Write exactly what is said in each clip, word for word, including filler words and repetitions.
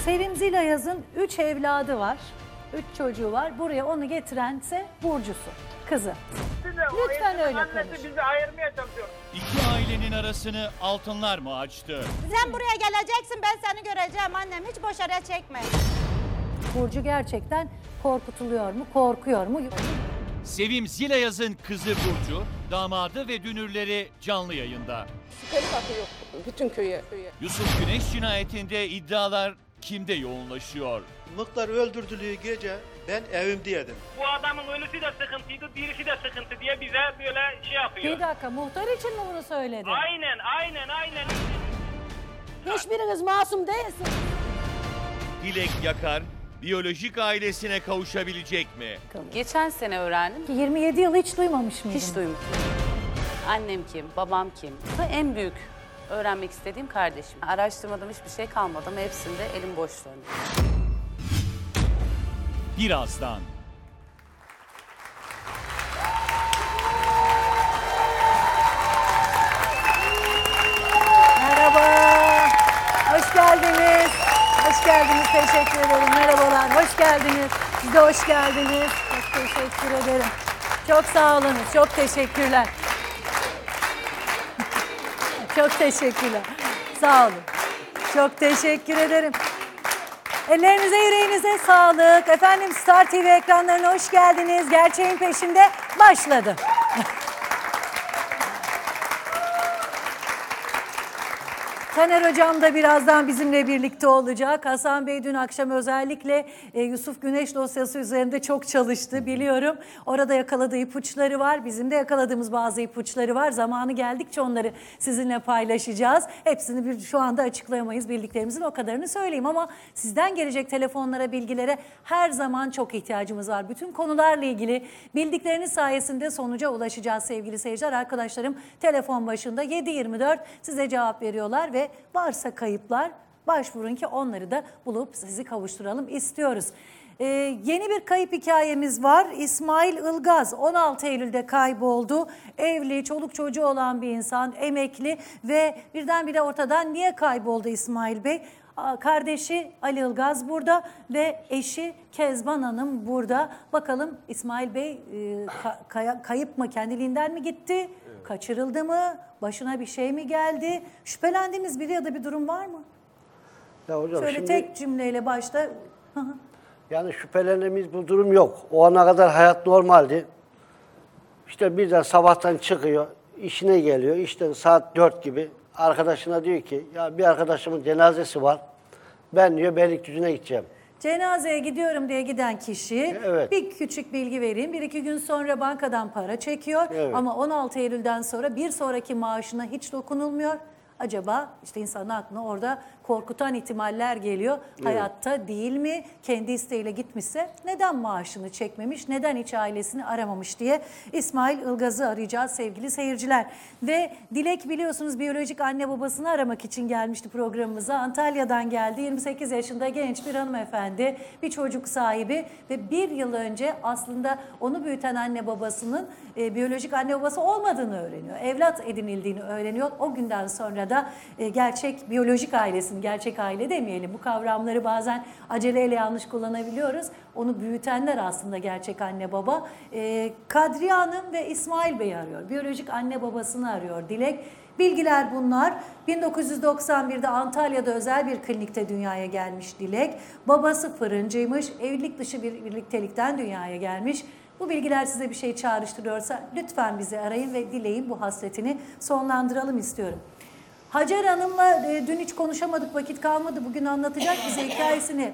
Sevim Zilayaz'ın üç evladı var. Üç çocuğu var. Buraya onu getirense Burcu'su, kızı. Lütfen öyle konuş. Bizi ayırmaya çalışıyor. İki ailenin arasını altınlar mı açtı? Sen buraya geleceksin, ben seni göreceğim annem. Hiç boş araya çekme. Burcu gerçekten korkutuluyor mu, korkuyor mu? Sevim Zilayaz'ın kızı Burcu, damadı ve dünürleri canlı yayında. Şüpheli bakıyor bütün köye. Yusuf Güneş cinayetinde iddialar kimde yoğunlaşıyor? Muhtar öldürdüğü gece ben evimdeydim. Bu adamın ölüsü de sıkıntıydı, dirisi de sıkıntı diye bize böyle şey yapıyor. Bir dakika, muhtar için mi bunu söyledi? Aynen, aynen, aynen. Hiçbiriniz masum değilsiniz. Dilek Yakar, biyolojik ailesine kavuşabilecek mi? Geçen sene öğrendim. yirmi yedi yıl hiç duymamış mıydın? Hiç duymadım. Annem kim, babam kim? Ve en büyük öğrenmek istediğim kardeşim. Araştırmadığım hiçbir şey kalmadı ama hepsinde elim boş döndü. Birazdan. Merhaba. Hoş geldiniz. Hoş geldiniz. Teşekkür ederim. Merhabalar. Hoş geldiniz. Siz de hoş geldiniz. Çok teşekkür ederim. Çok sağ olunuz. Çok teşekkürler. Çok teşekkürler. Sağ olun. Çok teşekkür ederim. Ellerinize, yüreğinize sağlık. Efendim, Star T V ekranlarına hoş geldiniz. Gerçeğin peşinde başladı. Taner Hocam da birazdan bizimle birlikte olacak. Hasan Bey dün akşam özellikle e, Yusuf Güneş dosyası üzerinde çok çalıştı, biliyorum. Orada yakaladığı ipuçları var. Bizim de yakaladığımız bazı ipuçları var. Zamanı geldikçe onları sizinle paylaşacağız. Hepsini bir, şu anda açıklayamayız, bildiklerimizin o kadarını söyleyeyim. Ama sizden gelecek telefonlara, bilgilere her zaman çok ihtiyacımız var. Bütün konularla ilgili bildikleriniz sayesinde sonuca ulaşacağız sevgili seyirciler. Arkadaşlarım telefon başında yedi yirmi dört size cevap veriyorlar ve varsa kayıplar başvurun ki onları da bulup sizi kavuşturalım istiyoruz. Ee, yeni bir kayıp hikayemiz var. İsmail Ilgaz on altı Eylül'de kayboldu. Evli, çoluk çocuğu olan bir insan, emekli ve birdenbire ortadan niye kayboldu İsmail Bey? Kardeşi Ali Ilgaz burada ve eşi Kezban Hanım burada. Bakalım İsmail Bey e, kay, kayıp mı, kendiliğinden mi gitti? Evet. Kaçırıldı mı? Başına bir şey mi geldi? Şüphelendiğiniz biri ya da bir durum var mı? Ya hocam, şöyle şimdi, tek cümleyle başta. Yani şüphelendiğimiz bu durum yok. O ana kadar hayat normaldi. İşte birden sabahtan çıkıyor, işine geliyor. İşte saat dört gibi arkadaşına diyor ki ya bir arkadaşımın cenazesi var. Ben diyor Beylikdüzü'ne gideceğim. Cenazeye gidiyorum diye giden kişi, evet, bir küçük bilgi vereyim. Bir iki gün sonra bankadan para çekiyor. Evet. Ama on altı Eylül'den sonra bir sonraki maaşına hiç dokunulmuyor. Acaba işte insanın aklına orada korkutan ihtimaller geliyor. Evet. Hayatta değil mi? Kendi isteğiyle gitmişse neden maaşını çekmemiş? Neden hiç ailesini aramamış diye İsmail Ilgaz'ı arayacağız sevgili seyirciler. Ve Dilek biliyorsunuz biyolojik anne babasını aramak için gelmişti programımıza. Antalya'dan geldi. yirmi sekiz yaşında genç bir hanımefendi, bir çocuk sahibi ve bir yıl önce aslında onu büyüten anne babasının e, biyolojik anne babası olmadığını öğreniyor. Evlat edinildiğini öğreniyor. O günden sonra da e, gerçek biyolojik ailesini, gerçek aile demeyelim. Bu kavramları bazen aceleyle yanlış kullanabiliyoruz. Onu büyütenler aslında gerçek anne baba. E, Kadriye Hanım ve İsmail Bey arıyor. Biyolojik anne babasını arıyor Dilek. Bilgiler bunlar. bin dokuz yüz doksan birde Antalya'da özel bir klinikte dünyaya gelmiş Dilek. Babası fırıncıymış. Evlilik dışı bir birliktelikten dünyaya gelmiş. Bu bilgiler size bir şey çağrıştırıyorsa lütfen bizi arayın ve Dilek'in bu hasretini sonlandıralım istiyorum. Hacer Hanım'la e, dün hiç konuşamadık, vakit kalmadı. Bugün anlatacak bize hikayesini.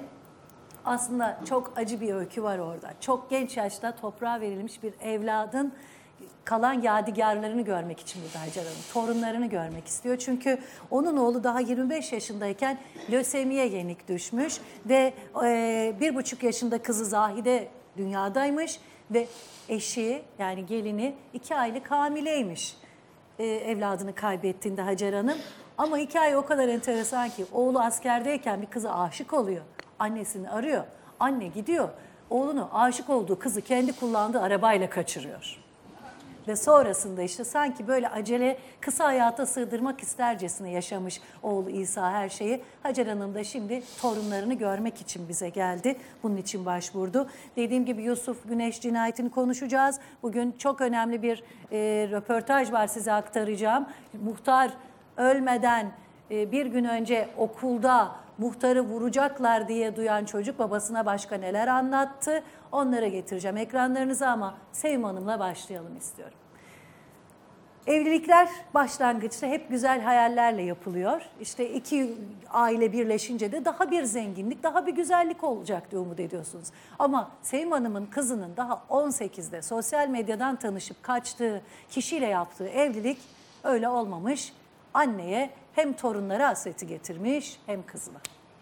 Aslında çok acı bir öykü var orada. Çok genç yaşta toprağa verilmiş bir evladın kalan yadigarlarını görmek için burada Hacer Hanım. Torunlarını görmek istiyor. Çünkü onun oğlu daha yirmi beş yaşındayken lösemiye yenik düşmüş. Ve e, bir buçuk yaşında kızı Zahide dünyadaymış. Ve eşi yani gelini iki aylık hamileymiş. Ee, evladını kaybettiğinde Hacer Hanım. Ama hikaye o kadar enteresan ki oğlu askerdeyken bir kıza aşık oluyor. Annesini arıyor. Anne gidiyor. Oğlunu aşık olduğu kızı kendi kullandığı arabayla kaçırıyor. Ve sonrasında işte sanki böyle acele kısa hayata sığdırmak istercesine yaşamış oğlu İsa her şeyi. Hacer Hanım da şimdi torunlarını görmek için bize geldi. Bunun için başvurdu. Dediğim gibi Yusuf Güneş cinayetini konuşacağız. Bugün çok önemli bir e, röportaj var, size aktaracağım. Muhtar ölmeden e, bir gün önce okulda muhtarı vuracaklar diye duyan çocuk babasına başka neler anlattı. Onları getireceğim ekranlarınıza ama Sevim Hanım'la başlayalım istiyorum. Evlilikler başlangıçta hep güzel hayallerle yapılıyor. İşte iki aile birleşince de daha bir zenginlik, daha bir güzellik olacak diye umut ediyorsunuz. Ama Sevim Hanım'ın kızının daha on sekizde sosyal medyadan tanışıp kaçtığı kişiyle yaptığı evlilik öyle olmamış. Anneye hem torunlara hasreti getirmiş hem kızına.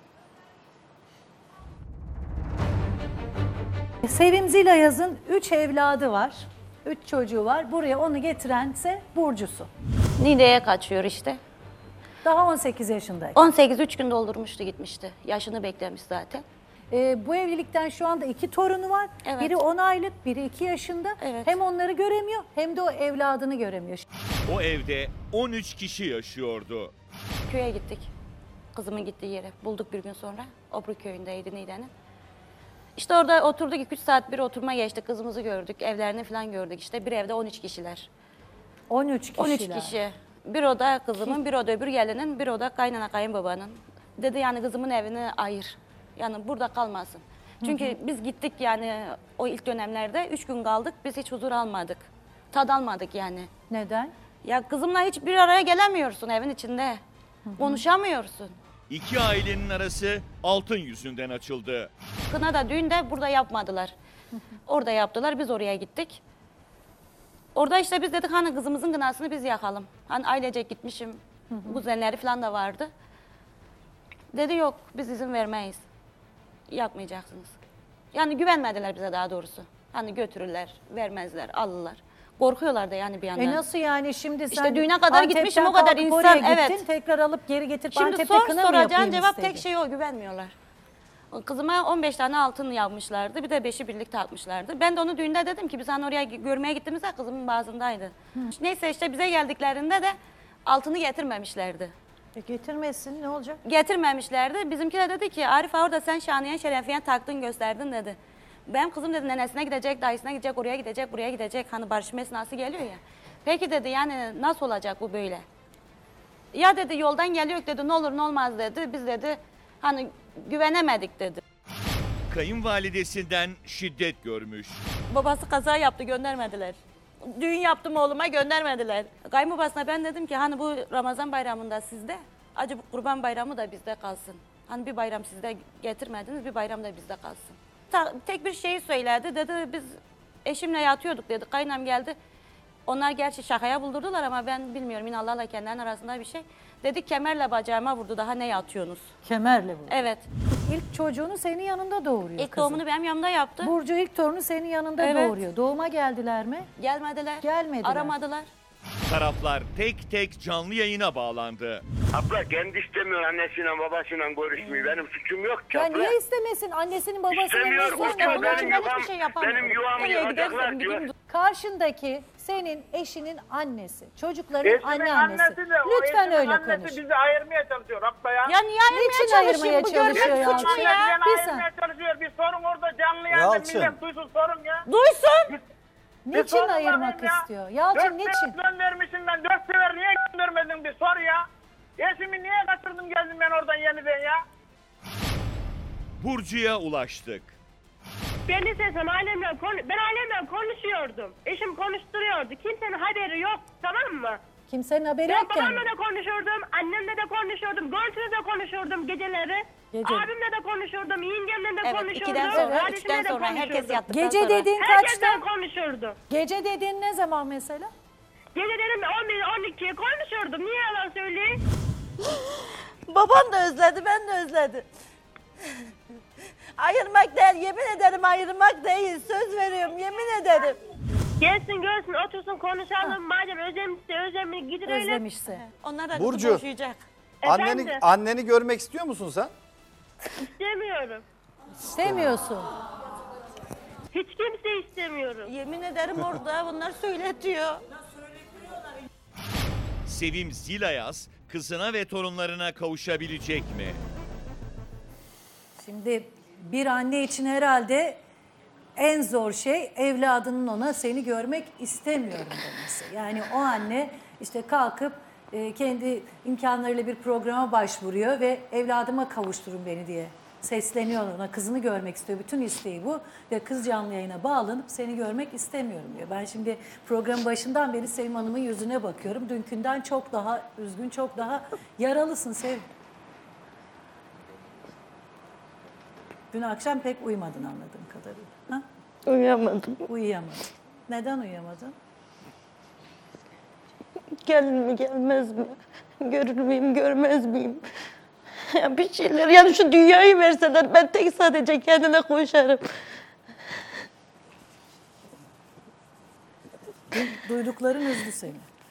Sevim Zilayaz'ın üç evladı var. Üç çocuğu var. Buraya onu getirense Burcu'su. Niğde'ye kaçıyor işte. Daha on sekiz yaşındayken. on sekiz üç gün doldurmuştu gitmişti. Yaşını beklemiş zaten. Ee, bu evlilikten şu anda iki torunu var. Evet. Biri on aylık, biri iki yaşında. Evet. Hem onları göremiyor hem de o evladını göremiyor. O evde on üç kişi yaşıyordu. Köye gittik. Kızımın gittiği yere. Bulduk bir gün sonra. Obru köyündeydi Niğde'nin. İşte orada oturduk, iki üç saat bir oturma geçti. Kızımızı gördük, evlerini falan gördük. İşte bir evde on üç kişiler. on üç kişiler. on üç kişi. Bir oda kızımın, bir oda öbür gelinin, bir oda kaynana kayınbabanın. Dedi yani kızımın evini ayır. Yani burada kalmasın. Çünkü hı hı. biz gittik yani o ilk dönemlerde üç gün kaldık. Biz hiç huzur almadık. Tad almadık yani. Neden? Ya kızımla hiç bir araya gelemiyorsun evin içinde. Hı hı. Konuşamıyorsun. İki ailenin arası altın yüzünden açıldı. Kına da düğün de burada yapmadılar. Orada yaptılar, biz oraya gittik. Orada işte biz dedik hani kızımızın kınasını biz yakalım. Hani ailecek gitmişim, kuzenleri falan da vardı. Dedi yok, biz izin vermeyiz. Yakmayacaksınız. Yani güvenmediler bize daha doğrusu. Hani götürürler, vermezler, alırlar. Korkuyorlar da yani bir yandan. E nasıl yani şimdi sen İşte düğüne kadar Antep'ten gitmişim, o kadar kalkıp insan, oraya gittin, evet. tekrar alıp geri getirip Şimdi Antep'te sor kına mı soracağın yapayım cevap istedi? tek şey o, güvenmiyorlar. Kızıma on beş tane altın yapmışlardı, bir de beşi birlikte atmışlardı. Ben de onu düğünde dedim ki biz hani oraya görmeye gittiğimizde kızımın bazındaydı. Hı. Neyse işte bize geldiklerinde de altını getirmemişlerdi. E getirmesin ne olacak? Getirmemişlerdi. Bizimki de dedi ki Arif orada sen şaniyen şerefiyen taktın gösterdin dedi. Benim kızım dedi nenesine gidecek, dayısına gidecek, oraya gidecek, buraya gidecek. Hani barışma esnası geliyor ya. Peki dedi yani nasıl olacak bu böyle? Ya dedi yoldan geliyor dedi ne olur ne olmaz dedi. Biz dedi hani güvenemedik dedi. Kayınvalidesinden şiddet görmüş. Babası kaza yaptı göndermediler. Düğün yaptım oğluma göndermediler. Kayınbabasına ben dedim ki hani bu Ramazan bayramında sizde, acı bu kurban bayramı da bizde kalsın. Hani bir bayram sizde getirmediniz, bir bayram da bizde kalsın. Ta, tek bir şeyi söyledi, dedi biz eşimle yatıyorduk dedi, kaynam geldi. Onlar gerçi şakaya buldurdular ama ben bilmiyorum yine Allah'la kendilerinin arasında bir şey. Dedi kemerle bacağıma vurdu, daha ne yatıyorsunuz? Kemerle vurdu. Evet. İlk çocuğunu senin yanında doğuruyor İlk kızım. doğumunu benim yanımda yaptı. Burcu ilk torunu senin yanında Evet. doğuruyor. Doğuma geldiler mi? Gelmediler. Gelmediler. Aramadılar. Taraflar tek tek canlı yayına bağlandı. Abla kendi istemiyor annesiyle babasıyla görüşmeyi. Benim suçum yok ki Ya abla. niye istemesin annesinin babasının İstemiyor. ne O suçu diyor var? bunun için benim ben yuvam, hiçbir şey yapamıyorum. benim yuvamı Nereye yıkacaklar gidersem diyor. gideyim. Karşındaki senin eşinin annesi, çocukların Eşimin anneannesi. annesi de o Lütfen eşimin öyle annesi konuş. bizi ayırmaya çalışıyor abla ya. Ya niye ayırmaya Niçin çalışayım? ayırmaya Bu görmek çalışıyor suç mu Yalçın? ya? Bir Bir sen- ayırmaya çalışıyor. Bir sorun orada canlı yayında Yalçın. millet duysun sorun ya. Duysun. Bir Niçin sorun ayırmak bakayım ya. istiyor? Yalçın Dört niçin? sefer göndermişim ben. Dört sefer niye göndermedin bir sor ya. Eşimi niye kaçırdım geldim ben oradan yeniden ya. Burcu'ya ulaştık. Ben istesem ailemle konu ben ailemle konuşuyordum. Eşim konuşturuyordu. Kimsenin haberi yok, tamam mı? Kimsenin haberi Ben yokken. babamla da konuşurdum, annemle de konuşurdum, görüntülü de konuşurdum geceleri. Gece. Abimle de konuşurdum, yengemle de Evet, konuşurdum. ikiden sonra, kardeşimle üçten de sonra herkes konuşurdum. yattıktan Gece sonra. dediğin Herkesle kaçta? konuşurdu. Gece dediğin ne zaman mesela? Gecelerim on bir on ikiye konuşurdum. Niye yalan söyleyeyim? Babam da özledi, ben de özledim. Ayırmak değil, yemin ederim ayırmak değil. Söz veriyorum, yemin ederim. Gelsin görsün, otursun konuşalım. Madem özlemişse özlemini gidirelim. Özlemişse. Onlar da Burcu. kızı boşayacak. Anneni, Efendim? anneni görmek istiyor musun sen? İstemiyorum. İstemiyorsun. Hiç kimse istemiyorum. Yemin ederim orada bunlar söyletiyor. Sevim Zilayaz kızına ve torunlarına kavuşabilecek mi? Şimdi bir anne için herhalde en zor şey evladının ona seni görmek istemiyorum demesi. Yani o anne işte kalkıp e, kendi imkanlarıyla bir programa başvuruyor ve evladıma kavuşturun beni diye sesleniyor ona. Kızını görmek istiyor. Bütün isteği bu. Ve kız canlı yayına bağlanıp seni görmek istemiyorum diyor. Ben şimdi programın başından beri Sevim Hanım'ın yüzüne bakıyorum. Dünkünden çok daha üzgün, çok daha yaralısın Sevim. Dün akşam pek uyumadın anladığım kadarıyla. Ha? Uyuyamadım. Uyuyamadın. Neden uyuyamadın? Gelir mi gelmez mi? Görür müyüm görmez miyim? Ya bir şeyler yani şu dünyayı verseler ben tek sadece kendine koşarım. Duydukların üzdü seni.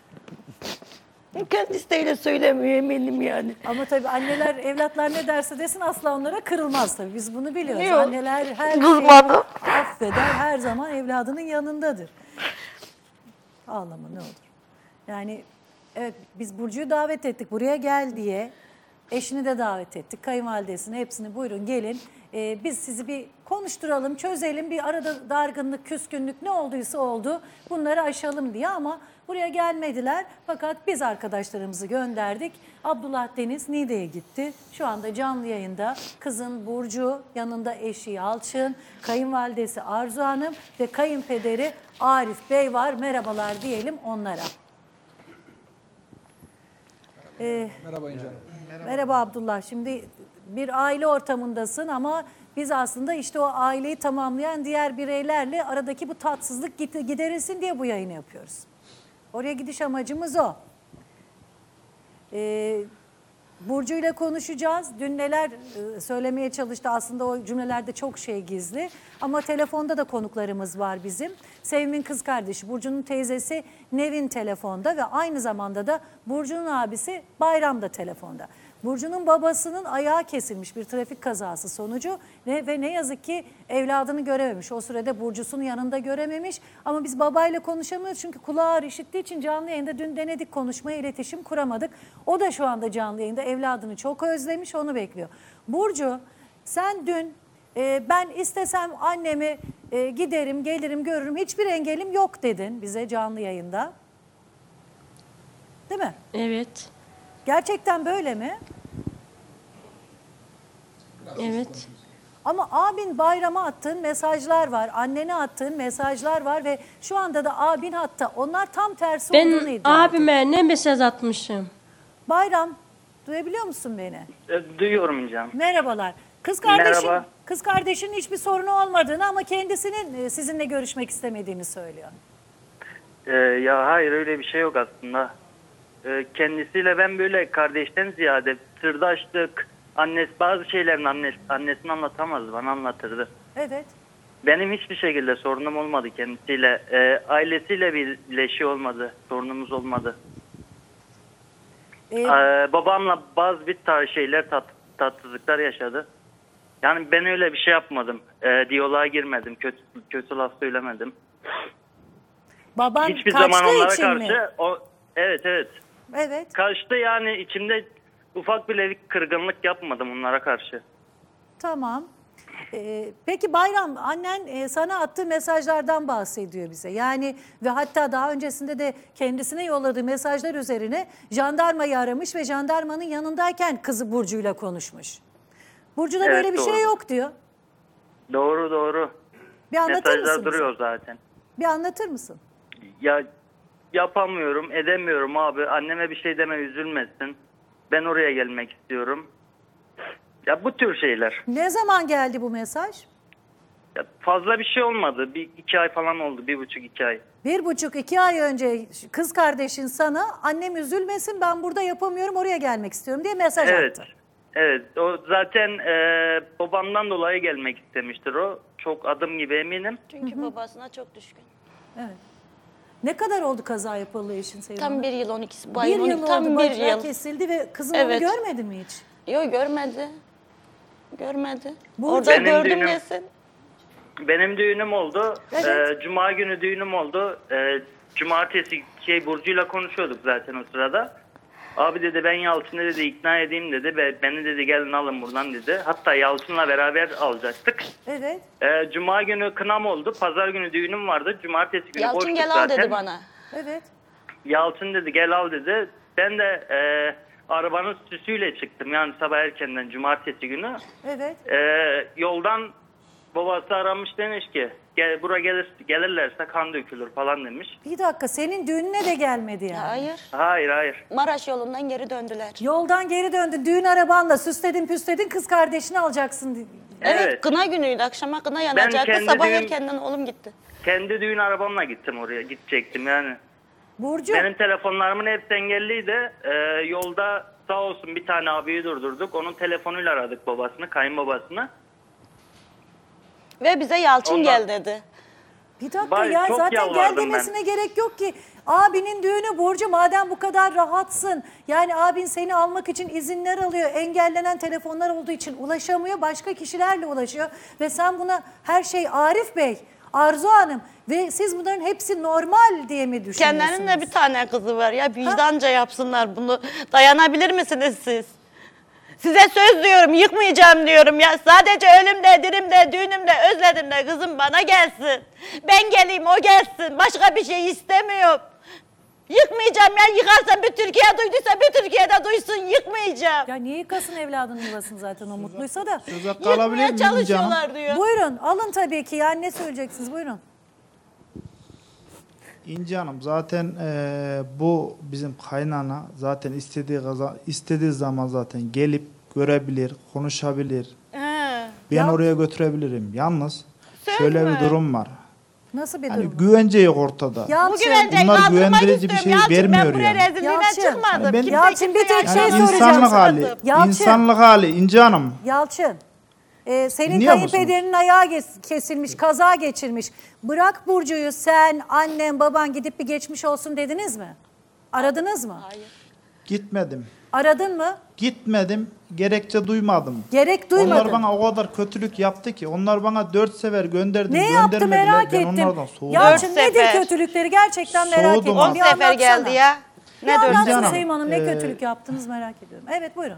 Kendi isteğiyle söylemiyor eminim yani. Ama tabii anneler, evlatlar ne derse desin asla onlara kırılmaz tabii. Biz bunu biliyoruz. Yok. Anneler her şeyi Kızmadım. affeder, her zaman evladının yanındadır. Ağlama ne olur. Yani evet biz Burcu'yu davet ettik buraya gel diye. Eşini de davet ettik, kayınvalidesini hepsini buyurun gelin. Ee, biz sizi bir konuşturalım, çözelim. Bir arada dargınlık, küskünlük ne olduysa oldu. Bunları aşalım diye ama buraya gelmediler. Fakat biz arkadaşlarımızı gönderdik. Abdullah Deniz Niğde'ye gitti. Şu anda canlı yayında kızın Burcu, yanında eşi Yalçın, kayınvalidesi Arzu Hanım ve kayınpederi Arif Bey var. Merhabalar diyelim onlara. Ee, Merhaba İnce Hanım. Merhaba Abdullah. Şimdi bir aile ortamındasın ama biz aslında işte o aileyi tamamlayan diğer bireylerle aradaki bu tatsızlık giderilsin diye bu yayını yapıyoruz. Oraya gidiş amacımız o. Ee, Burcu ile konuşacağız. Dün neler e, söylemeye çalıştı aslında o cümlelerde çok şey gizli. Ama telefonda da konuklarımız var bizim. Sevim'in kız kardeşi Burcu'nun teyzesi Nevin telefonda ve aynı zamanda da Burcu'nun abisi Bayram da telefonda. Burcu'nun babasının ayağı kesilmiş bir trafik kazası sonucu ve, ve ne yazık ki evladını görememiş. O sürede Burcu'sunun yanında görememiş ama biz babayla konuşamıyoruz çünkü kulağı ağır işittiği için canlı yayında dün denedik konuşmaya, iletişim kuramadık. O da şu anda canlı yayında evladını çok özlemiş, onu bekliyor. Burcu sen dün e, ben istesem annemi e, giderim, gelirim, görürüm, hiçbir engelim yok dedin bize canlı yayında. Değil mi? Evet. Gerçekten böyle mi? Evet. Ama abin Bayram'a attığın mesajlar var, annene attığın mesajlar var ve şu anda da abin hatta onlar tam tersi olduğunu iddia ediyor. Ben abime ne mesaj atmışım? Bayram, duyabiliyor musun beni? E, duyuyorum İnce Hanım. Merhabalar. Kız kardeşin, Merhaba. kız kardeşinin hiçbir sorunu olmadığını ama kendisinin sizinle görüşmek istemediğini söylüyor. Ee, ya hayır öyle bir şey yok aslında. Ee, kendisiyle ben böyle kardeşten ziyade sırdaşlık, annesi bazı şeylerin annesi, annesini anlatamazdı, bana anlatırdı. Evet. Benim hiçbir şekilde sorunum olmadı kendisiyle. Ee, ailesiyle bir ilişki olmadı, sorunumuz olmadı. Ee, Ee, babamla bazı bir tarz şeyler, tat, tatsızlıklar yaşadı. Yani ben öyle bir şey yapmadım. Ee, diyaloğa girmedim, kötü, kötü laf söylemedim. Baban Hiçbir kaçtığı zaman onlara için karşı mi? o evet evet. Evet. Kaçtı yani içimde ufak bile bir kırgınlık yapmadım onlara karşı. Tamam. Ee, peki Bayram, annen e, sana attığı mesajlardan bahsediyor bize. Yani ve hatta daha öncesinde de kendisine yolladığı mesajlar üzerine jandarmayı aramış ve jandarmanın yanındayken kızı Burcu'yla konuşmuş. Burcu'da Evet, böyle bir doğru. şey yok diyor. Doğru doğru. Bir anlatır Mesajlar mısın bize? duruyor zaten. Bir anlatır mısın? Ya yapamıyorum, edemiyorum abi. Anneme bir şey deme, üzülmesin. Ben oraya gelmek istiyorum. Ya bu tür şeyler. Ne zaman geldi bu mesaj? Ya fazla bir şey olmadı. Bir iki ay falan oldu. Bir buçuk iki ay. Bir buçuk iki ay önce kız kardeşin sana annem üzülmesin ben burada yapamıyorum oraya gelmek istiyorum diye mesaj Evet. attı. Evet. O zaten e, babamdan dolayı gelmek istemiştir o. Çok adım gibi eminim. Çünkü babasına çok düşkün. Evet. Ne kadar oldu kaza yapalı eşin Sevim Tam Hanım? bir yıl on ikisi. Bir Bayım on yıl iki, tam oldu bir bacağı yıl. kesildi ve kızın Evet. onu görmedi mi hiç? Yok görmedi. Görmedi. Bu- Orada Benim gördüm düğünüm- desin. Benim düğünüm oldu. Evet. Ee, Cuma günü düğünüm oldu. Ee, cumartesi şey Burcu'yla konuşuyorduk zaten o sırada. Abi dedi ben Yalçın'ı dedi ikna edeyim dedi. Be- Beni dedi gelin alın buradan dedi. Hatta Yalçın'la beraber alacaktık. Evet. Ee, Cuma günü kınam oldu. Pazar günü düğünüm vardı. Cumartesi günü Yalçın boştuk gel al zaten. dedi bana. Evet. Yalçın dedi gel al dedi. Ben de e, arabanın süsüyle çıktım. Yani sabah erkenden cumartesi günü. Evet. E, yoldan babası aramış demiş ki gel buraya gelir, gelirlerse kan dökülür falan demiş. Bir dakika, senin düğününe de gelmedi yani. Hayır. Hayır hayır. Maraş yolundan geri döndüler. Yoldan geri döndün. Düğün arabanla süsledin püsledin, kız kardeşini alacaksın. Evet, Evet. kına günüydü. Akşama kına yanacaktı. kendi Sabah düğün- erkenden oğlum gitti. Kendi düğün arabamla gittim oraya. Gidecektim yani. Burcu. Benim telefonlarımın hepsi engelliydi. E, yolda sağ olsun bir tane abiyi durdurduk. Onun telefonuyla aradık babasını, kayınbabasını. Ve bize Yalçın Ondan- gel dedi. Bir dakika Vay, ya, çok zaten gel yalvardım demesine gerek yok ki. Abinin düğünü Burcu, madem bu kadar rahatsın. Yani abin seni almak için izinler alıyor. Engellenen telefonlar olduğu için ulaşamıyor. Başka kişilerle ulaşıyor. Ve sen buna her şey Arif Bey, Arzu Hanım ve siz bunların hepsi normal diye mi düşünüyorsunuz? Kendilerinin de bir tane kızı var ya, vicdanca yapsınlar bunu. Dayanabilir misiniz siz? Size söz diyorum, yıkmayacağım diyorum ya. Sadece ölümde, dirimde, düğünümde, özledimde kızım bana gelsin. Ben geleyim, o gelsin. Başka bir şey istemiyorum. Yıkmayacağım ya. Yıkarsa bir Türkiye duyduysa bir Türkiye'de duysun, yıkmayacağım. Ya niye yıkasın evladının yuvasını zaten, o mutluysa da. Söz hakkı alabilir Yıkmaya miyim canım? çalışıyorlar diyor. Buyurun alın tabii ki, yani ne söyleyeceksiniz, buyurun. İnci Hanım zaten eee, bu bizim kaynana zaten istediği kaza, istediği zaman zaten gelip görebilir, konuşabilir. He. Ben Ya- oraya götürebilirim. Yalnız Söz şöyle mü? bir durum var. Nasıl bir Hani durum? güvence yok ortada. Yalçın, Bu güvenceyi Bunlar kaldırmak güvendirici bir istiyorum. şey Yalçın, ben vermiyor buraya yani. rezilliğine Yalçın. çıkmadım. Yani ben- Kimse Yalçın, bir kimseye tek şey Yani yardım soracağım insanlık sana. hali, Yalçın. insanlık hali İnci Hanım. Yalçın, e, senin Dinliyor musunuz? kayınpederinin ayağı kes- kesilmiş, kaza geçirmiş. Bırak Burcu'yu, sen, annen, baban gidip bir geçmiş olsun dediniz mi? Aradınız mı? Hayır. Gitmedim. Aradın mı? Gitmedim, gerekçe duymadım. Gerek duymadın. Onlar bana o kadar kötülük yaptı ki. Onlar bana dört sefer gönderdi, Ne yaptı göndermediler. merak Ben ettim. onlardan soğudum. Yalçın, Dört nedir sefer. kötülükleri gerçekten merak Soğudum ettim. abi. On Bir sefer anlatsana. geldi ya. Bir Ne dört anlatsana Canım, Sevim Hanım, ne e, kötülük yaptınız merak ediyorum. Evet buyurun.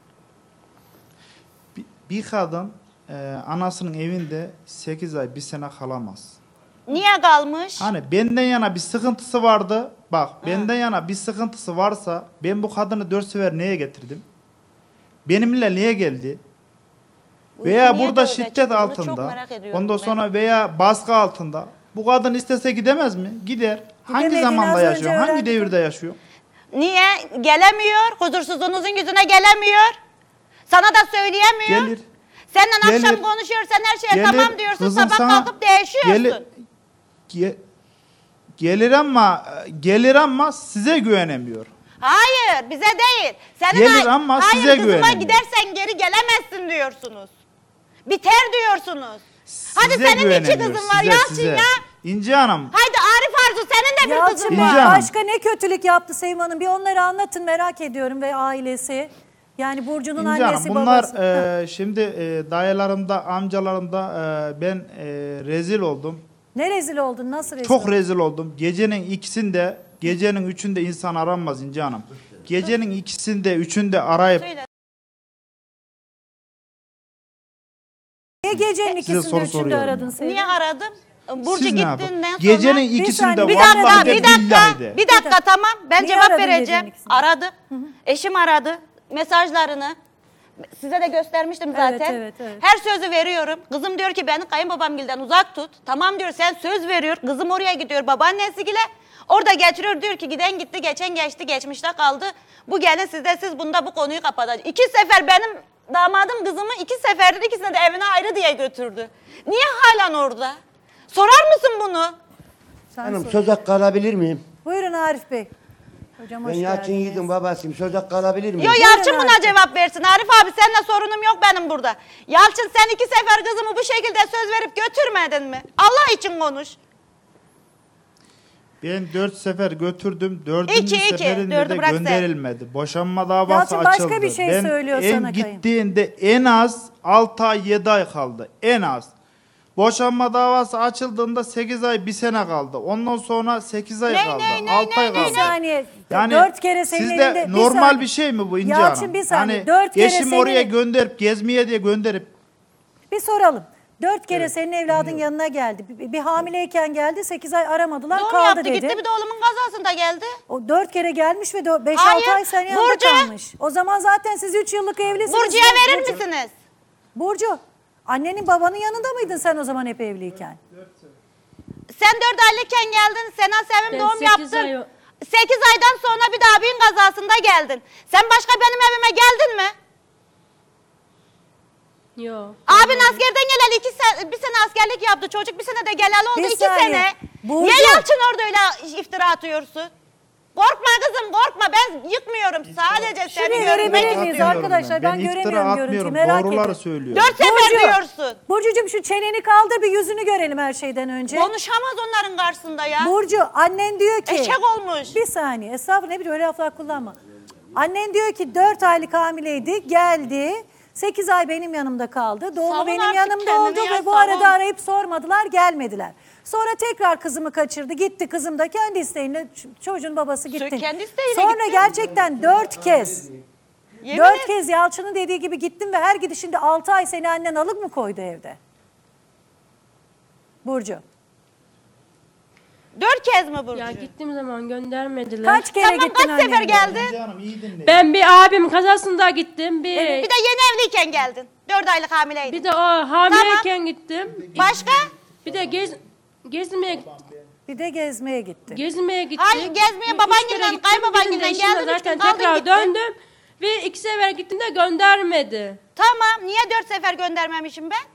Bir, bir kadın e, anasının evinde sekiz ay, bir sene kalamaz. Niye kalmış? Hani benden yana bir sıkıntısı vardı. Bak benden yana bir sıkıntısı varsa ben bu kadını dört sefer neye getirdim? Benimle niye geldi? Veya niye burada dörde şiddet çıktı? Bunu altında. çok merak ediyorum Ondan ben. sonra veya baskı altında. Bu kadın istese gidemez mi? Gider. Hangi Gidemediğini az zamanda önce yaşıyor? Hangi öğrendik. devirde yaşıyor? Niye? Gelemiyor. Huzursuzluğunuzun yüzüne gelemiyor. Sana da söyleyemiyor. Gelir. Senden Gelir. akşam konuşuyor. Sen her şeye Gelir. tamam diyorsun. Kızım Sabah sana kalkıp değişiyorsun. Gelir, ge- gelir ama gelir ama size güvenemiyor. Hayır, bize değil. Senin Gelir ay- ama Hayır, size kızıma güvenemiyor. gidersen geri gelemezsin diyorsunuz. Biter diyorsunuz. Hadi Size senin iki güvenemiyor, kızın var size, Yalçın size. ya. İnci Hanım, Haydi Arif Arzu senin de bir Yalçın kızın Bey, var. İnci Hanım. başka ne kötülük yaptı Sevim Hanım? Bir onları anlatın, merak ediyorum, ve ailesi. Yani Burcu'nun İnci Hanım, annesi, bunlar babası. e, şimdi e, dayılarımda, amcalarımda e, ben e, rezil oldum. Ne rezil oldun? Nasıl rezil Çok oldun? rezil oldum. Gecenin ikisinde, gecenin üçünde insan aranmaz İnci Hanım. Gecenin ikisinde, üçünde arayıp Söyle. Niye gecenin Size ikisinde soru üçünde soruyorum. aradın Sevim? Niye aradım? Burcu siz ne yapın? gittiğinden sonra... Gecenin Bir ikisinde saniye, bir Bir vallahi dakika, de bir dakika, billahi de. bir dakika tamam. Ben Niye cevap aradın vereceğim. gecenin ikisinde? Aradı. Eşim aradı. Mesajlarını. Size de göstermiştim zaten. Evet, evet, evet. Her sözü veriyorum. Kızım diyor ki beni kayınbabamgilden uzak tut. Tamam diyor, sen söz veriyor. Kızım oraya gidiyor babaannesiyle. Orada getiriyor, diyor ki giden gitti, geçen geçti, geçmişte kaldı. Bu gelin sizde, siz bunda bu konuyu kapatacak. İki sefer benim damadım kızımı iki seferdir, ikisine de evine ayrı diye götürdü. Niye halen orada? Sorar mısın bunu? Sen Hanım sor. söz hakkı alabilir miyim? Buyurun Arif Bey. Hocam hoş Ben Yalçın geldiniz. Yiğit'in babasıyım. Söz hakkı alabilir miyim? Yo, Buyurun Yalçın buna Arif Bey. cevap versin. Arif abi, seninle sorunum yok benim burada. Yalçın, sen iki sefer kızımı bu şekilde söz verip götürmedin mi? Allah için konuş. Ben dört sefer götürdüm. Dördüncü İki, iki. seferinde Dördü de bırak sen. gönderilmedi. Boşanma davası Yalçın başka açıldı. bir şey ben söylüyor en sana kayın. gittiğinde en az altı ay yedi ay kaldı. En az. Boşanma davası açıldığında sekiz ay bir sene kaldı. Ondan sonra sekiz ay Ne, kaldı. ne, ne, altı ay ne, kaldı. Bir saniye. Yani dört kere senin sizde elinde. bir normal saniye. bir şey mi bu İnce Yalçın, Hanım? bir saniye. Yani Dört kere eşim senin- oraya gönderip gezmeye diye gönderip Bir soralım. Dört kere senin evladın yanına geldi. Bir, bir hamileyken geldi, sekiz ay aramadılar, Doğum kaldı yaptı dedi. gitti, bir de oğlumun kazasında geldi. O dört kere gelmiş ve beş Hayır, altı ay senin yanında Burcu. kalmış. O zaman zaten siz üç yıllık evlisiniz. Burcu'ya ya, verir Burcu. misiniz? Burcu, annenin babanın yanında mıydın sen o zaman hep evliyken? Sen dört aylıkken geldin, Sena Sevim Ben doğum sekiz yaptın. ay- Sekiz aydan sonra bir daha abinin kazasında geldin. Sen başka benim evime geldin mi? Yok. Abin askerden geleli iki sene, bir sene askerlik yaptı çocuk, bir sene de geleli oldu Bir iki saniye. sene. Burcu. Niye Yalçın orada öyle iftira atıyorsun? Korkma kızım, korkma, ben yıkmıyorum, sadece seni Şuraya görmek verebilir miyiz istiyorum. arkadaşlar? Ben, Ben iftira göremiyorum görüntüyü, atmıyorum, merak doğruları ettim. söylüyorum. Dört sefer Burcu, diyorsun. Burcucuğum şu çeneni kaldır, bir yüzünü görelim her şeyden önce. Konuşamaz onların karşısında ya. Burcu, annen diyor ki... Eşek olmuş. Bir saniye, estağfurullah, ne bileyim öyle laflar kullanma. Annen diyor ki dört aylık hamileydi, geldi. sekiz ay benim yanımda kaldı. Doğumu Savun benim artık yanımda kendini oldu ya, ve bu savun. arada arayıp sormadılar, gelmediler. Sonra tekrar kızımı kaçırdı. Gitti, kızım da kendi isteğiyle ç- çocuğun babası gitti. kendi isteğiyle Sonra gitti. gerçekten dört kez, Yemin dört et. kez Yalçın'ın dediği gibi gittim ve her gidişinde altı ay seni annen alıp mı koydu evde? Burcu. Dört kez mi Burcu? Ya gittiğim zaman göndermediler. Kaç kere Tamam, gittin kaç sefer annenle? geldin? İnce Hanım iyi dinleyin. Ben bir abim kazasında gittim. Bir Bir de yeni evliyken geldin. Dört aylık hamileydin. bir de o hamileyken gittim. Başka? Bir de gez gezmeye Bir de gezmeye gitti. gezmeye gittim. Hayır, gezmeye Üç babaannemle, kere gittim. kayınbabaannemle Birinde işimle geldin, üç zaten gün kaldın, tekrar gittin. döndüm. Ve iki sefer gittim de göndermedi. Tamam, niye dört sefer göndermemişim ben?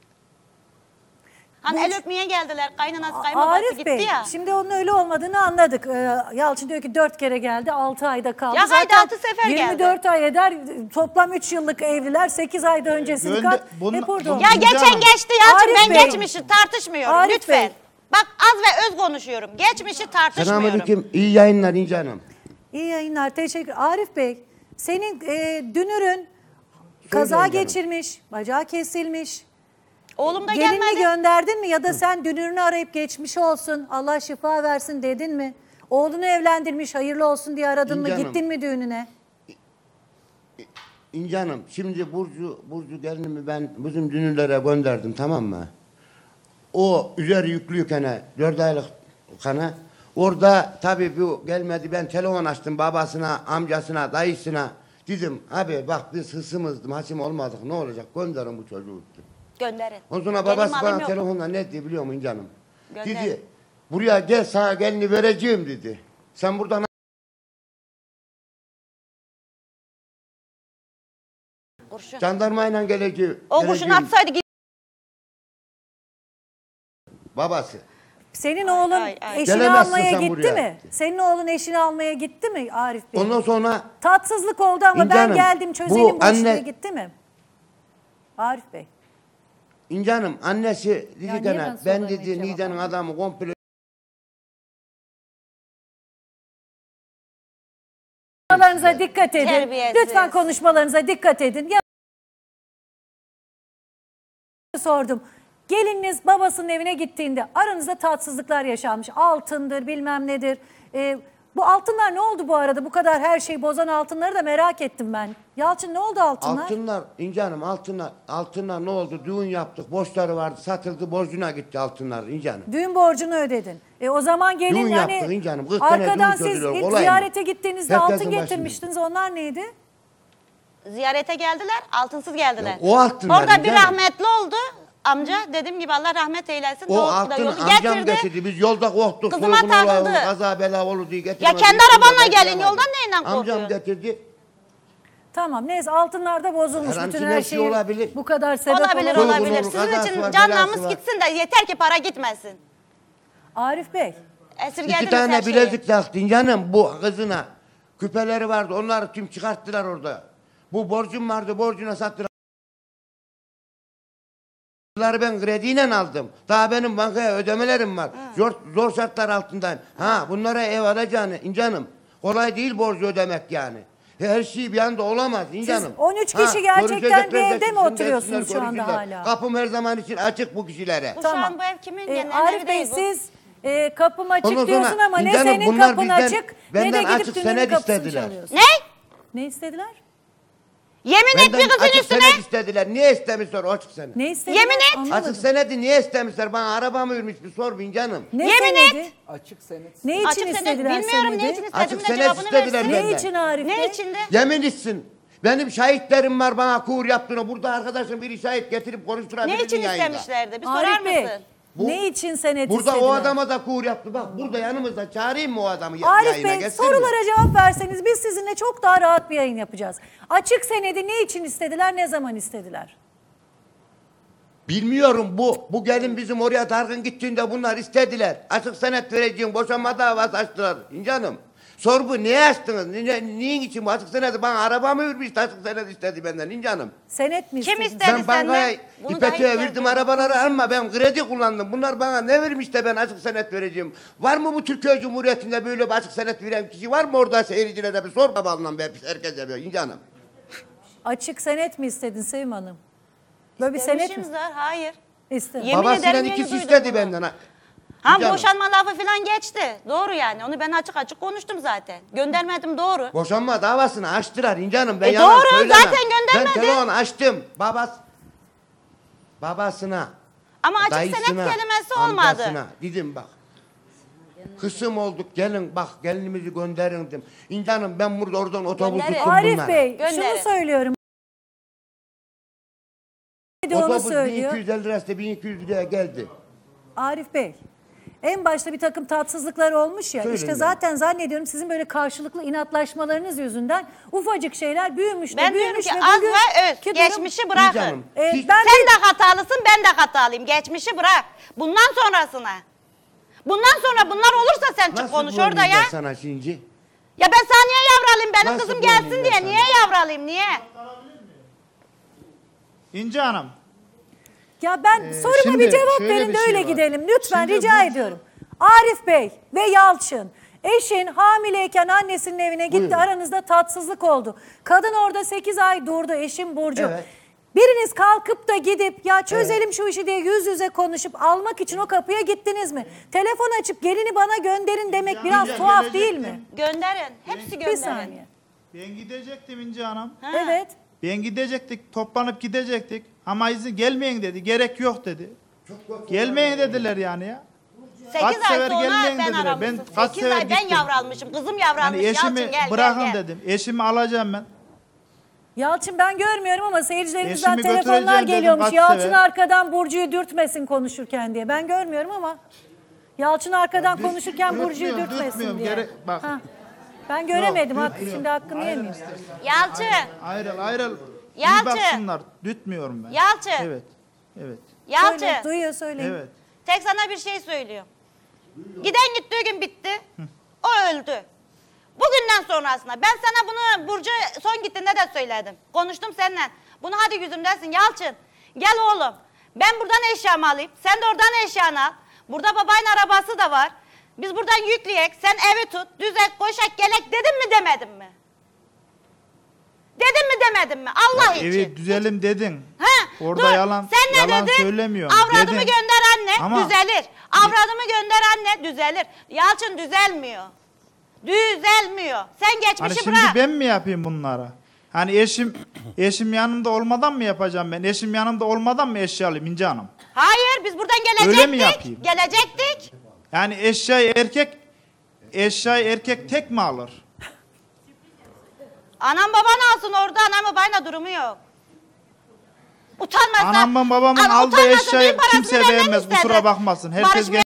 Hani el öpmeye geldiler, kaynanası kayınbabası Arif gitti Bey, ya. şimdi onun öyle olmadığını anladık. Ee, Yalçın diyor ki dört kere geldi, altı ayda kaldı. Ya haydi, Zaten altı sefer geldi. yirmi dört ay eder, toplam üç yıllık evliler, sekiz ayda öncesini Gönder- kat. Bunun- Hep orada bunun- oldu. Ya İnce geçen Hanım. geçti Yalçın, Arif ben Bey. geçmişi tartışmıyorum Arif lütfen. Bey. Bak az ve öz konuşuyorum, geçmişi tartışmıyorum. Selamünaleyküm. İyi yayınlar İnce Hanım. İyi yayınlar, teşekkür. Arif Bey, senin e, dünürün kaza canım. geçirmiş, bacağı kesilmiş. Oğlum da Gelinini gelmedi. gönderdin mi ya da sen dünürünü arayıp geçmiş olsun, Allah şifa versin dedin mi? Oğlunu evlendirmiş, hayırlı olsun diye aradın İnce mı? Hanım. Gittin mi düğününe? İnce Hanım şimdi Burcu, Burcu gelinimi ben bizim dünürlere gönderdim, tamam mı? O üzeri yüklüyken dört aylık kana orada tabii bu gelmedi, ben telefon açtım babasına, amcasına, dayısına. Dedim abi bak biz hısımızdım, hasim olmadık, ne olacak, gönderin bu çocuğu. Gönderin. Ondan sonra Benim babası halim bana yok. telefonla ne dedi biliyor musun İnce Hanım? Gönder. Dedi buraya gel, sana gelini vereceğim dedi. Sen buradan Kurşun. jandarmayla geleceğim. O kurşunu atsaydı git. Babası. Senin oğlun ay, ay. eşini Gelemezsin almaya sen gitti buraya. mi? Senin oğlun eşini almaya gitti mi Arif Bey? Ondan sonra Tatsızlık oldu ama İnce ben Hanım, geldim bu çözelim bu, işi anne- diye gitti mi? Arif Bey. İnce Hanım annesi dedi Ya niye gene ben ben sorularıma hiç dedi cevap Nide'nin adamı komple Konuşmalarınıza dikkat edin. Terbiyesiz. Lütfen konuşmalarınıza dikkat edin. Ya sordum. Gelininiz babasının evine gittiğinde aranızda tatsızlıklar yaşanmış. Altındır bilmem nedir. Ee, bu altınlar ne oldu bu arada? Bu kadar her şeyi bozan altınları da merak ettim ben. Yalçın ne oldu altınlar? altınlar İnce Hanım altınlar altınlar ne oldu? Düğün yaptık. Borçları vardı. Satıldı. Borcuna gitti altınlar İnce Hanım. Düğün borcunu ödedin. E o zaman gelin Düğün yani yaptık İnce Hanım. kırk tane arkadan düğün siz çözülüyor. ilk Kolay mı? ziyarete gittiğinizde Herkesin altın başında. getirmiştiniz. Onlar neydi? Ziyarete geldiler, altınsız geldiler. Ya o altınlar Orada bir İnce Hanım. rahmetli oldu. Amca dediğim gibi Allah rahmet eylesin. O Doğru da altın yolu amcam getirdi. getirdi. Biz yolda korktuk. Kızıma Soygun olayı takıldı. oldu, kaza bela olur diye getirdi. Ya kendi arabanla gelin, yoldan neyle Amcam korkuyorsun? getirdi. Tamam neyse altınlar da bozulmuş. Her an Bütün için her her şey şey olabilir. bu kadar sebep Olabilir olan- Soygun olabilir. olur, Sizin kazası için var, can belası namus var. gitsin de yeter ki para gitmesin. Arif Bey. Esirgediniz İki tane her şeyi. bilezik taktın canım bu kızına. Küpeleri vardı. Onları tüm çıkarttılar orada. Bu borcum vardı. Borcuna sattılar. Bunları ben krediyle aldım. Daha benim bankaya ödemelerim var. Zor, zor şartlar altındayım. Ha bunlara ev alacağını İnce Hanım. Kolay değil borcu ödemek yani. Her şey bir anda olamaz İnce Siz Hanım. on üç kişi gerçekten görüşecekler bir de evde mi çıksın, oturuyorsunuz gelsinler, şu anda görüşürler. hala? Kapım her zaman için açık bu kişilere. Bu şu an bu ev kimin? Ee, Gene Arif evi Bey değil bu. siz e, kapım açık Ondan sonra diyorsun ama ne İnce Hanım, senin bunlar kapın bizden- açık ne de benden gidip açık dünürün senet kapısını istediler. çalıyorsun. Ne? Ne istediler? Yemin et Benden bir kızın açık üstüne. senet istediler. Niye istemişler o açık senet? Ne istediler? Yemin et. Anlamadım. Açık senedi niye istemişler? Bana arabamı vermiş bir sor bin canım. Ne Yemin senedi? et. Açık senet. Ne için Açık senet istediler bilmiyorum senedi? ne için Açık istediğimde senet cevabını istediler versin. Ne benden. için Arif Bey? Ne içinde? Yemin içsin. Benim şahitlerim var bana kur yaptığını. Burada arkadaşım biri şahit getirip konuşturabilir Ne için yayında. istemişlerdi? Bir sorar Arif Bey, mısın? Bu- ne için senet Burada istediler? o adama da kur yaptı. Bak burada yanımızda çağırayım mı o adamı ya- Arif yayına? Bey Gelsin mi? sorulara cevap verseniz biz sizinle çok daha rahat bir yayın yapacağız. Açık senedi ne için istediler, ne zaman istediler? Bilmiyorum bu. Bu gelin bizim oraya Tarkın gittiğinde bunlar istediler. Açık senet vereceğim. Boşanma davası açtılar. İnce Hanım. Sor bu niye açtınız? Niye, niye için bu açık senedi? Bana arabamı vermiş açık senet istedi benden İnce Hanım. Senet mi Kim istediniz? istedi Ben bankaya senden? Bunu daha İpek'e ilk verdim kez arabaları ama ben kredi kullandım. Bunlar bana ne vermiş de ben açık senet vereceğim. Var mı bu Türkiye Cumhuriyeti'nde böyle bir açık senet veren kişi var mı orada seyircilere bir sor babanla be herkese be İnce Hanım. Açık senet mi istedin Sevim Hanım? Böyle bir senet mi? İstemişim zar, hayır. İstedim. Yemin Babasıyla ederim yeni ikisi duydum istedi bunu. benden. ha. Ha İnce Hanım. boşanma lafı falan geçti. Doğru yani. Onu ben açık açık konuştum zaten. Göndermedim doğru. Boşanma davasını açtılar İnce Hanım. Ben E yalan doğru, söylemem. zaten göndermedi. Ben telefon açtım. Babas, babasına, Ama açık dayısına, senet kelimesi olmadı. amcasına dedim bak. Kısım olduk gelin bak gelinimizi gönderin dedim. İnce Hanım ben burada oradan otobüs Gönderin. tuttum Arif bunlara. Bey Gönderin. şunu söylüyorum. Bir de onu Otobüs bin söylüyor. iki yüz elli lirası bin iki yüz liraya geldi. Arif Bey, en başta bir takım tatsızlıklar olmuş ya. Söyleyin işte yani. zaten zannediyorum sizin böyle karşılıklı inatlaşmalarınız yüzünden ufacık şeyler büyümüş de Ben diyorum büyümüş ki ve az bugün ve öz. ki durum- Geçmişi İnce bırakın. Hanım, Ee, hiç- ben Sen de hatalısın, ben de hatalıyım. Geçmişi bırak. Bundan sonrasına. Bundan sonra bunlar olursa sen çık Nasıl konuş orada bulayım ya. ben sana şimdi? Ya ben sana niye yavralayım? Benim Nasıl kızım bulayım gelsin ben diye. sana? Niye yavralayım? Niye? İnce Hanım. Ya ben Ee, soruma şimdi bir cevap şöyle verin bir de şey öyle var. gidelim. Lütfen Şimdi rica bu- ediyorum. Arif Bey ve Yalçın. Eşin hamileyken annesinin evine gitti. Buyurun. Aranızda tatsızlık oldu. Kadın orada sekiz ay durdu eşim Burcu. Evet. Biriniz kalkıp da gidip ya çözelim şu işi diye yüz yüze konuşup almak için o kapıya gittiniz mi? Telefon açıp gelini bana gönderin demek biraz Ya, tuhaf gelecektim. değil mi? Gönderin. Hepsi Bir gönderin. saniye. Ben gidecektim İnce Hanım. Ha. Evet. Ben gidecektik, toplanıp gidecektik. Ama izin gelmeyin dedi, gerek yok dedi. Gelmeyin dediler yani ya. Kaç Sekiz ay sefer sonra gelmeyin ben dediler. aramışım. Ben kaç Sekiz sefer ay ben gittim. yavralmışım. Kızım yavralmış. Yani eşimi Yalçın gel bırakın gel gel. dedim. Eşimi alacağım ben. Yalçın ben görmüyorum ama seyircilerimizden Eşimi telefonlar götüreceğim dedim geliyormuş. kaç Yalçın sefer. arkadan Burcu'yu dürtmesin konuşurken diye. Ben görmüyorum ama Yalçın arkadan konuşurken Burcu'yu dürtmüyorum, dürtmesin dürtmüyorum. diye. Gerek- bak. Ha. Ben göremedim. Yok, Hak, dürtmüyorum. şimdi hakkını yemeyeyim. Yalçın. Ayrıl ayrıl. Yalçın. İyi baksınlar. Dütmüyorum ben. Yalçın. Evet. Evet. Yalçın. Söyle, duyuyor söyleyin. Evet. Tek sana bir şey söylüyorum. Giden gittiği gün bitti. O öldü. Bugünden sonrasında ben sana bunu Burcu son gittiğinde de söyledim. Konuştum seninle. Bunu hadi yüzümdesin Yalçın. Gel oğlum. Ben buradan eşyamı alayım. Sen de oradan eşyanı al. Burada babanın arabası da var. Biz buradan yükleyek. Sen evi tut. Düzek, koşak, gelek dedim mi demedim mi? Dedim mi demedim mi? Allah için. Evi düzelim dedin. Ha, Orada dur. yalan Sen ne yalan dedin? söylemiyorum. Avradımı Dedin. gönder anne Ama- düzelir. Avradımı gönder anne düzelir. Yalçın düzelmiyor. Düzelmiyor. Sen geçmişi Hani şimdi bırak. ben mi yapayım bunlara? Hani eşim eşim yanımda olmadan mı yapacağım ben? Eşim yanımda olmadan mı eşya alayım İnce Hanım? Hayır biz buradan gelecektik. Öyle mi yapayım? Gelecektik. Yani eşyayı erkek eşyayı erkek tek mi alır? Anam baban alsın orada anam babayla durumu yok. Utanmazsa. Anamın babamın Ana, aldığı utanmasa eşyayı düğün parasını kimse benden beğenmez. istedi. Kusura bakmasın. Herkes Barışmaya- gel-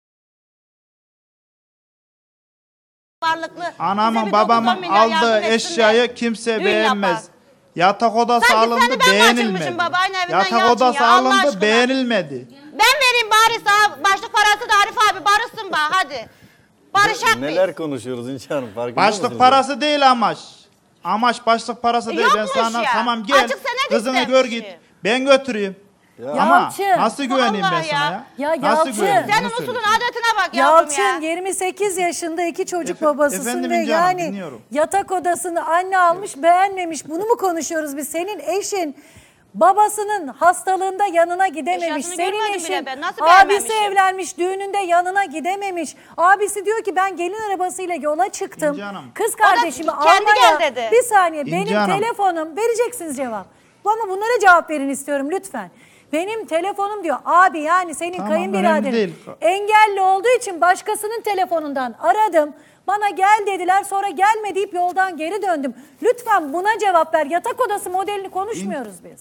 varlıklı. Bize Anamın bir babamın dokuz on milyar yardım aldığı etsin de eşyayı kimse düğün beğenmez. yapar. Yatak odası Sanki alındı seni ben beğenilmedi. kaçırmışım babayın evinden Yatak Yalçın odası ya, Allah alındı aşkına. beğenilmedi. Ben vereyim bari sana başlık parası da Arif abi barışsın bana hadi. Barışak biz. Neler konuşuyoruz İnce Hanım farkında Başlık mısınız? parası değil amaç. Amaç başlık parası değil. Ben Yokmuş sana ya. tamam gel. Açık senet Kızını gör istemiş. git. Ben götüreyim. Ama Yalçın. nasıl güveneyim ben Vallahi sana ya. ya? Ya Nasıl Yalçın. güveneyim? Senin Onu söyle. usulün adetine bak yavrum Yalçın ya. yirmi sekiz yaşında iki çocuk Efe- babasısın efendim ve İnce Hanım, yani dinliyorum. yatak odasını anne almış beğenmemiş. Bunu mu konuşuyoruz biz? Senin eşin babasının hastalığında yanına gidememiş. Eşyasını Senin görmedim bile eşin ben. Nasıl abisi beğenmemişim? evlenmiş düğününde yanına gidememiş. Abisi diyor ki ben gelin arabasıyla yola çıktım. İnce Hanım. Kız kardeşimi kendi almaya. gel dedi. Bir saniye İnce benim Hanım. telefonum vereceksiniz cevap. Ama bunlara cevap verin istiyorum lütfen. Benim telefonum diyor abi yani senin Tamam, kayınbiraderin önemli değil. engelli olduğu için başkasının telefonundan aradım. Bana gel dediler sonra gelme deyip yoldan geri döndüm. Lütfen buna cevap ver. Yatak odası modelini konuşmuyoruz biz.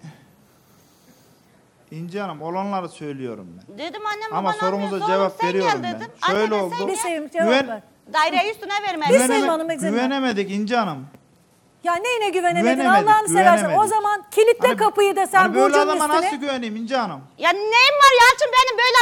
İnci Hanım olanları söylüyorum ben. Dedim annem Ama babana sorumuza almıyorsa cevap oğlum sen veriyorum gel ben. dedim. Şöyle Anneme oldu. sen Bir gel. sevim cevap Güven- ver. Daireyi üstüne vermedi. Bir Güveneme- Sayın Hanım, izin ver. güvenemedik İnci Hanım. Ya neyine güvenemedin Güvenemedik, Allah'ını seversen. O güvenemedik. zaman kilitle Hani- kapıyı da sen hani böyle Burcu'nun adama üstüne. nasıl güveneyim İnci Hanım? Ya neyim var Yalçın benim böyle.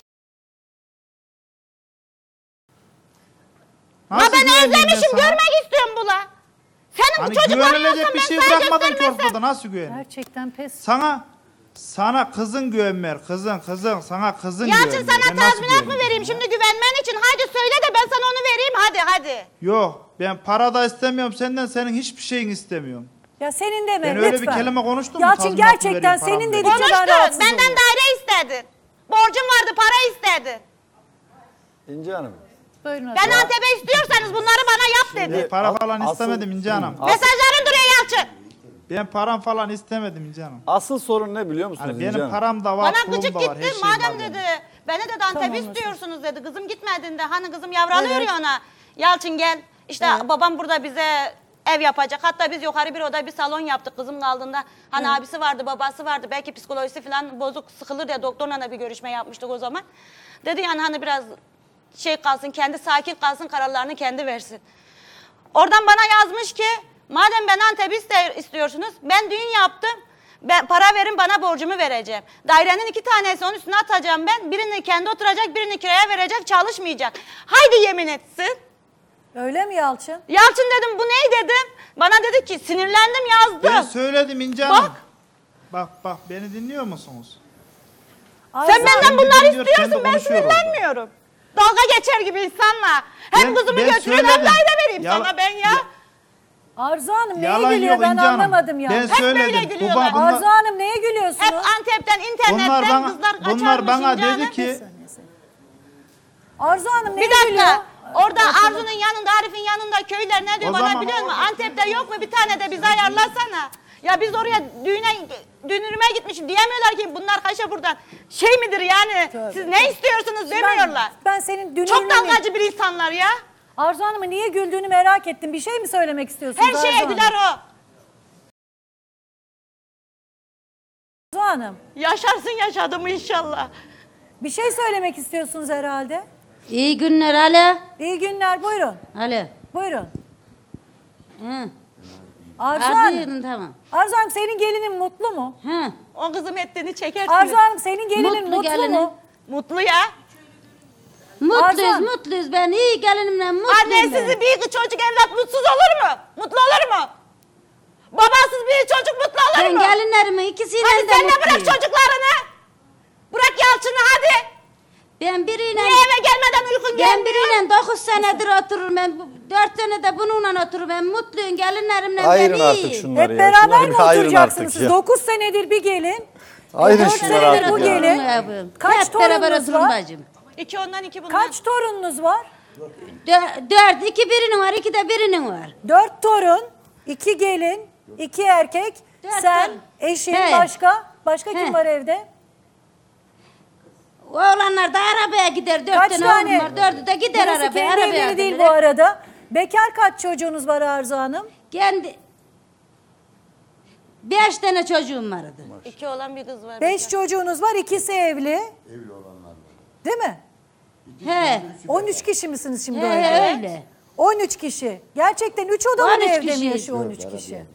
Nasıl Ya ben güveneyim özlemişim sana? görmek istiyorum bula. Senin Hani bu çocukların olsa güvenilecek bir ben şey sana bırakmadın ki göstermezsem. ortada nasıl güveneyim? Gerçekten pes. Sana sana kızın güvenmer. Kızın kızın sana kızın Yalçın güvenmer. sana Ben nasıl tazminat mı güveneyim vereyim ya? şimdi güvenmen için? Hadi söyle de ben sana onu vereyim hadi hadi. Yok ben para da istemiyorum senden senin hiçbir şeyini istemiyorum. Ya senin deme Ben lütfen. öyle bir kelime konuştum mu? Yalçın Tazminat mı gerçekten vereyim, param senin vereyim? dedikçe ben Konuştun rahatsız benden oluyorum. daire istedin. Borcum vardı para istedin. İnci Hanım. Buyurun Ben efendim. Antep'e istiyorsanız bunları bana yap dedi. Ben para As- falan asıl- istemedim İnci Hanım. As- Mesajların duruyor Yalçın. Ben param falan istemedim İnci Hanım. Asıl sorun ne biliyor musunuz Hani İnci benim Hanım? param da var, Bana pulum gıcık da var, her gitti şeyim var madem benim. dedi. Beni dedi Antep'i Tamam, istiyorsunuz dedi. Kızım gitmediğinde hani kızım yavralıyor Evet. ya ona. Yalçın gel. İşte babam burada bize ev yapacak. Hatta biz yukarı bir oda bir salon yaptık kızımın aldığında. Hani abisi vardı babası vardı. Belki psikolojisi falan bozuk sıkılır diye doktorla da bir görüşme yapmıştık o zaman. Dedi yani hani biraz şey kalsın kendi sakin kalsın kararlarını kendi versin. Oradan bana yazmış ki madem ben Antep'i iste- istiyorsunuz ben düğün yaptım. Ben para verin bana borcumu vereceğim. Dairenin iki tanesi onun üstüne atacağım ben. Birini kendi oturacak birini kiraya verecek çalışmayacak. Haydi yemin etsin. Öyle mi Yalçın? Yalçın dedim bu ne dedim. Bana dedi ki sinirlendim yazdı. Ben söyledim İnci Hanım. Bak bak beni dinliyor musunuz? Arzu Sen benden Kendi bunları dinliyor, istiyorsun kendi ben konuşuyor orada. sinirlenmiyorum. Dalga geçer gibi insanla. Hem Ben- kızımı ben götürün hem söyledim. daire vereyim Yala- sana ben ya. Arzu Hanım neye Yalan gülüyor yok ben İnci Hanım. anlamadım ya. Ben Hep böyle söyledim. gülüyorlar. Bu- bunlar- Arzu Hanım neye gülüyorsunuz? Hep Antep'ten internetten Bunlar bana, kızlar kaçarmış bunlar bana İnce dedi Hanım. ki Arzu Hanım neye Bir dakika. gülüyor? Orada Arzu'nun yanında, Arif'in yanında köyler ne diyor O bana zaman- biliyor musun? Antep'te yok mu bir tane de bize ayarlasana. Ya biz oraya düğüne, düğünüme gitmişiz diyemiyorlar ki bunlar kaşa buradan. Şey midir yani siz ne istiyorsunuz demiyorlar. Ben, ben senin dünürünü... Çok dalgacı bir insanlar ya. Arzu Hanım'ın niye güldüğünü merak ettim. Bir şey mi söylemek istiyorsunuz Her şeye Arzu güler Hanım? o. Arzu Hanım Yaşarsın yaşadığımı inşallah. bir şey söylemek istiyorsunuz herhalde. İyi günler Ali. İyi günler buyurun. Ali. Buyurun. Hı. Arzu Arzu Hanım. yedim, tamam. Arzu Hanım senin gelinin mutlu mu? Hı. O kızım ettiğini çekersiniz. Arzu Hanım senin gelinin Mutlu mutlu, gelinim. mu? Mutlu ya. Mutluyuz, Arzu- mutluyuz. Ben iyi gelinimle mutluyum. Annesiz ben. bir çocuk evlat mutsuz olur mu? Mutlu olur mu? Babasız bir çocuk mutlu olur Ben mu? gelinlerimin ikisiyle Hadi de sen de bırak mutluyum. çocuklarını. Bırak Yalçın'ı hadi. Ben biriyle... Niye eve gelmeden uykun Ben gelmiyor? biriyle dokuz senedir otururum. Ben bu- dört senede bununla otururum. Ben mutluyum. Gelinlerimle Ayırın ben artık iyi. şunları Hep ya. beraber Şunları mi bir ayırın oturacaksınız artık siz? ya. dokuz senedir bir gelin. Ayırın dört şunları senedir artık bu ya. gelin. Oturun Kaç Hep beraber torununuz oturun var? bacım. İki ondan iki bundan. Kaç torununuz var? Dö- dört, iki birinin var, iki de birinin var. Dört torun, iki gelin, iki erkek. Dört Sen, torun. eşin, He. başka? Başka kim He. var evde? Oğlanlar da arabaya gider. Dört Kaç tane, tane? oğlum var. Dördü de gider Burası arabaya. kendi Arabaya evleri değil bu giderler. arada. Bekar kaç çocuğunuz var Arzu Hanım? Kendi... Beş tane çocuğum vardı. İki olan bir kız var. Beş çocuğunuz var, ikisi evli. Evli olanlar var. Değil mi? He. on üç kişi misiniz şimdi He, o evde? öyle. on üç kişi. Gerçekten üç odalı on bir üç evde mi kişi. yaşıyor on üç kişi?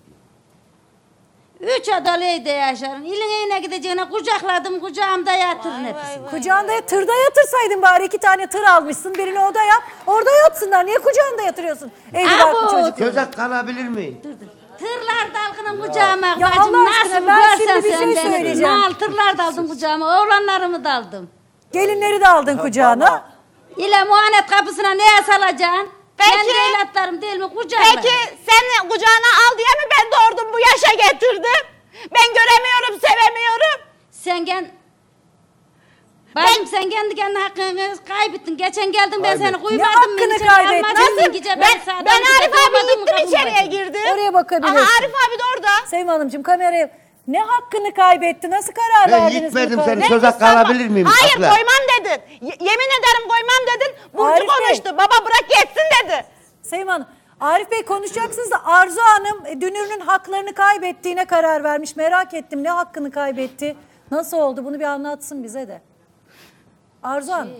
Üç odalı evde yaşarım. İline iğne gideceğine kucakladım, kucağımda yatırın hepsi. Kucağında tırda yatırsaydın bari iki tane tır almışsın. Birini oda yap. Orada yatsınlar. Niye kucağında yatırıyorsun? Evli Abo! barklı çocuk. Söz hakkı alabilir miyim? Tırlar dalgının kucağıma Ya bacım Allah aşkına, nasıl ben görsen şimdi bir sen şey beni. söyleyeceğim. Nal tırlar daldım kucağıma, oğlanlarımı daldım. Gelinleri de aldın kucağına. İle muhanet kapısına neye salacaksın? Peki. Kendi evlatlarım değil mi kucağıma? Peki sen kucağına al diye mi ben doğurdum bu yaşa getirdim? Ben göremiyorum, sevemiyorum. Sen gel... Bacım sen kendi kendine hakkını kaybettin. Geçen geldin ben seni kuymadım. Ne hakkını kaybettin? Nasıl? Ben, ben, ben Arif abi gittim içeriye girdim. Oraya bakabilirsin. Aha Arif abi de orada. Sevim Hanımcığım kameraya ne hakkını kaybetti? Nasıl karar Ben verdiniz? gitmedim bu seni konuda? söz kalabilir miyim? Hayır Abla? koymam dedin. Y- yemin ederim koymam dedin. Burcu Arif Bey. konuştu. Baba bırak yetsin dedi. Sevim Hanım, Arif Bey konuşacaksınız da Arzu Hanım e, Dünür'ün haklarını kaybettiğine karar vermiş. Merak ettim ne hakkını kaybetti? Nasıl oldu? Bunu bir anlatsın bize de. Arzu Hanım.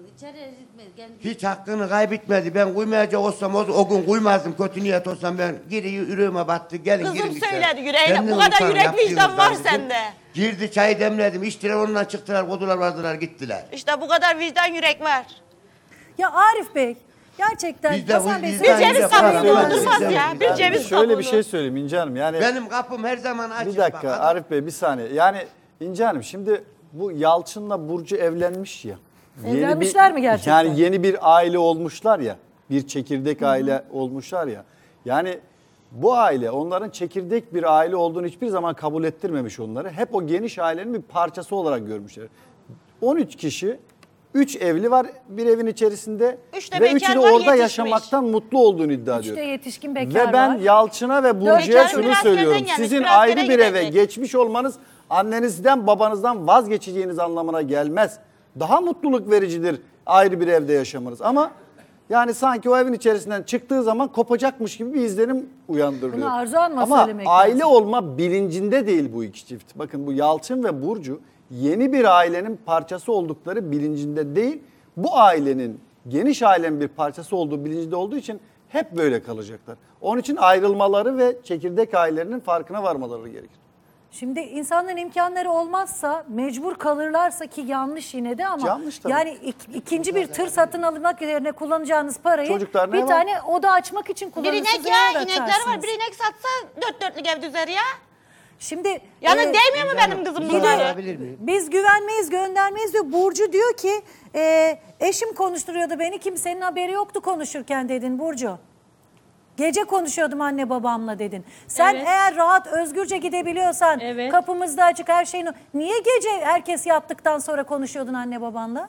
Hiç hakkını kaybetmedi. Ben kuymayacak olsam o, o gün kuymazdım. Kötü niyet olsam ben geri yüreğime battı. Gelin Kızım girin içeri. söyledi yüreğine. Ben de Bu kadar unutarım, yürek yaptığınız vicdan var kardeşim. sende. Girdi çay demledim. İçtiler ondan çıktılar. Kodular vardılar gittiler. İşte bu kadar vicdan yürek var. Ya Arif Bey gerçekten Biz de Hasan bu- Bey biz size- de- Bir ceviz de- kabuğu Biz de- doldurmaz biz de- ya. biz Bir de- ceviz Şöyle kabuğu. bir şey söyleyeyim İnce Hanım. Yani Benim kapım her zaman açık. bir dakika Bak, Arif Bey bir saniye. Yani İnce Hanım şimdi bu Yalçın'la Burcu evlenmiş ya. Yeni Evlenmişler bir- mi gerçekten? Yani yeni bir aile olmuşlar ya. Bir çekirdek aile olmuşlar ya. Yani bu aile onların çekirdek bir aile olduğunu hiçbir zaman kabul ettirmemiş onları. Hep o geniş ailenin bir parçası olarak görmüşler. on üç kişi, üç evli var bir evin içerisinde Üç de ve üçü bekar de var, orada yetişmiş. yaşamaktan mutlu olduğunu iddia ediyor. İşte yetişkin bekar Ve ben var. Yalçın'a ve Burcu'ya Bekar şunu biraz söylüyorum. yerden gelmiş, Sizin biraz ayrı yere bir eve gidecek. geçmiş olmanız annenizden babanızdan vazgeçeceğiniz anlamına gelmez. Daha mutluluk vericidir ayrı bir evde yaşamanız. Ama yani sanki o evin içerisinden çıktığı zaman kopacakmış gibi bir izlenim uyandırıyor. Bunu Arzu Hanım'a Ama söylemek aile lazım. olma bilincinde değil bu iki çift. Bakın bu Yalçın ve Burcu yeni bir ailenin parçası oldukları bilincinde değil. Bu ailenin geniş ailenin bir parçası olduğu bilincinde olduğu için hep böyle kalacaklar. Onun için ayrılmaları ve çekirdek ailelerinin farkına varmaları gerekir. Şimdi insanların imkanları olmazsa mecbur kalırlarsa ki yanlış yine de ama Yanlış tabii. yani ik- ikinci bir tır satın almak yerine kullanacağınız parayı Çocuklar ne bir var? tane oda açmak için Bir kullanırsınız. inek ya, inekleri var. Bir inek satsa dört dörtlük ev düzer ya. Şimdi Yani e, değmiyor mu benim kızım bir bunları? de Alabilir miyim? biz güvenmeyiz göndermeyiz diyor. Burcu diyor ki e, eşim konuşturuyordu beni, kimsenin haberi yoktu konuşurken dedin Burcu. Gece konuşuyordum anne babamla dedin. Sen Evet. eğer rahat özgürce gidebiliyorsan Evet. kapımızda açık her şeyin. Niye gece herkes yattıktan sonra konuşuyordun anne babanla?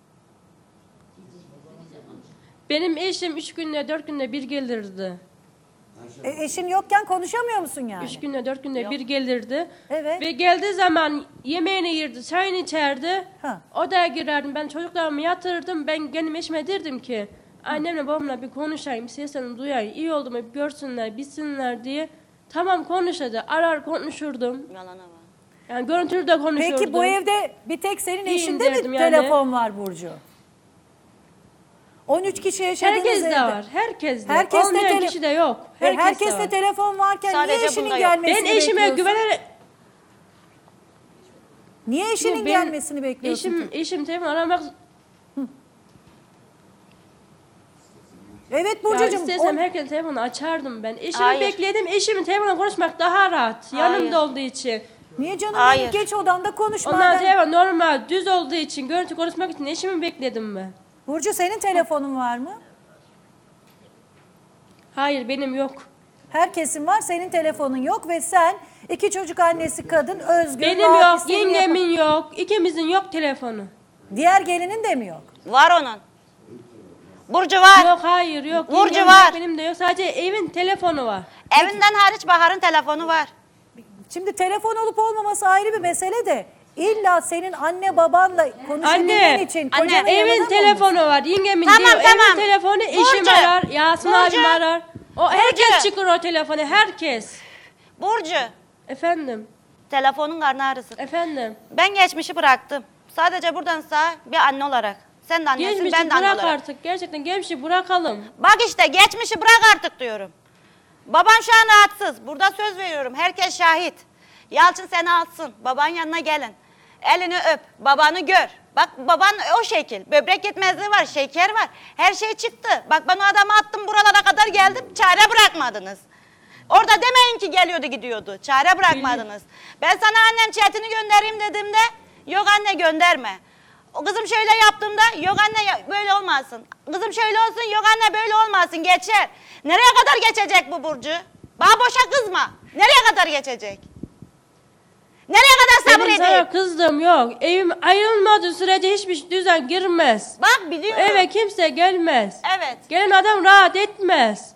Benim eşim üç günde dört günde bir gelirdi. E, eşin yokken konuşamıyor musun yani? Üç günde dört günde bir gelirdi. Evet. Ve geldiği zaman yemeğini yerdi, çayını içerdi. Ha. Odaya girerdim. Ben çocuklarımı yatırırdım. Ben kendim eşime derdim ki annemle babamla bir konuşayım, seslerini duyayım, iyi oldu mu bir görsünler, bilsinler diye. Tamam konuş dedi. Arar konuşurdum. Yalana var. Yani görüntülü de konuşurdum. Peki bu evde bir tek senin İyiyim eşinde mi derdim yani. telefon var Burcu? on üç kişi yaşadığınız Herkes evde. de var. Herkes de. Herkes de Olmayan tele- kişi de yok. E, Herkes Herkeste de var. telefon varken Sadece niye eşinin bunda yok. gelmesini Ben eşime bekliyorsun? güvenerek... Niye eşinin Ben- gelmesini bekliyorsun Eşim, ki? eşim telefon aramak... Evet Ya Burcucuğum. istesem o- herkes telefonu açardım ben. Eşimi Hayır. bekledim. Eşimin telefonla konuşmak daha rahat. Yanımda olduğu için. Niye canım Hayır. benim geç odanda konuşma. Ondan Ben- telefon normal düz olduğu için görüntü konuşmak için eşimi bekledim ben. Burcu senin telefonun var mı? Hayır benim yok. Herkesin var, senin telefonun yok ve sen iki çocuk annesi kadın özgür. Benim rahat, yok, istediğini yengemin yap- yok, ikimizin yok telefonu. Diğer gelinin de mi yok? Var onun. Burcu var. Yok hayır yok. Burcu yengem var. yok, benim de yok. Sadece evin telefonu var. Evinden hariç Bahar'ın telefonu var. Şimdi telefon olup olmaması ayrı bir mesele de illa senin anne babanla konuşabilmen Anne, için anne, kocanın evin yanında mı telefonu var, yengemin Tamam, değil. tamam. Evin telefonu eşim Burcu, arar, Yasin Burcu, abim arar. O herkes Burcu. çıkar o telefonu, herkes. Burcu. Efendim, Telefonun karnı ağrısı. efendim. Ben geçmişi bıraktım. Sadece buradan sağ bir anne olarak. Sen de annesin, Geçmişi ben de anne bırak olarak. artık, gerçekten geçmişi bırakalım. Bak işte geçmişi bırak artık diyorum. Baban şu an rahatsız. Burada söz veriyorum. Herkes şahit. Yalçın seni alsın. Baban yanına gelin. Elini öp. Babanı gör. Bak baban o şekil. Böbrek yetmezliği var. Şeker var. Her şey çıktı. Bak ben o adamı attım buralara kadar geldim. Çare bırakmadınız. Orada demeyin ki geliyordu gidiyordu. Çare bırakmadınız. Ben sana annem chatini göndereyim dediğimde yok anne gönderme. O kızım şöyle yaptığımda yok anne böyle olmasın. Kızım şöyle olsun yok anne böyle olmasın geçer. Nereye kadar geçecek bu Burcu? Bana boşa kızma. Nereye kadar geçecek? Nereye kadar sabır Benim edeyim? sana kızdım yok. Evim ayrılmadığı sürece hiçbir düzen girmez. Bak biliyorum. Eve kimse gelmez. Evet. Gelen adam rahat etmez.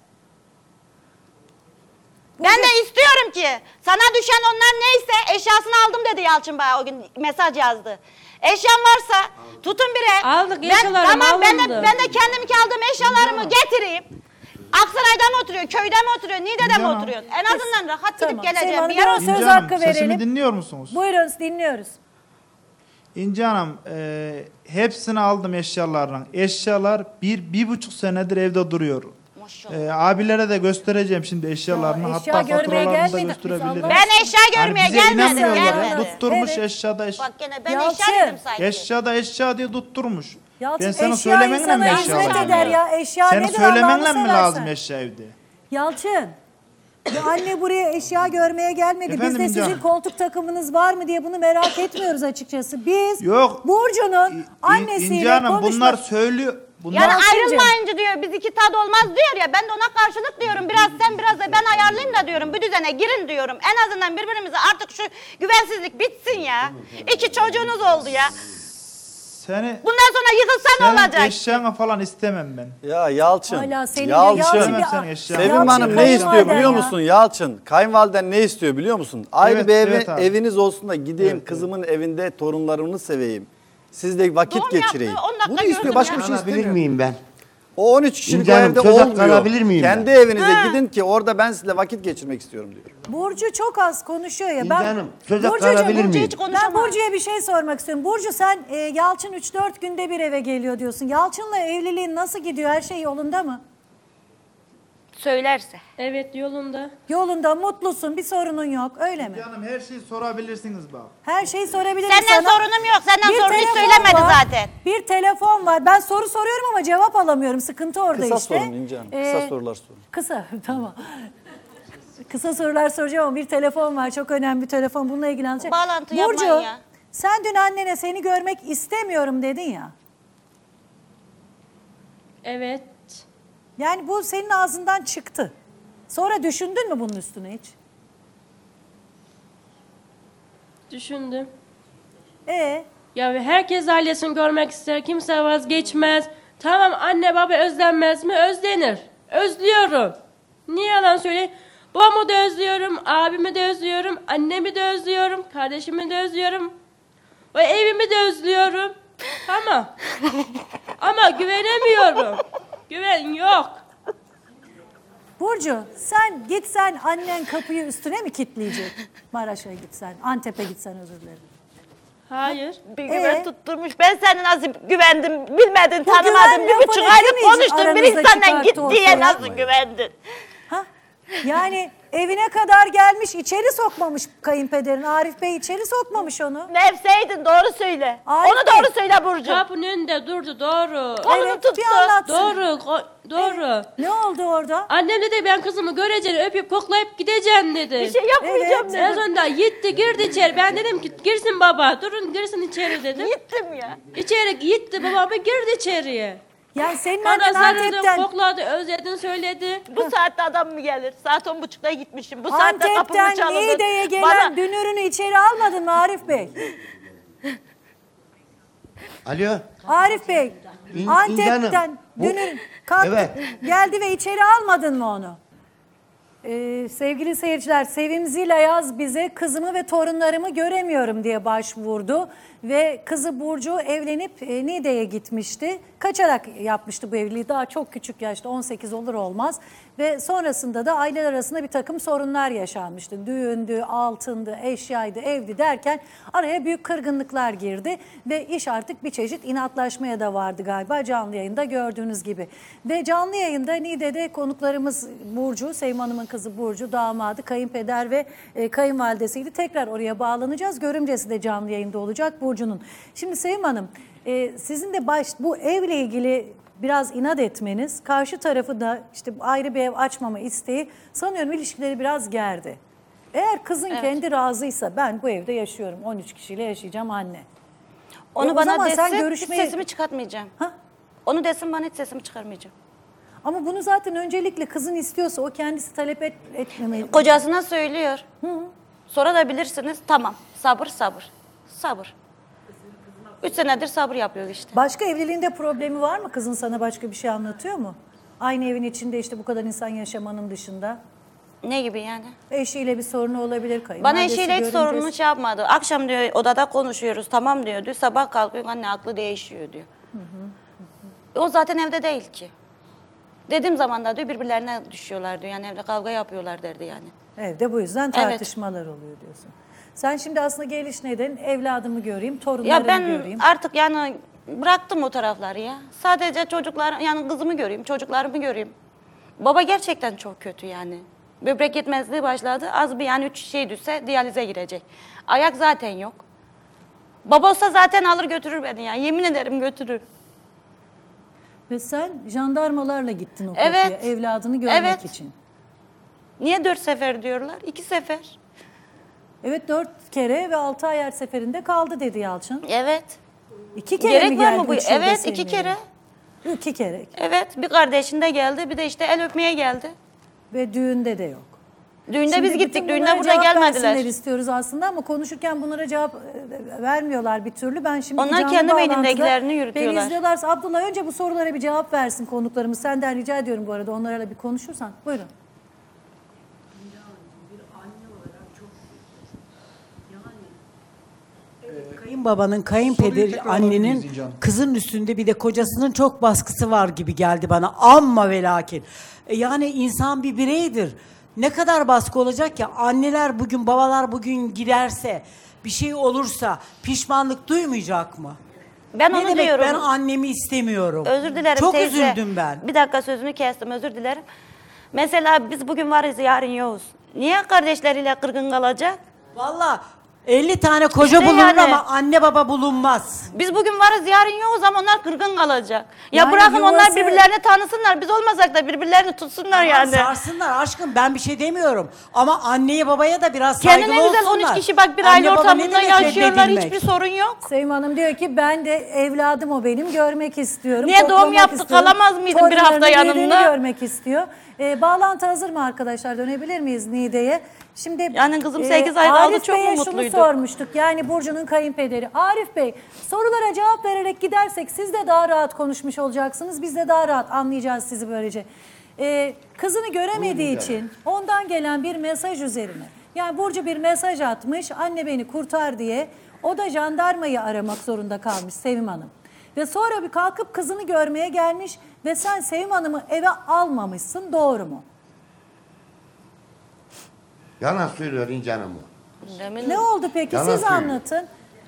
Ben de istiyorum ki sana düşen onlar neyse eşyasını aldım dedi Yalçın bana o gün mesaj yazdı. Eşyan varsa tutun bir ev. Aldık, ben, eşyalarım Tamam ben de, alındı. ben de kendimki aldığım eşyalarımı getireyim. Aksaray'da mı oturuyor, köyde mi oturuyor, Niğde'de mi Canım. oturuyor? En azından rahat Tamam, gidip geleceğim Sevim bir Hanım, yer biraz olsun. söz İnce Hanım, hakkı sesimi verelim. dinliyor musunuz? Buyurun dinliyoruz. İnce Hanım, e, hepsini aldım eşyalarla. Eşyalar bir, bir buçuk senedir evde duruyor. E, abilere de göstereceğim şimdi eşyalarını. Ya, eşya Hatta görmeye faturalarını da gelmeyin. gösterebilirim. Ben eşya görmeye bize gelmedim. inanmıyorlar. gelmedim. Tutturmuş Evet. eşyada eşya. Bak gene ben Yalçın. eşya dedim sanki. Eşyada eşya diye tutturmuş. Yalçın Ben sana eşya söylemenle mi insana eşya hizmet lazım? eder ya. Eşya Senin nedir Allah'ını söylemenle mi seversen? lazım eşya evde? Yalçın. Ya anne buraya eşya görmeye gelmedi. Efendim Biz de İnce sizin Hanım? koltuk takımınız var mı diye bunu merak etmiyoruz açıkçası. Biz Yok. Burcu'nun annesiyle İnce Hanım konuşmak... bunlar söylüyor. Bunlar Yani Yalçıncığım. ayrılmayınca diyor biz iki tad olmaz diyor ya ben de ona karşılık diyorum biraz sen biraz da ben ayarlayayım da diyorum bu düzene girin diyorum. En azından birbirimize artık şu güvensizlik bitsin ya. İki çocuğunuz oldu ya. seni Bundan sonra yıkılsa ne senin olacak? eşyanı falan istemem ben. Ya Yalçın. Hala senin Yalçın. Yalçın Sevmem bir- seni eşya. Sevim Yalçın Hanım ne kayınvaliden istiyor biliyor ya. musun Yalçın? Kayınvaliden ne istiyor biliyor musun? Ayrı Evet, bir evi, evet abi. eviniz olsun da gideyim Evet, kızımın evinde torunlarını seveyim. Sizle vakit Doğum yaptı, geçireyim. on dakika Bunu istiyor gördüm başka ya. bir şey Alabilir istemiyor. miyim ben? O on üç kişilik İnce o Hanım, evde söz hakkı olmuyor. alabilir miyim Kendi ben? evinize gidin ki orada ben sizinle vakit geçirmek istiyorum diyor. Burcu çok az konuşuyor ya. İnce Ben Hanım, söz hakkı Burcucuğum, alabilir Burcu miyim? hiç konuşamaz. Ben Burcu'ya bir şey sormak istiyorum. Burcu sen e, Yalçın üç dört günde bir eve geliyor diyorsun. Yalçın'la evliliğin nasıl gidiyor? Her şey yolunda mı? Söylerse. Evet yolunda. Yolunda, mutlusun, bir sorunun yok. Öyle mi? Canım her şeyi sorabilirsiniz bak. Her şeyi sorabilirim Senden sana. sorunum yok. Senden Bir sorunu hiç telefon söylemedi var, zaten. Bir telefon var. Ben soru soruyorum ama cevap alamıyorum. Sıkıntı orada Kısa işte. sorun İnce Hanım. Kısa Ee, sorular sorun. Kısa, tamam. Kısa sorular soracağım ama bir telefon var. Çok önemli bir telefon. Bununla ilgili anlatacağım. Bağlantı Burcu, yapmayın ya. sen dün annene seni görmek istemiyorum dedin ya. Evet. Yani bu senin ağzından çıktı. Sonra düşündün mü bunun üstüne hiç? Düşündüm. Ee, Ya herkes ailesini görmek ister. Kimse vazgeçmez. Tamam anne baba özlenmez mi? Özlenir. Özlüyorum. Niye yalan söyleyeyim? Babamı da özlüyorum. Abimi de özlüyorum. Annemi de özlüyorum. Kardeşimi de özlüyorum. Ve evimi de özlüyorum. Tamam. Ama güvenemiyorum. Güven yok. Burcu sen gitsen annen kapıyı üstüne mi kilitleyecek? Maraş'a gitsen, Antep'e gitsen özür dilerim. Hayır. Bir Ee? güven tutturmuş. Ben sana nasıl güvendim bilmedin, Bu tanımadın. güven Bir buçuk lafını aylık kim hiç konuştun. Bir aranızda insandan çıkarttı git diye ortaya? nasıl güvendin? Ha? Yani evine kadar gelmiş, içeri sokmamış kayınpederin. Arif Bey içeri sokmamış onu. Nevseydin doğru söyle. Arif Onu Bey. doğru söyle Burcu. Kapının önünde durdu doğru. Kolunu Evet, tuttu. bir anlatsın. Doğru. ko- Doğru. Ne oldu orada? Annem dedi ben kızımı göreceğim, öpüp koklayıp gideceğim dedi. Bir şey yapmayacağım Evet. En dedim. sonunda gitti girdi içeri. Ben dedim ki girsin baba durun girsin içeri dedim. Gittim ya. İçeri gitti babamı girdi içeriye. Yani senin Bana annen sarıldı, Antep'ten, kokladı, özledin söyledi. Bu saatte adam mı gelir? Saat on buçukta gitmişim. Bu saatte kapımı Antep'ten çalındı. Niğde'ye gelen Bana- dünürünü içeri almadın mı Arif Bey? Alo. Arif Bey, İn- Antep'ten İncanım, bu- dünür kalktı, Evet. geldi ve içeri almadın mı onu? Ee, sevgili seyirciler, Sevim Zilayaz bize kızımı ve torunlarımı göremiyorum diye başvurdu. Ve kızı Burcu evlenip e, Niğde'ye gitmişti. Kaçarak yapmıştı bu evliliği. Daha çok küçük yaşta on sekiz olur olmaz. Ve sonrasında da aileler arasında bir takım sorunlar yaşanmıştı. Düğündü, altındı, eşyaydı, evdi derken araya büyük kırgınlıklar girdi. Ve iş artık bir çeşit inatlaşmaya da vardı galiba canlı yayında gördüğünüz gibi. Ve canlı yayında Niğde'de konuklarımız Burcu, Sevim Hanım'ın kızı Burcu, damadı, kayınpeder ve e, kayınvalidesiydi. Tekrar oraya bağlanacağız. Görümcesi de canlı yayında olacak Burcu'nun. Şimdi Sevim Hanım, e, sizin de baş, bu evle ilgili biraz inat etmeniz, karşı tarafı da işte ayrı bir ev açmama isteği sanıyorum ilişkileri biraz gerdi. Eğer kızın Evet. kendi razıysa ben bu evde yaşıyorum, on üç kişiyle yaşayacağım anne. Onu E o bana zaman desin, sen hiç görüşmeyi- sesimi çıkartmayacağım. Ha? Onu desin, bana hiç sesimi çıkarmayacağım. Ama bunu zaten öncelikle kızın istiyorsa o kendisi talep et, etmemeli. Kocasına söylüyor. Sonra da bilirsiniz, tamam, sabır sabır, sabır. Üç senedir sabır yapıyor işte. Başka evliliğinde problemi var mı? Kızın sana başka bir şey anlatıyor mu? Aynı evin içinde işte bu kadar insan yaşamanın dışında. Ne gibi yani? Eşiyle bir sorunu olabilir, Bana kayınvalidesi eşiyle hiç görünce- sorununu şey yapmadı. Akşam diyor odada konuşuyoruz, tamam diyor. diyor. Sabah kalkıyor, anne aklı değişiyor diyor. O zaten evde değil ki. Dediğim zaman da diyor birbirlerine düşüyorlar diyor. Yani evde kavga yapıyorlar derdi yani. Evde bu yüzden Evet. tartışmalar oluyor diyorsun. Sen şimdi aslında geliş neden evladımı göreyim, torunlarımı Ya ben göreyim. artık yani bıraktım o tarafları ya. Sadece çocuklar, yani kızımı göreyim, çocuklarımı göreyim. Baba gerçekten çok kötü yani. Böbrek yetmezliği başladı. Az bir yani üç şey düşse diyalize girecek. Ayak zaten yok. Baba olsa zaten alır götürür beni ya. Yemin ederim götürür. Ve sen jandarmalarla gittin o Evet. kapıya evladını görmek Evet. için. Niye dört sefer diyorlar? İki sefer. Evet, dört kere ve altı ay her seferinde kaldı dedi Yalçın. Evet. İki kere Gerek mi var geldi mı bu? üç yılda Evet, senin iki evine? kere. İki kere. Evet, bir kardeşin de geldi, bir de işte el öpmeye geldi. Ve düğünde de yok. Düğünde Şimdi biz bütün gittik, bunlara düğünde burada cevap gelmediler. versinler istiyoruz aslında ama konuşurken bunlara cevap e, vermiyorlar bir türlü. Ben şimdi Onlar canlı kendi bağlantıda beynindekilerini yürütüyorlar. Beni izliyorlarsa Abdullah önce bu sorulara bir cevap versin konuklarımız. Senden rica ediyorum bu arada onlarla bir konuşursan. Buyurun. Kayınbabanın, Soruyu kayınpederi, tekrar alabilir annenin miyiz İnce Hanım? kızın üstünde bir de kocasının çok baskısı var gibi geldi bana. Amma ve lakin. E yani insan bir bireydir. Ne kadar baskı olacak ya? Anneler bugün, babalar bugün giderse, bir şey olursa pişmanlık duymayacak mı? Ben ne onu demek diyorum. ben annemi istemiyorum. Özür dilerim Çok teyze. üzüldüm ben. Bir dakika sözünü kestim, özür dilerim. Mesela biz bugün varız, yarın yokuz. Niye kardeşleriyle kırgın kalacak? Vallahi elli tane koca İşte bulunur yani. ama anne baba bulunmaz. Biz bugün varız, yarın yokuz ama onlar kırgın kalacak. Ya Yani bırakın onlar yuvası- birbirlerini tanısınlar. Biz olmasak da birbirlerini tutsunlar yani. Sarsınlar aşkım, ben bir şey demiyorum. Ama anneye babaya da biraz saygılı Kendine güzel olsunlar. on üç kişi bak bir Anne aile baba ne ortamında demek yaşıyorlar. reddedilmek? Hiçbir sorun yok. Sevim Hanım diyor ki ben de evladım o benim görmek istiyorum. Niye doğum toplamak yaptı, istiyorum. kalamaz mıydın bir hafta Torunlarını, büyüdüğünü yanında? görmek istiyor. Ee, bağlantı hazır mı arkadaşlar? Dönebilir miyiz Niğde'ye? Şimdi Yani kızım sekiz ay kaldı, Arif çok mu Bey'e şunu mutluyduk? sormuştuk. Yani Burcu'nun kayınpederi. Arif Bey, sorulara cevap vererek gidersek siz de daha rahat konuşmuş olacaksınız. Biz de daha rahat anlayacağız sizi böylece. Ee, kızını göremediği için ondan gelen bir mesaj üzerine. Yani Burcu bir mesaj atmış, anne beni kurtar diye. O da jandarmayı aramak zorunda kalmış Sevim Hanım. Ve sonra bir kalkıp kızını görmeye gelmiş ve sen Sevim Hanım'ı eve almamışsın, doğru mu? Yalan söylüyor İnce Hanım. Ne oldu peki? Yalan Siz söylüyor. anlatın.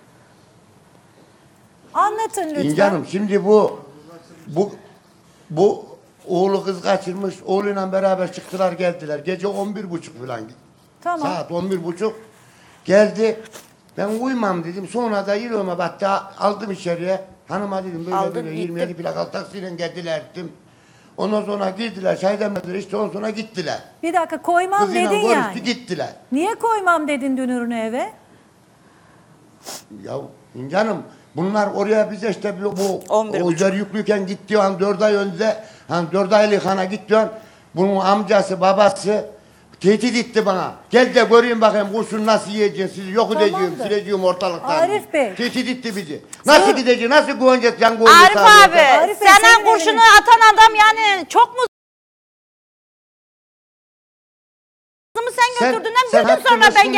Anlatın lütfen. İnce Hanım şimdi bu bu bu oğlu kız kaçırmış. Oğluyla beraber çıktılar geldiler. Gece on bir buçuk falan. Tamam. Saat on bir buçuk geldi. Ben uyumam dedim. Sonra da yürüme battı. Aldım içeriye. Hanıma dedim böyle Aldın, böyle gittin. yirmi yedi plakalı taksiyle geldiler dedim. Ondan sonra girdiler. Çay demediler. İşte ondan sonra gittiler. Bir dakika koymam Kızıyla dedin görüştü yani. gittiler. Niye koymam dedin dünürünü eve? Ya İnce Hanım bunlar oraya bize işte bu, bu on bir o buçuk. üzeri yüklüyken gitti an dört ay önce hani dört aylık hana gitti an bunun amcası babası tehdit etti bana. Gel de göreyim bakayım kurşun nasıl yiyeceksin sizi yok edeceğim Tamamdır. sileceğim ortalıktan. Arif Bey. Tehdit etti bizi. Nasıl gideceğiz nasıl güveneceğiz can güveneceğiz Arif abi, Arif Bey, sana senin kurşunu evine- atan adam yani çok mu? Kızımı sen Sen- götürdüğünden sen bildin sonra hakkında ben şunu- geldim.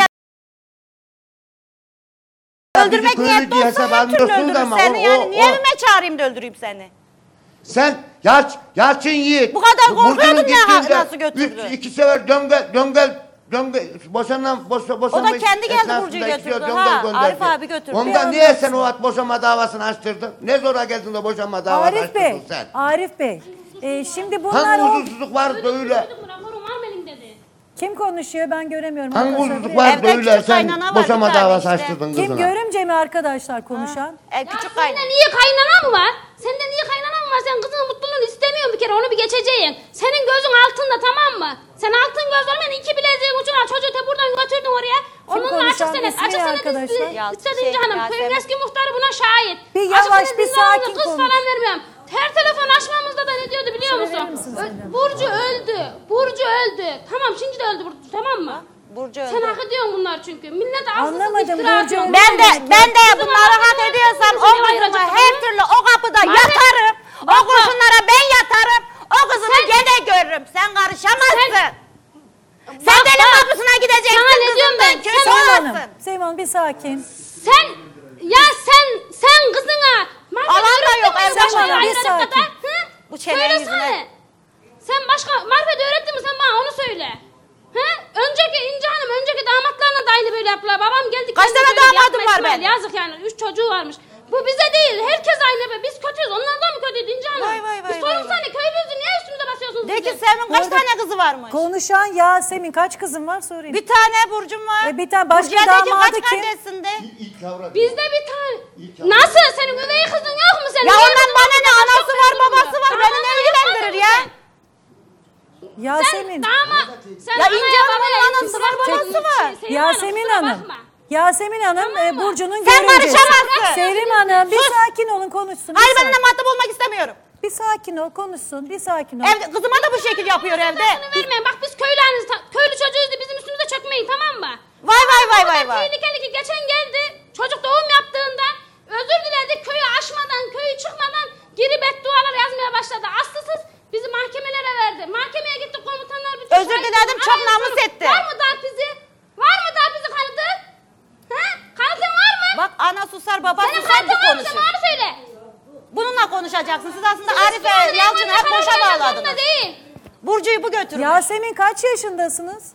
Öldürmek köylü niyetli diye olsa hesap her türlü almıyorsunuz öldürür ama seni o- yani. o- Niye o- evime çağırayım da öldüreyim seni? Sen Yalç, Yalçın Yiğit. Bu kadar korkuyordun Burcu'nun ya, ha- gittiğinde nasıl götürdü? Üç, iki sefer döngel, döngel, döngel, boşanan, boşa, boşanma O da kendi geldi esnasında Burcu'yu istiyor, götürdü, döngel ha, gönderdi. Arif abi götürdü. Ondan Bir niye anlatsın. sen o at boşanma davasını açtırdın? Ne zora geldin de boşanma davası Arif açtırdın Bey, sen? Arif Bey. e, şimdi bunlar Hangi o... huzursuzluk var böyle? Kim konuşuyor ben göremiyorum. Hangi arkadaşlar. huzursuzluk Buraya- var Evde böyle küçük sen kaynana var, boşanma bir tane davası işte. açtırdın Kim kızına? görümce mi arkadaşlar konuşan? Ev küçük Sende kaynana. niye kaynana mı var? Sende niye kaynana mı aşkın var. Sen kızının mutluluğunu istemiyorsun bir kere. Onu bir geçeceğin. Senin gözün altında, tamam mı? Sen altın göz olmayan iki bileziğin ucuna çocuğu da buradan götürdün oraya. Onunla konuşan açık senet. ismi Açık senet arkadaşlar? istedi. İstedi şey, İnci Hanım. Yasemin. Köyün eski muhtarı buna şahit. Bir Açık yavaş, senet bir izin aldı, sakin Kız konuş. falan vermiyorum. Her telefon açmamızda da ne diyordu biliyor Söyler musun? misin Ö- Zeynep? Burcu öldü. Burcu öldü. Tamam şimdi de öldü Burcu, tamam mı? Burcu Sen öldü. hak ediyorsun bunlar çünkü. Millet ağzınızı Anlamadım, iftira Burcu atıyor. öldü. Ben de ben de Kızım bunları hak ağzını ediyorsam o ağzını kızımı ayıracak her ama. türlü o kapıda Madem- yatarım. O Bak, bak. kurşunlara ben yatarım. O kızımı Sen- gene görürüm. Sen karışamazsın. Sen, Bak, deli bak. kapısına gideceksin. Sana ne diyorum ben? kızımdan Sen- kötü Sevim olasın. Hanım, Sevim Hanım bir sakin. Sen ya sen sen kızına Alan da yok, öğrettin mi evde başka var. aylara Bir sakin. kadar? Hı? Bu çenenin Söylesene. yüzüne. Sen başka marifet öğrettin mi sen bana onu söyle. He? Önceki İnci Hanım, önceki damatlarına da aynı böyle yaptılar. Babam geldi. Kaç kendi tane söyledi, damadım yapma var İsmail, benim? Yazık yani. Üç çocuğu varmış. Bu bize değil. Herkes aynı. Biz kötüyüz. Onlardan mı kötüydü İnci Hanım? Vay, vay, vay, Biz vay, sorumuz vay. hani köylüyüz. Niye üstümüze basıyorsunuz De ki bizi? Sevim kaç Orada- tane kızı varmış? Konuşan Yasemin kaç kızın var sorayım. Bir tane Burcum var. E, bir tane başka Burcu'ya de ki damadı kaç kim? kardeşsin de. Bizde bir tane. Nasıl? Senin üvey kızın yok mu senin? Ya Niye ondan bizim bana ne? okulda Anası çok var, memnunum babası da? var. Beni ne Ananı ilgilendirir yapmadın ya? mı sen? Yasemin. Sen dama, sen Ya anaya İnci Hanım'ın babaya anası kusura var, bakma. babası var. Sevim Yasemin kusura Hanım. bakma. Yasemin Hanım Tamam e, mı? Burcu'nun Sen görümcesi. karışamazsın. Sevim Hanım bir Sus. sakin olun konuşsun. Bir Hayır sakin. benimle muhatap olmak istemiyorum. Bir sakin ol konuşsun. Bir sakin ol. Evde, kızıma da bu şekil yapıyor evde. Adını vermeyin. Bak biz köylü, köylü çocuğuyuz diye bizim üstümüze çökmeyin, tamam mı? Vay vay vay O vay kadar vay. tehlikeli ki geçen geldi. Çocuk doğum yaptığında özür diledi. Köyü aşmadan, köyü çıkmadan geri beddualar yazmaya başladı. Aslısız bizi mahkemelere verdi. Mahkemeye gittik, komutanlar bütün Özür şahitleri diledim, çok arayın, namus sorun. etti. Var mı darp izi? Var mı darp izi kanıtı? He? Kanıtın var mı? Bak ana susar baba Senin susar kanıtın bir var mı? Sen konuşur. bana söyle. Bununla konuşacaksın. Siz aslında Siz Arife, Müslümanın Yalçın'ı evine hep karar boşa vermek bağladınız. zorunda değil. Burcu'yu bu götürmüş. Yasemin kaç yaşındasınız?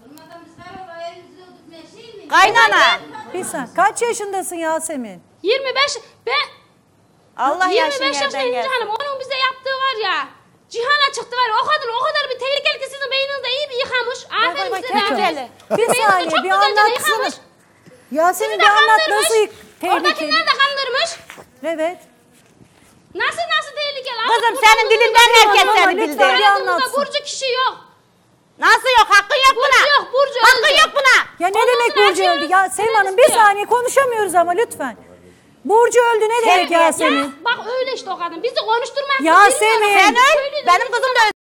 Kaynana. Bir saniye. Kaç yaşındasın Yasemin? yirmi beş ben Allah yirmi yaşın beş yaşında yerden İnci gelsin. Hanım, onun bize yaptığı var ya. Cihana çıktı var ya, o kadın o kadar bir tehlikeli ki sizin beyninizi de iyi bir yıkamış. Aferin vay, size. tehlikeli. Bir Beyninizi saniye çok bir güzelce de anlatsana. yıkamış. Yasemin Sizi bir de anlat kandırmış. nasıl yık- tehlikeli? Oradakiler de kandırmış. Evet. Nasıl nasıl tehlikeli? Kızım, Burada senin Burcu- dilinden Burcu- herkes Burcu- seni Burcu- bildi. Burcu- Bir Burcu'da anlatsın. Burcu kişi yok. Nasıl yok? Hakkın yok Burcu buna. yok, Burcu Hakkın öldü. yok buna. Ya ne Onun demek için her Burcu şey öldü? Ya Sevim hemen Hanım bir istiyor. saniye konuşamıyoruz ama lütfen. Burcu öldü ne demek Sen- Yasemin? Ya bak öyle işte o kadın. Bizi konuşturmak Yasemin. Sen öl. Benim kızım da öldü.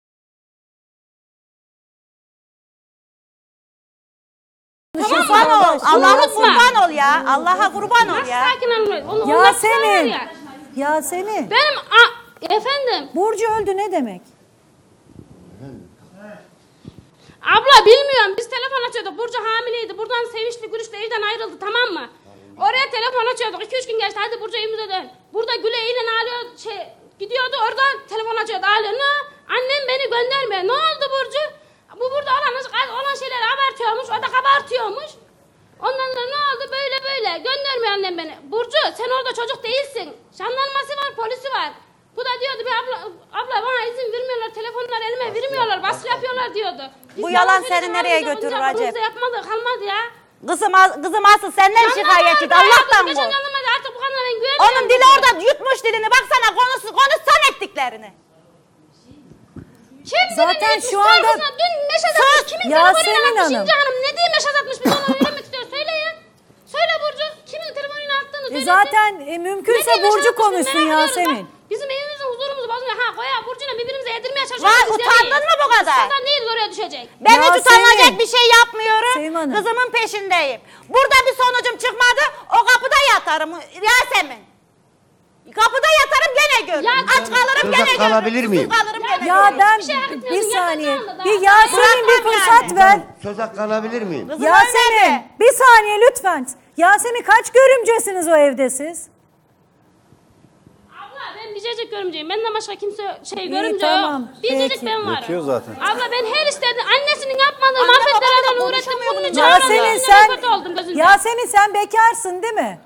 Kurban ol. Allah'a kurban ol ya. Allah'a kurban ol Nasıl ya. sakin olmayız? Onu, onlar Yasemin. ya. Yasemin. Benim a- efendim. Burcu öldü ne demek? Abla bilmiyorum. Biz telefon açıyorduk. Burcu hamileydi. Buradan sevinçli gülüşle evden ayrıldı, tamam mı? Oraya telefon açıyorduk. iki üç gün geçti. Hadi Burcu evimize dön. Burada Güle ile ağlıyor. Şey, gidiyordu oradan telefon açıyordu. Ağlıyor. Ne? Annem beni göndermiyor. Ne oldu Burcu? Bu burada olan, olan şeyleri abartıyormuş. O da kabartıyormuş. Ondan sonra ne oldu? Böyle böyle. Göndermiyor annem beni. Burcu sen orada çocuk değilsin. Jandarması var, polisi var. Bu da diyordu bir abla, abla bana izin vermiyorlar. Telefonlar elime vermiyorlar. Baskı yapıyorlar diyordu. Biz Bu yalan söyledik, seni nereye hamile götürür olunca Acep? Burcu'da yapmadı, kalmadı ya. Kızım, kızım asıl senden şikayetçiydi. Allah'tan Geçen kork. yanıma da artık bu kadına ben güvenmiyorum. Onun dili orada yutmuş dilini. Baksana konusu, konuşsan ettiklerini. Kim Zaten bilir, şu ister anda- kızına dün meşaz Sus! atmış. Kimin Yasemin telefonuyla atmış Hanım. İnci Hanım? Ne diye meşaz atmış, biz onu öğrenmek istiyoruz. Söyleyin. Söyle Burcu. Kimin telefonuyla attığını E söylesin. zaten e, Ne mümkünse diye meşaz Burcu atmış, biz konuşsun merak ediyoruz. Yasemin. Bak, bizim evimizin huzurumuzu bozmuyor. Ha Koya Burcu'yla birbirimize yedirmeye çalışıyoruz. Vay, biz utandın demeyiz. mı bu kadar? Sizden değiliz, oraya düşecek. Ben hiç Yasemin. utanılacak bir şey yapmıyorum. Sevim Hanım. Kızımın peşindeyim. Burada bir sonucum çıkmadı. O kapıda yatarım Yasemin. Kapıda yatarım gene görürüm. Ya, Aç kalırım Söz gene görürüm. alabilir Susuz miyim? kalırım gene Ya görürüm. ben Bir şey hak etmiyorsun, bir saniye. yapacağım da Bir daha. Yasemin bir Bırakmam fırsat yani. ver. Söz hakkı alabilir miyim? Kızım Yasemin ölmedi. bir saniye lütfen. Yasemin kaç görümcesiniz o evde siz? Abla ben biricik görümceyim. Benden başka kimse şey İyi, görümce tamam, yok. Biricik peki. ben varım. Yetiyor zaten. Abla ben her istediğim annesinin yapmadığı Anne marifetlerden babamla uğraştım. konuşamıyor, Bugün bunu çağıramıyorum. Yasemin Yüzüne sen kötü oldum gözünden. Yasemin sen bekarsın değil mi?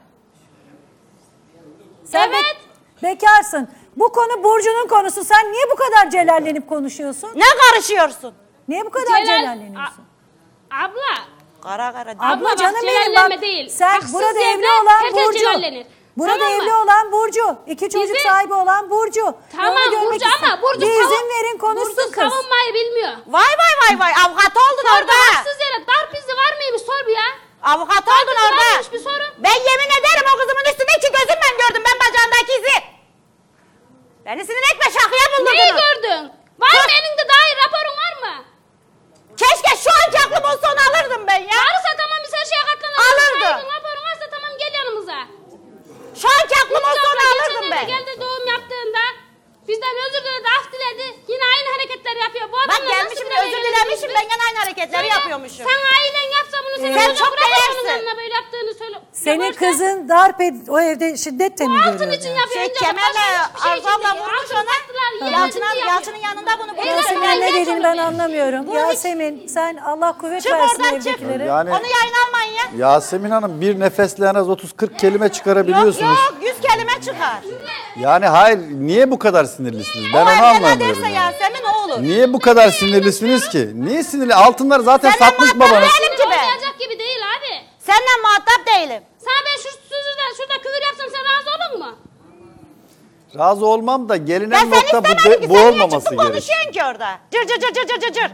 Sen be- Evet. bekarsın. Bu konu Burcu'nun konusu. Sen niye bu kadar celallenip konuşuyorsun? Ne karışıyorsun? Niye bu kadar Celal- celalleniyorsun? A- abla. Kara kara. Abla Abla bak canım benim celallenme bak, değil. sen Haksız burada yerde evli olan herkes Burcu. celallenir. Burada Tamam mı? evli olan Burcu. İki çocuk Bizi- sahibi olan Burcu. Tamam Onu görmek Burcu istiyorum. ama Burcu Bir izin savun- verin konuşsun Burcu kız. savunmayı bilmiyor. Vay vay vay vay avukat oldun Sor orada. bir haksız yere darp izi var mıymış sor bir ya. Avukat Darp oldun izi orada. varmış bir soru. Ben yemin ederim o kızımın üstünde iki gözümle gördüm ben bacağındaki izi. Beni sinir etme şakaya buldurdunuz. Neyi gördün? Var mı elinde dair raporun var mı? Keşke şu anki aklım olsa onu alırdım ben ya. Varsa tamam biz her şeye katlanırız. Alırdım. Kaydın raporun varsa tamam gel yanımıza. Şu anki aklım olsa onu alırdım ben. Geldi doğum yaptığında bizden özür diledi, af diledi. Yine aynı hareketler yapıyor. Bu Bak adamla gelmişim nasıl de bir araya özür geliyorsunuz dilemişim biz? ben gene aynı hareketleri Sen- yapıyormuşum. Sen ailen yapsa bunu senin Sen çocuğun çok bırak onun değersin. yanına böyle yaptığını söyle. Senin Görsen- kızın darp ed o evde şiddetle mi altın görüyor? için yani? yapıyor. Şey önce Kemal'le başka hiçbir şey için Arzu'la değil. vurmuş Altın ona. sattılar, yedi Yalçın, altın yapıyor. Yalçın'ın yanında bunu bunu Yasemin ne Geç dediğini onu ben bir. anlamıyorum. Bu hiç- Yasemin sen Allah kuvvet Çık versin oradan çık. evdekilere. Yani Onu yayın almayın ya. Yasemin Hanım bir nefesle en az otuz kırk kelime Yok çıkarabiliyorsunuz. yok yüz kelime çıkar. Yani hayır niye bu kadar sinirlisiniz? Ben o onu evde ne anlamıyorum. derse yani. Yasemin o olur. Niye bu kadar sinirlisiniz ki? Niye sinirli? Altınlar zaten Senden satmış muhatap babanız. değilim ki ben. Olmayacak gibi değil abi. Senden muhatap değilim. Sana ben şu sözüden şurada küfür yapsam sen razı olur mu? Razı olmam da gelinen Ben seni nokta bu, istemedim de- ki. bu Sen niye olmaması çıktın gerek. konuşuyorsun ki orada? Cır cır cır cır cır cır cır.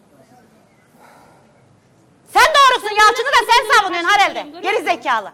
Sen doğrusun Yalçın'ı da sen savunuyorsun herhalde. Geri zekalı.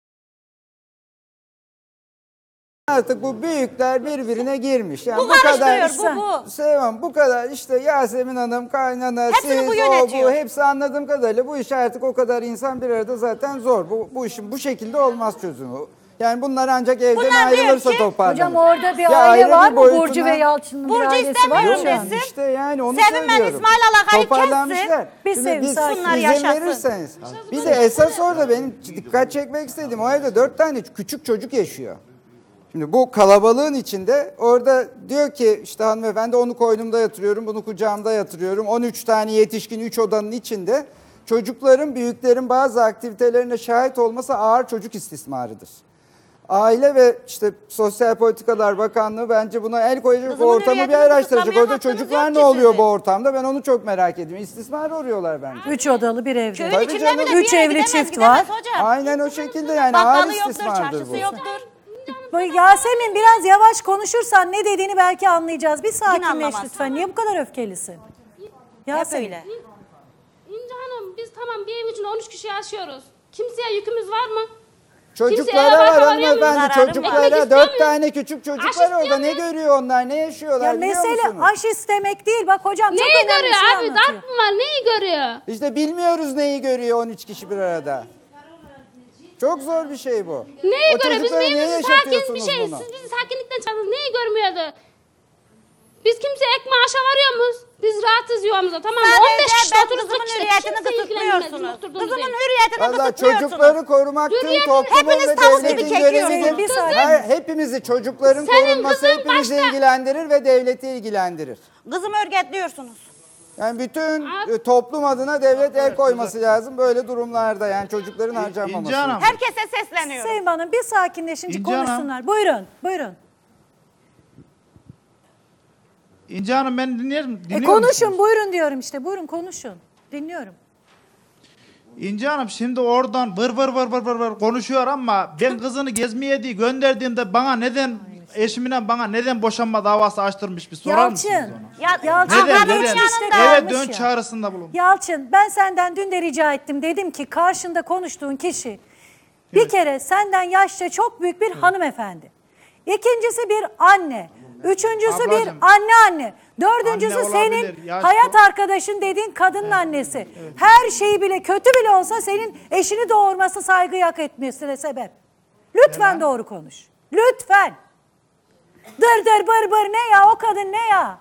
Artık bu büyükler birbirine girmiş. Yani Bu karıştırıyor, kadar, bu, bu. Sevim, bu kadar işte Yasemin Hanım, kaynana, Hepsini siz, bu o, yönetiyor. bu hepsi anladığım kadarıyla bu iş artık o kadar insan bir arada zaten zor. Bu, bu işin bu şekilde olmaz çözümü. Yani bunlar ancak evden Bunlar diyor ayrılırsa ki, toparlanır. Hocam orada bir Ya aile ayrı var bir mı? boyutuna- Burcu ve Yalçın'ın bir Burcu ailesi var istemiyorum mı şu an? desin. İşte yani onu Sevim ben söylüyorum. İsmail alakayı Toparlanmışlar. Biz Şimdi Sevim, biz sakin. Bunlar izin yaşasın. verirseniz. Bir de esas orada benim dikkat çekmek istediğim o evde dört tane küçük çocuk yaşıyor. Şimdi bu kalabalığın içinde orada diyor ki işte hanımefendi onu koynumda yatırıyorum, bunu kucağımda yatırıyorum. on üç tane yetişkin üç odanın içinde çocukların, büyüklerin bazı aktivitelerine şahit olması ağır çocuk istismarıdır. Aile ve işte Sosyal Politikalar Bakanlığı bence buna el koyacak, Kızımın o ortamı bir hürriyetini araştıracak. kısıtlamaya Orada hakkınız çocuklar yok ne ki oluyor sizin. bu ortamda ben onu çok merak ediyorum. İstismar oluyorlar bence. Üç odalı bir evde. Köyün Tabii içinde canım. bile bir Üç yere evli gidemez, çift gidemez var. hocam. Aynen o şekilde yani ağır Bakkalı yoktur, istismardır çarşısı bu. yoktur. Bu Yasemin biraz yavaş konuşursan ne dediğini belki anlayacağız. Bir sakinleş anlamaz. lütfen. Niye bu kadar öfkelisin? Hep Yasemin. öyle. İnce Hanım biz tamam bir ev için on üç kişi yaşıyoruz. Kimseye yükümüz var mı? Çocuklara Kimseye var bak- hanımefendi zararım var. çocuklara Ekmek dört istiyor tane küçük çocuk Aş var orada istiyor ne görüyor onlar ne yaşıyorlar Ya biliyor mesele musunuz? aş istemek değil. Bak hocam çok Neyi önemli bir görüyor şey abi? anlatıyor. Darp mı var? Neyi görüyor? İşte bilmiyoruz neyi görüyor on üç kişi bir arada. Çok zor bir şey bu. Neyi O görüyor? Biz çocuklara niye birbirimizi sakin bir yaşatıyorsunuz şey. bunu? Siz bizi sakinlikten çaldınız. Neyi görmüyordu? Biz kimseye ek maaşa varıyor muyuz? Biz rahatız yuvamızda tamam mı? on beş Sadece kişi ben oturup kızımın kırk kişi hürriyetini kimse ilgilenmez bizim kısıtlıyorsunuz. oturduğumuz Kızımın ev. hürriyetini Valla kısıtlıyorsunuz. çocukları korumak tüm Hürriyetin toplumun hepiniz ve tavus gibi devletin çekiyorsunuz. görevidir. Bir saniye. Her- Hepimizi çocukların Senin korunması kızın hepimizi başta- ilgilendirir ve devleti ilgilendirir. Kızımı örgütliyorsunuz. Yani bütün Abi- e, toplum adına devlet el koyması lazım böyle durumlarda yani çocukların harcanmaması. İnce Hanım. Herkese sesleniyorum. Sevim Hanım bir sakinleşince İnce Hanım. konuşsunlar. Buyurun, buyurun. İnce Hanım ben dinlerim. E dinliyor konuşun, musunuz? buyurun diyorum işte. Buyurun konuşun. Dinliyorum. İnce Hanım şimdi oradan vır vır vır vır vır vır konuşuyor ama ben kızını gezmeye diye gönderdiğimde bana neden eşimle bana neden boşanma davası açtırmış bir sorar mısınız Yalçın. ona? Ya, Yalçın Neden bana neden? üç işte Eve kalmış dön ya. çağrısında bulun. Yalçın ben senden dün de rica ettim. Dedim ki karşında konuştuğun kişi bir kere senden yaşça çok büyük bir hanımefendi. İkincisi bir anne. Üçüncüsü bir Ablacığım. anne anne. Dördüncüsü Anne senin olabilir, yaşlı. hayat arkadaşın dediğin kadının annesi. Her şeyi bile kötü bile olsa senin eşini doğurması saygıyı hak etmesine sebep. Lütfen doğru konuş. Lütfen. Dır dır bır bır ne ya o kadın ne ya?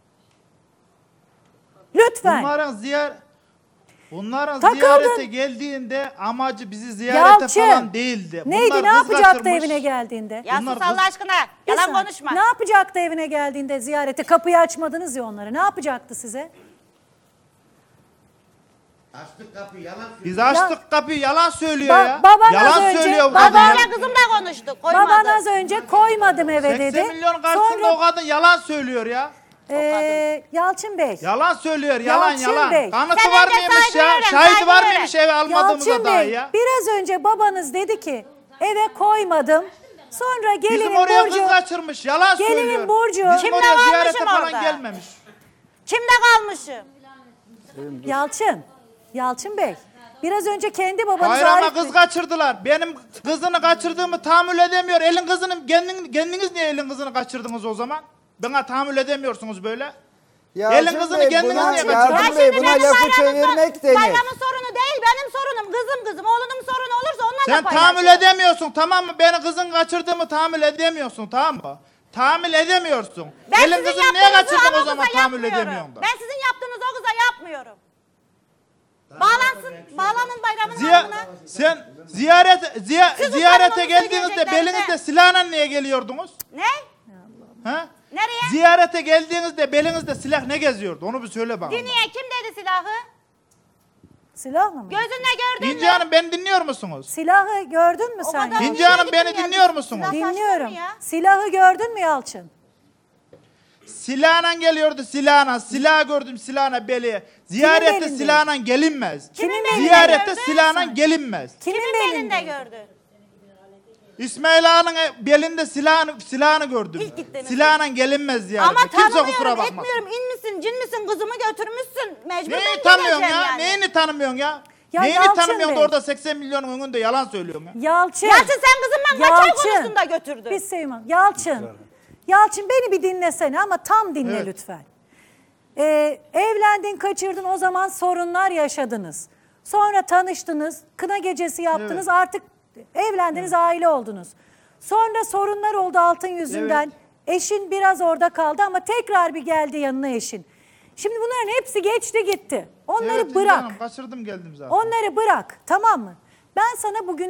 Lütfen. Bunların ziyaret Bunların Takıldın. ziyarete geldiğinde amacı bizi ziyarete Yalçın. falan değildi. Neydi Bunlar ne kız yapacaktı kaçırmış. evine geldiğinde? Ya Bunlar sus kız- Allah aşkına. Bir Yalan saniye. konuşma. Ne yapacaktı evine geldiğinde ziyarete? Kapıyı açmadınız ya onlara. Ne yapacaktı size? Açtık kapıyı yalan Biz açtık kapıyı yalan söylüyor Ba- ya. baban az Yalan önce- söylüyor bu baban- kadın ya. Babayla kızımla konuştuk. Koymadı. Baban az önce koymadım eve dedi. seksen milyon karşısında o Sonra kadın yalan söylüyor ya. e, Yalçın Bey. Yalan söylüyor yalan Yalçın yalan. Bey. Kanıtı Sen var önce mıymış saygı ya? verin, Şahidi saygı var verin. mıymış eve almadığımıza Yalçın dair Bey ya? biraz önce babanız dedi ki eve koymadım. Sonra gelinin Bizim oraya Burcu. kız kaçırmış. Yalan Gelinin söylüyor. Burcu. Bizim Kimde oraya kalmışım ziyarete falan orada? gelmemiş. Kimde kalmışım? Yalçın. Yalçın Bey. Biraz önce kendi babanız Bayrama Arif kız Bey- kaçırdılar. Benim kızını kaçırdığımı tahammül edemiyor. Elin kızını kendin, kendiniz niye elin kızını kaçırdınız o zaman? Bana tahammül edemiyorsunuz böyle. Yalçın elin kızını Bey, kendiniz buna- niye Yalçın kaçırdınız? Bey, Şimdi buna benim lafı bayramın çevirmek sor- denir. Bayramın sorunu değil benim sorunum. Kızım kızım oğlunun sorunu olursa onunla Sen da tahammül paylaşırım. edemiyorsun tamam mı? Beni kızın kaçırdığımı tahammül edemiyorsun tamam mı? Tahammül edemiyorsun. Ben elin sizin kızını niye yaptığınızı kaçırdın ama o zaman kıza tahammül yapmıyorum. edemiyorsun da? Ben sizin yaptığınızı o kıza yapmıyorum. Bağlansın, bağlanın bayramın Ziya, ağzına. sen ziyaret ziya, Siz ziyarete utanın onu geldiğinizde söyleyeceklerine. belinizde silahla niye geliyordunuz? Ne? Ha? Nereye? Ziyarete geldiğinizde belinizde silah ne geziyordu? Onu bir söyle bana. Dinleyen kim dedi silahı? Silahla mı? Gözünle gördün İnce mü? Hanım beni dinliyor musunuz? Silahı gördün mü sen? kadar İnce şeye Hanım gittim beni yani. dinliyor musunuz? Silah saçma Dinliyorum. mı ya? Silahı gördün mü Yalçın? Silahla geliyordu silahla. Silah gördüm silahla beli. Ziyarette elinde? silahla gelinmez. Kimin elinde Ziyarette gördün? silahla gelinmez. Kimin, Kimin belinde? belinde gördün? İsmail Ağa'nın belinde silahını, silahını gördüm. İlk gittiğimiz Silahla gelinmez ziyarete. Ama Kimse kusura tanımıyorum, bakmasın. etmiyorum. İn misin, cin misin, kızımı götürmüşsün. Mecbur Neyini ben tanımıyorsun gideceğim ya? yani. Neyini tanımıyorsun ya? Ya Neyini Yalçın tanımıyorsun da Bey. orada seksen milyonun önünde yalan söylüyorsun ya? Yalçın. Yalçın sen kızımla kaç ay konuştun da götürdün? Bir Seyman. Yalçın. Yalçın beni bir dinlesene ama tam dinle Evet. lütfen. Ee, evlendin, kaçırdın, o zaman sorunlar yaşadınız. Sonra tanıştınız, kına gecesi yaptınız, artık evlendiniz, aile oldunuz. Sonra sorunlar oldu altın yüzünden. Eşin biraz orada kaldı ama tekrar bir geldi yanına eşin. Şimdi bunların hepsi geçti gitti. Onları Evet, İnce bırak. Hanım, kaçırdım geldim zaten. Onları bırak, tamam mı? Ben sana bugün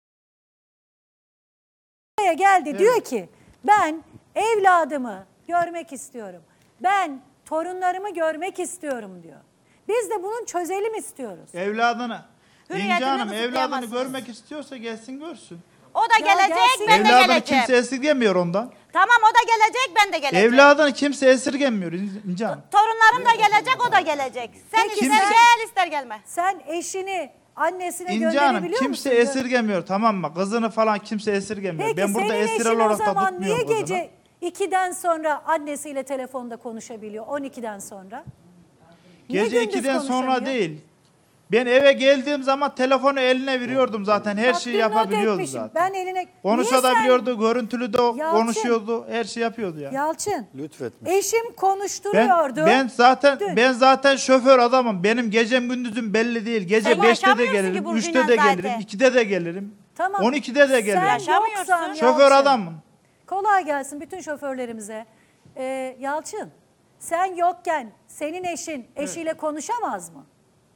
geldi diyor ki ben evladımı görmek istiyorum. Ben torunlarımı görmek istiyorum diyor. Biz de bunun çözelim istiyoruz. Evladını. Hürriyetini İnce Hanım evladını kısıtlayamazsınız. görmek istiyorsa gelsin görsün. O da gelecek, gelsin. ben de Evladını geleceğim. kimse esirgemiyor ondan. Tamam o da gelecek, ben de geleceğim. Evladını kimse esirgemiyor İnce Hanım. Torunlarım da gelecek, o da gelecek. Sen Peki ister sen- gel, ister gelme. Sen eşini annesine İnce Hanım gönderebiliyor kimse musun? esirgemiyor tamam mı? Kızını falan kimse esirgemiyor. Peki Ben burada senin esir eşin o olarak da zaman niye tutmuyorum kızını. gece ikiden sonra annesiyle telefonda konuşabiliyor? on ikiden sonra? Niye Gece gündüz ikiden sonra konuşamıyor? değil. Ben eve geldiğim zaman telefonu eline veriyordum zaten. Her Bak, şeyi dün not yapabiliyordu etmişim. zaten. Ben eline... Niye Konuşabiliyordu, görüntülü de Yalçın. konuşuyordu, her şey yapıyordu ya. sen- Yalçın. Lütfetmiş. Eşim Ben, konuşturuyordu. ben zaten Dün. ben zaten şoför adamım. Benim gecem gündüzüm belli değil. Gece Sen beşte de yaşamıyorsun ki gelirim, Burcu'yla üçte de zaten. gelirim, ikide de gelirim. Tamam. on ikide de gelirim. Sen Yaşamıyorsun. yoksan Şoför Yalçın. adamım. Kolay gelsin bütün şoförlerimize. Ee, Yalçın, sen yokken senin eşin eşiyle konuşamaz mı?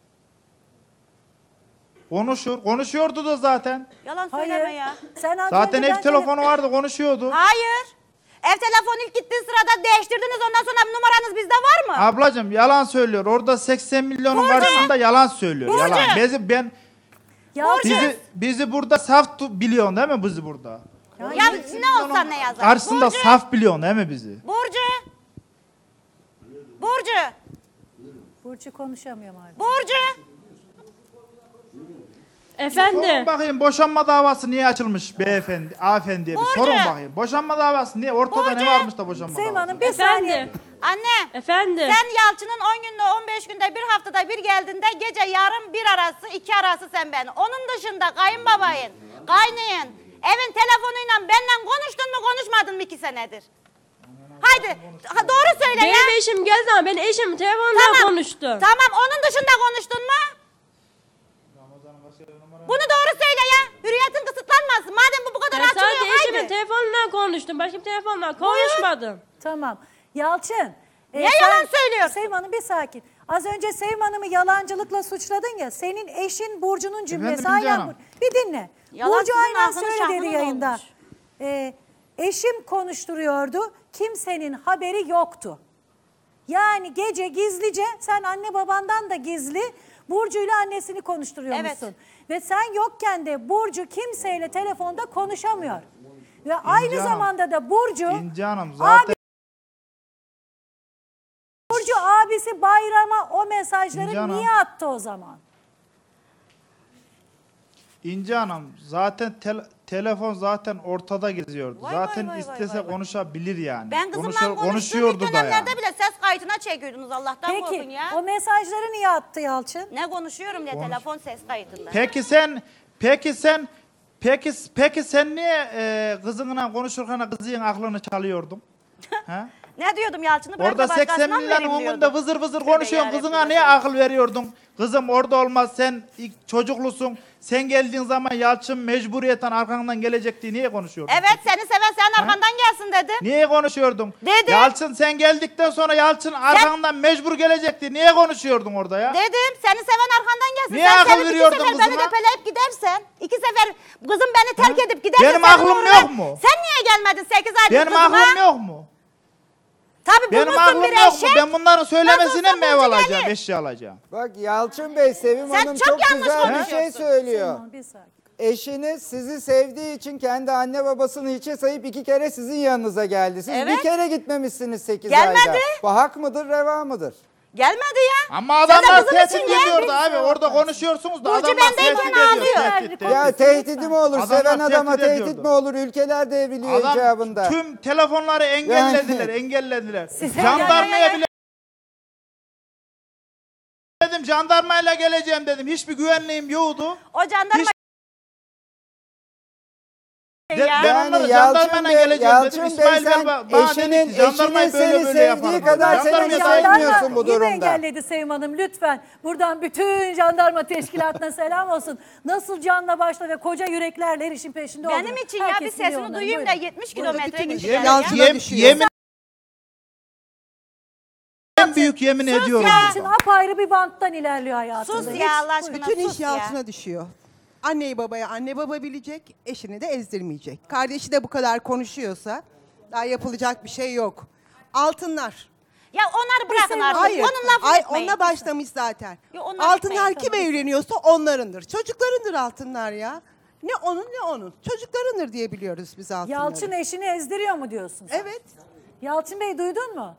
Konuşur. Konuşuyordu da zaten. Yalan Hayır. söyleme ya. Sen az Zaten önce ev ben telefonu vardı, konuşuyordu. Hayır. Ev telefonu ilk gittiği sırada değiştirdiniz, ondan sonra numaranız bizde var mı? Ablacığım yalan söylüyor. Orada seksen milyonun Burcu! karşısında yalan söylüyor. Burcu! Yalan. Bizi, ben, Yalçın, bizi, bizi burada saf tu- biliyorsun değil mi bizi burada? Ya ne olsa ne yazar? Karşısında Burcu, saf biliyorsun değil mi bizi? Burcu. Burcu. Burcu konuşamıyor maalesef. Burcu. Efendim. Sorun bakayım boşanma davası niye açılmış beyefendi, hanımefendiye bir Burcu! sorun bakayım. Boşanma davası niye? Ortada ne Burcu! varmış da boşanma Sevim davası? Hanım bir saniye. Efendim. Anne. Efendim. Sen Yalçın'ın on günde, on beş günde, bir haftada bir geldiğinde gece yarım bir arası, iki arası sen ben. Onun dışında kayınbabayın, kaynayın, evin telefonuyla benden konuştun mu konuşmadın mı iki senedir? Haydi ha, doğru söyle ya. Benim eşim geldi ama ben eşim telefonla Tamam. konuştum. Tamam onun dışında konuştun mu? Bunu doğru söyle ya. Hürriyetin kısıtlanmasın. Madem bu bu kadar Ben sadece açılıyor eşimin haydi. telefonla konuştum. Başka bir telefonla konuşmadım. Tamam. Yalçın. e, Niye sen- yalan söylüyorsun? Sevim Hanım bir sakin. Az önce Sevim Hanım'ı yalancılıkla suçladın ya. Senin eşin Burcu'nun cümlesi. Efendim İnce aynen Hanım? bu. Bir dinle. Yalancının Burcu aynen ağzının söyle şahının dedi yayında. olmuş. E, eşim konuşturuyordu. Kimsenin haberi yoktu. Yani gece gizlice sen anne babandan da gizli Burcu'yla annesini konuşturuyormuşsun. Evet. Ve sen yokken de Burcu kimseyle telefonda konuşamıyor. Ve aynı Hanım. zamanda da Burcu İnce Hanım zaten Burcu abisi Bayram'a o mesajları İnce Hanım. niye attı o zaman? İnce Hanım zaten tel- telefon zaten ortada geziyordu. Vay zaten vay vay istese vay vay. konuşabilir yani. Ben kızımla Konuşur- konuştuğum konuşuyordu ilk da yani. dönemlerde bile ses kaydına çekiyordunuz Allah'tan korkun Peki ya. o mesajları niye attı Yalçın? Ne konuşuyorum ya Konuş- telefon ses kaydında. Peki sen, peki sen, peki peki sen niye e, kızınla konuşurken kızın aklını çalıyordun? ha? Ne diyordum Yalçın'ı bırak Orada da seksen başkasına mı milyonun vereyim önünde diyordum. vızır vızır Tövbe konuşuyorsun. yarabbim, Kızına nasıl niye olur? akıl veriyordun? Kızım orada olmaz, sen ilk çocuklusun. Sen geldiğin zaman Yalçın mecburiyetten arkandan gelecek diye niye konuşuyordun? Evet seni seven senin arkandan gelsin dedim. Niye konuşuyordun? Dedim. Yalçın sen geldikten sonra Yalçın arkandan mecbur gelecekti. Niye konuşuyordun orada ya? Dedim seni seven arkandan gelsin. Niye Sen akıl sevip iki veriyordun sefer beni kızıma? depeleyip gidersen. iki sefer kızım beni terk edip giderse. Benim senin aklım uğruna- yok mu? Sen niye gelmedin sekiz aydır Benim kızıma? aklım yok mu? Tabii Benim bulmuşsun aklım bir yok mu? eşek. Ben bunların söylemesine Nasıl mi ev olsa alacağım, gelir. eşya alacağım? Bak Yalçın Bey, Sevim Sen Hanım çok çok, yanlış güzel bir şey konuşuyorsun. söylüyor. Tamam, bir sakin. Eşiniz sizi sevdiği için kendi anne babasını hiçe sayıp iki kere sizin yanınıza geldi. Siz Evet. bir kere gitmemişsiniz sekiz Gelmedi. ayda. Bu hak mıdır, reva mıdır? Gelmedi ya. Ama Sen de adamlar kızım tehdit için gel, ediyordu biz- abi. Orada konuşuyorsunuz da Burcu adamlar bendeyken tehdit ediyor. ağlıyor. Tehdit, tehdit. Ya tehdidi mi olur? Adamlar Seven adama tehdit tehdit ediyordu. mi olur? Ülkeler devriliyor Adam icabında. tüm telefonları engellediler, Yani- engellediler. Size- Jandarmaya bile dedim, jandarmayla geleceğim dedim. Hiçbir güvenliğim yoktu. O jandarma Hiç- De- ya. ben Yani onlara Yalçın jandarmayla Bey, geleceğim Yalçın dedim. Bey İsmail sen Bey ba- bana eşinin, dedi ki jandarmayı eşinin böyle seni böyle sevdiği yaparım. kadar seni Jandarmaya saygı- saygı- saygılıyorsun bu Yine durumda. engelledi Sevim Hanım lütfen. Buradan bütün jandarma teşkilatına selam olsun. Nasıl canla başla ve koca yüreklerle her işin peşinde oldu. Benim için ya bir sesini duyayım da yetmiş kilometre gitti. Yemin, ya. yem, yemin, en büyük yemin ediyorum. Senin burada. için apayrı bir banttan ilerliyor hayatında. Sus Hiç- ya Allah aşkına Bütün sus iş ya. Yalçın'a düşüyor. Anneyi babaya anne baba bilecek, eşini de ezdirmeyecek. Kardeşi de bu kadar konuşuyorsa daha yapılacak bir şey yok. Altınlar. Ya onları bırakın artık. Hayır. Onun lafını Ay, etmeyin. onunla başlamış zaten. Ya onlar Altınlar etmeyin. kim evleniyorsa onlarındır. Çocuklarındır altınlar ya. Ne onun ne onun. Çocuklarındır diye biliyoruz biz altınları. Yalçın eşini ezdiriyor mu diyorsun sen? Evet. Yalçın Bey duydun mu?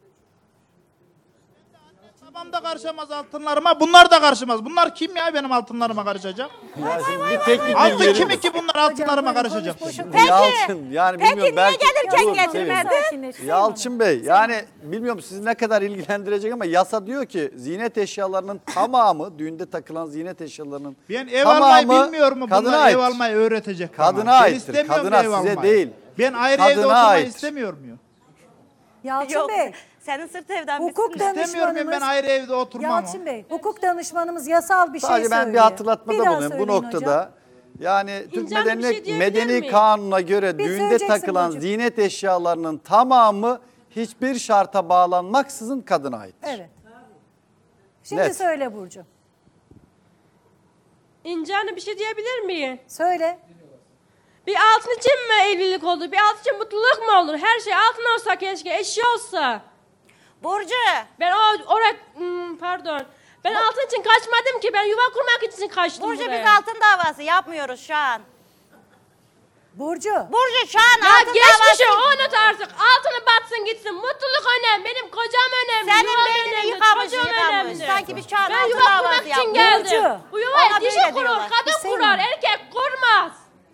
Babam da karışamaz altınlarıma, bunlar da karışamaz. Bunlar kim ya benim altınlarıma karışacak? Ya şimdi bir teknik Altın bilgi kimi verir ki bunlar altınlarıma karışacak? Peki. Yalçın yani Peki bilmiyorum niye belki gelirken Dur, getirmedi? Sevim. Yalçın Bey yani bilmiyorum sizi ne kadar ilgilendirecek ama yasa diyor ki ziynet eşyalarının tamamı düğünde takılan ziynet eşyalarının Ben ev tamamı almayı bilmiyorum mu? kadına Bunlar ev aittir. almayı öğretecek. Kadına bana. Ben aittir. istemiyorum Kadına, ev size almayı. değil. Ben ayrı Kadına evde oturmayı ait. istemiyorum ya. Yalçın Yok. Bey, Senin sırt evden hukuk bitsin. İstemiyorum ben, ben danışmanımız ayrı evde oturmam. Yalçın Bey, hukuk danışmanımız yasal bir şey Sadece söylüyor. ben bir hatırlatmada Bir daha bulunayım bu söyleyin noktada. hocam. Yani Türk İncan bir Medeni, şey diyebilir Medeni miyim? Kanunu'na göre Bir düğünde söyleyeceksin takılan Burcu. ziynet eşyalarının tamamı hiçbir şarta bağlanmaksızın kadına aittir. Evet. Şimdi Net. söyle Burcu. İnce Hanım bir şey diyebilir miyim? Söyle. Bir altın için mi evlilik oldu? Bir altın için mutluluk mu olur? Her şey altın olsa keşke, eşya olsa. Burcu. Ben o oraya hmm, pardon. Ben altın için kaçmadım ki. Ben yuva kurmak için kaçtım Burcu buraya. biz altın davası yapmıyoruz şu an. Burcu. Burcu şu an Ya altın geçmişi davası. unut artık. Altını batsın gitsin. Mutluluk önemli. Benim kocam önemli. Senin yuvam beynini önemli. yıkamış, çocuğum yıkamış. önemli. Sanki biz şu an Ben altın yuva kurmak davası için yapıyoruz. geldim. Burcu. Bu yuvayı Ona dişi böyle kurur, diyorlar. kadın Hüseyin kurar, Hanım. erkek kurmaz.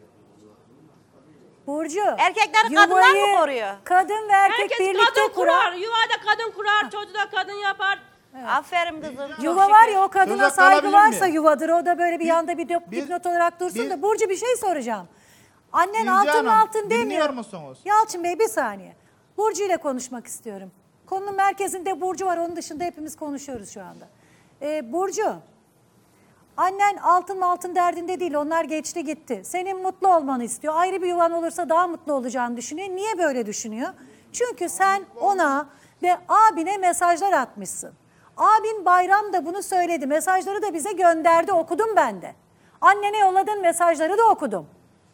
Burcu. Erkekleri kadınlar mı yuvayı koruyor? Kadın ve erkek Herkes birlikte kadın kurar. kurar. Yuvada kadın kurar, çocuğu da kadın yapar. Aferin kızım. çok Yuva şükür. var ya o kadına Söz saygı alabilir varsa miyim? yuvadır. O da böyle bir yanda bir dip- bir- dipnot olarak dursun bir- da. Burcu bir şey soracağım. Annen İnce altın Hanım, altın dinliyor demiyor. musunuz? Yalçın Bey bir saniye. Burcu ile konuşmak istiyorum. Konunun merkezinde Burcu var. Onun dışında hepimiz konuşuyoruz şu anda. Ee, Burcu. Annen altın altın derdinde değil. Onlar geçti gitti. Senin mutlu olmanı istiyor. Ayrı bir yuvan olursa daha mutlu olacağını düşünüyor. Niye böyle düşünüyor? Çünkü sen ona ve abine mesajlar atmışsın. Abin Bayram da bunu söyledi. Mesajları da bize gönderdi. Okudum ben de. Annene yolladığın mesajları da okudum.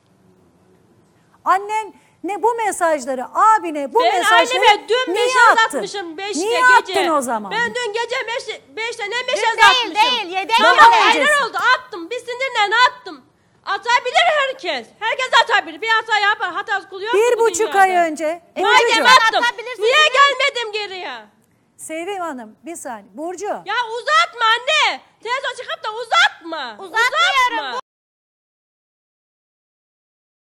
Annen ne bu mesajları abine bu Ben mesajları anneme dün niye mesaj attın? atmışım beşte Niye gece. attın o zaman? Ben dün gece beş, beşte ne mesaj değil, atmışım? değil, yedek Tamam gece. aylar oldu attım. Bir sinirle attım. Atabilir herkes. Herkes atabilir. Bir hata yapar. Hatası kulu yok mu Bir bu buçuk dünyada? ay önce. Madem Burcucuğum. attım. Atabilirsin Niye değil mi? gelmedim geriye? Sevim Hanım bir saniye. Burcu. Ya uzatma anne. Televizyon çıkıp da uzatma. Uzatmıyorum. Uzatma.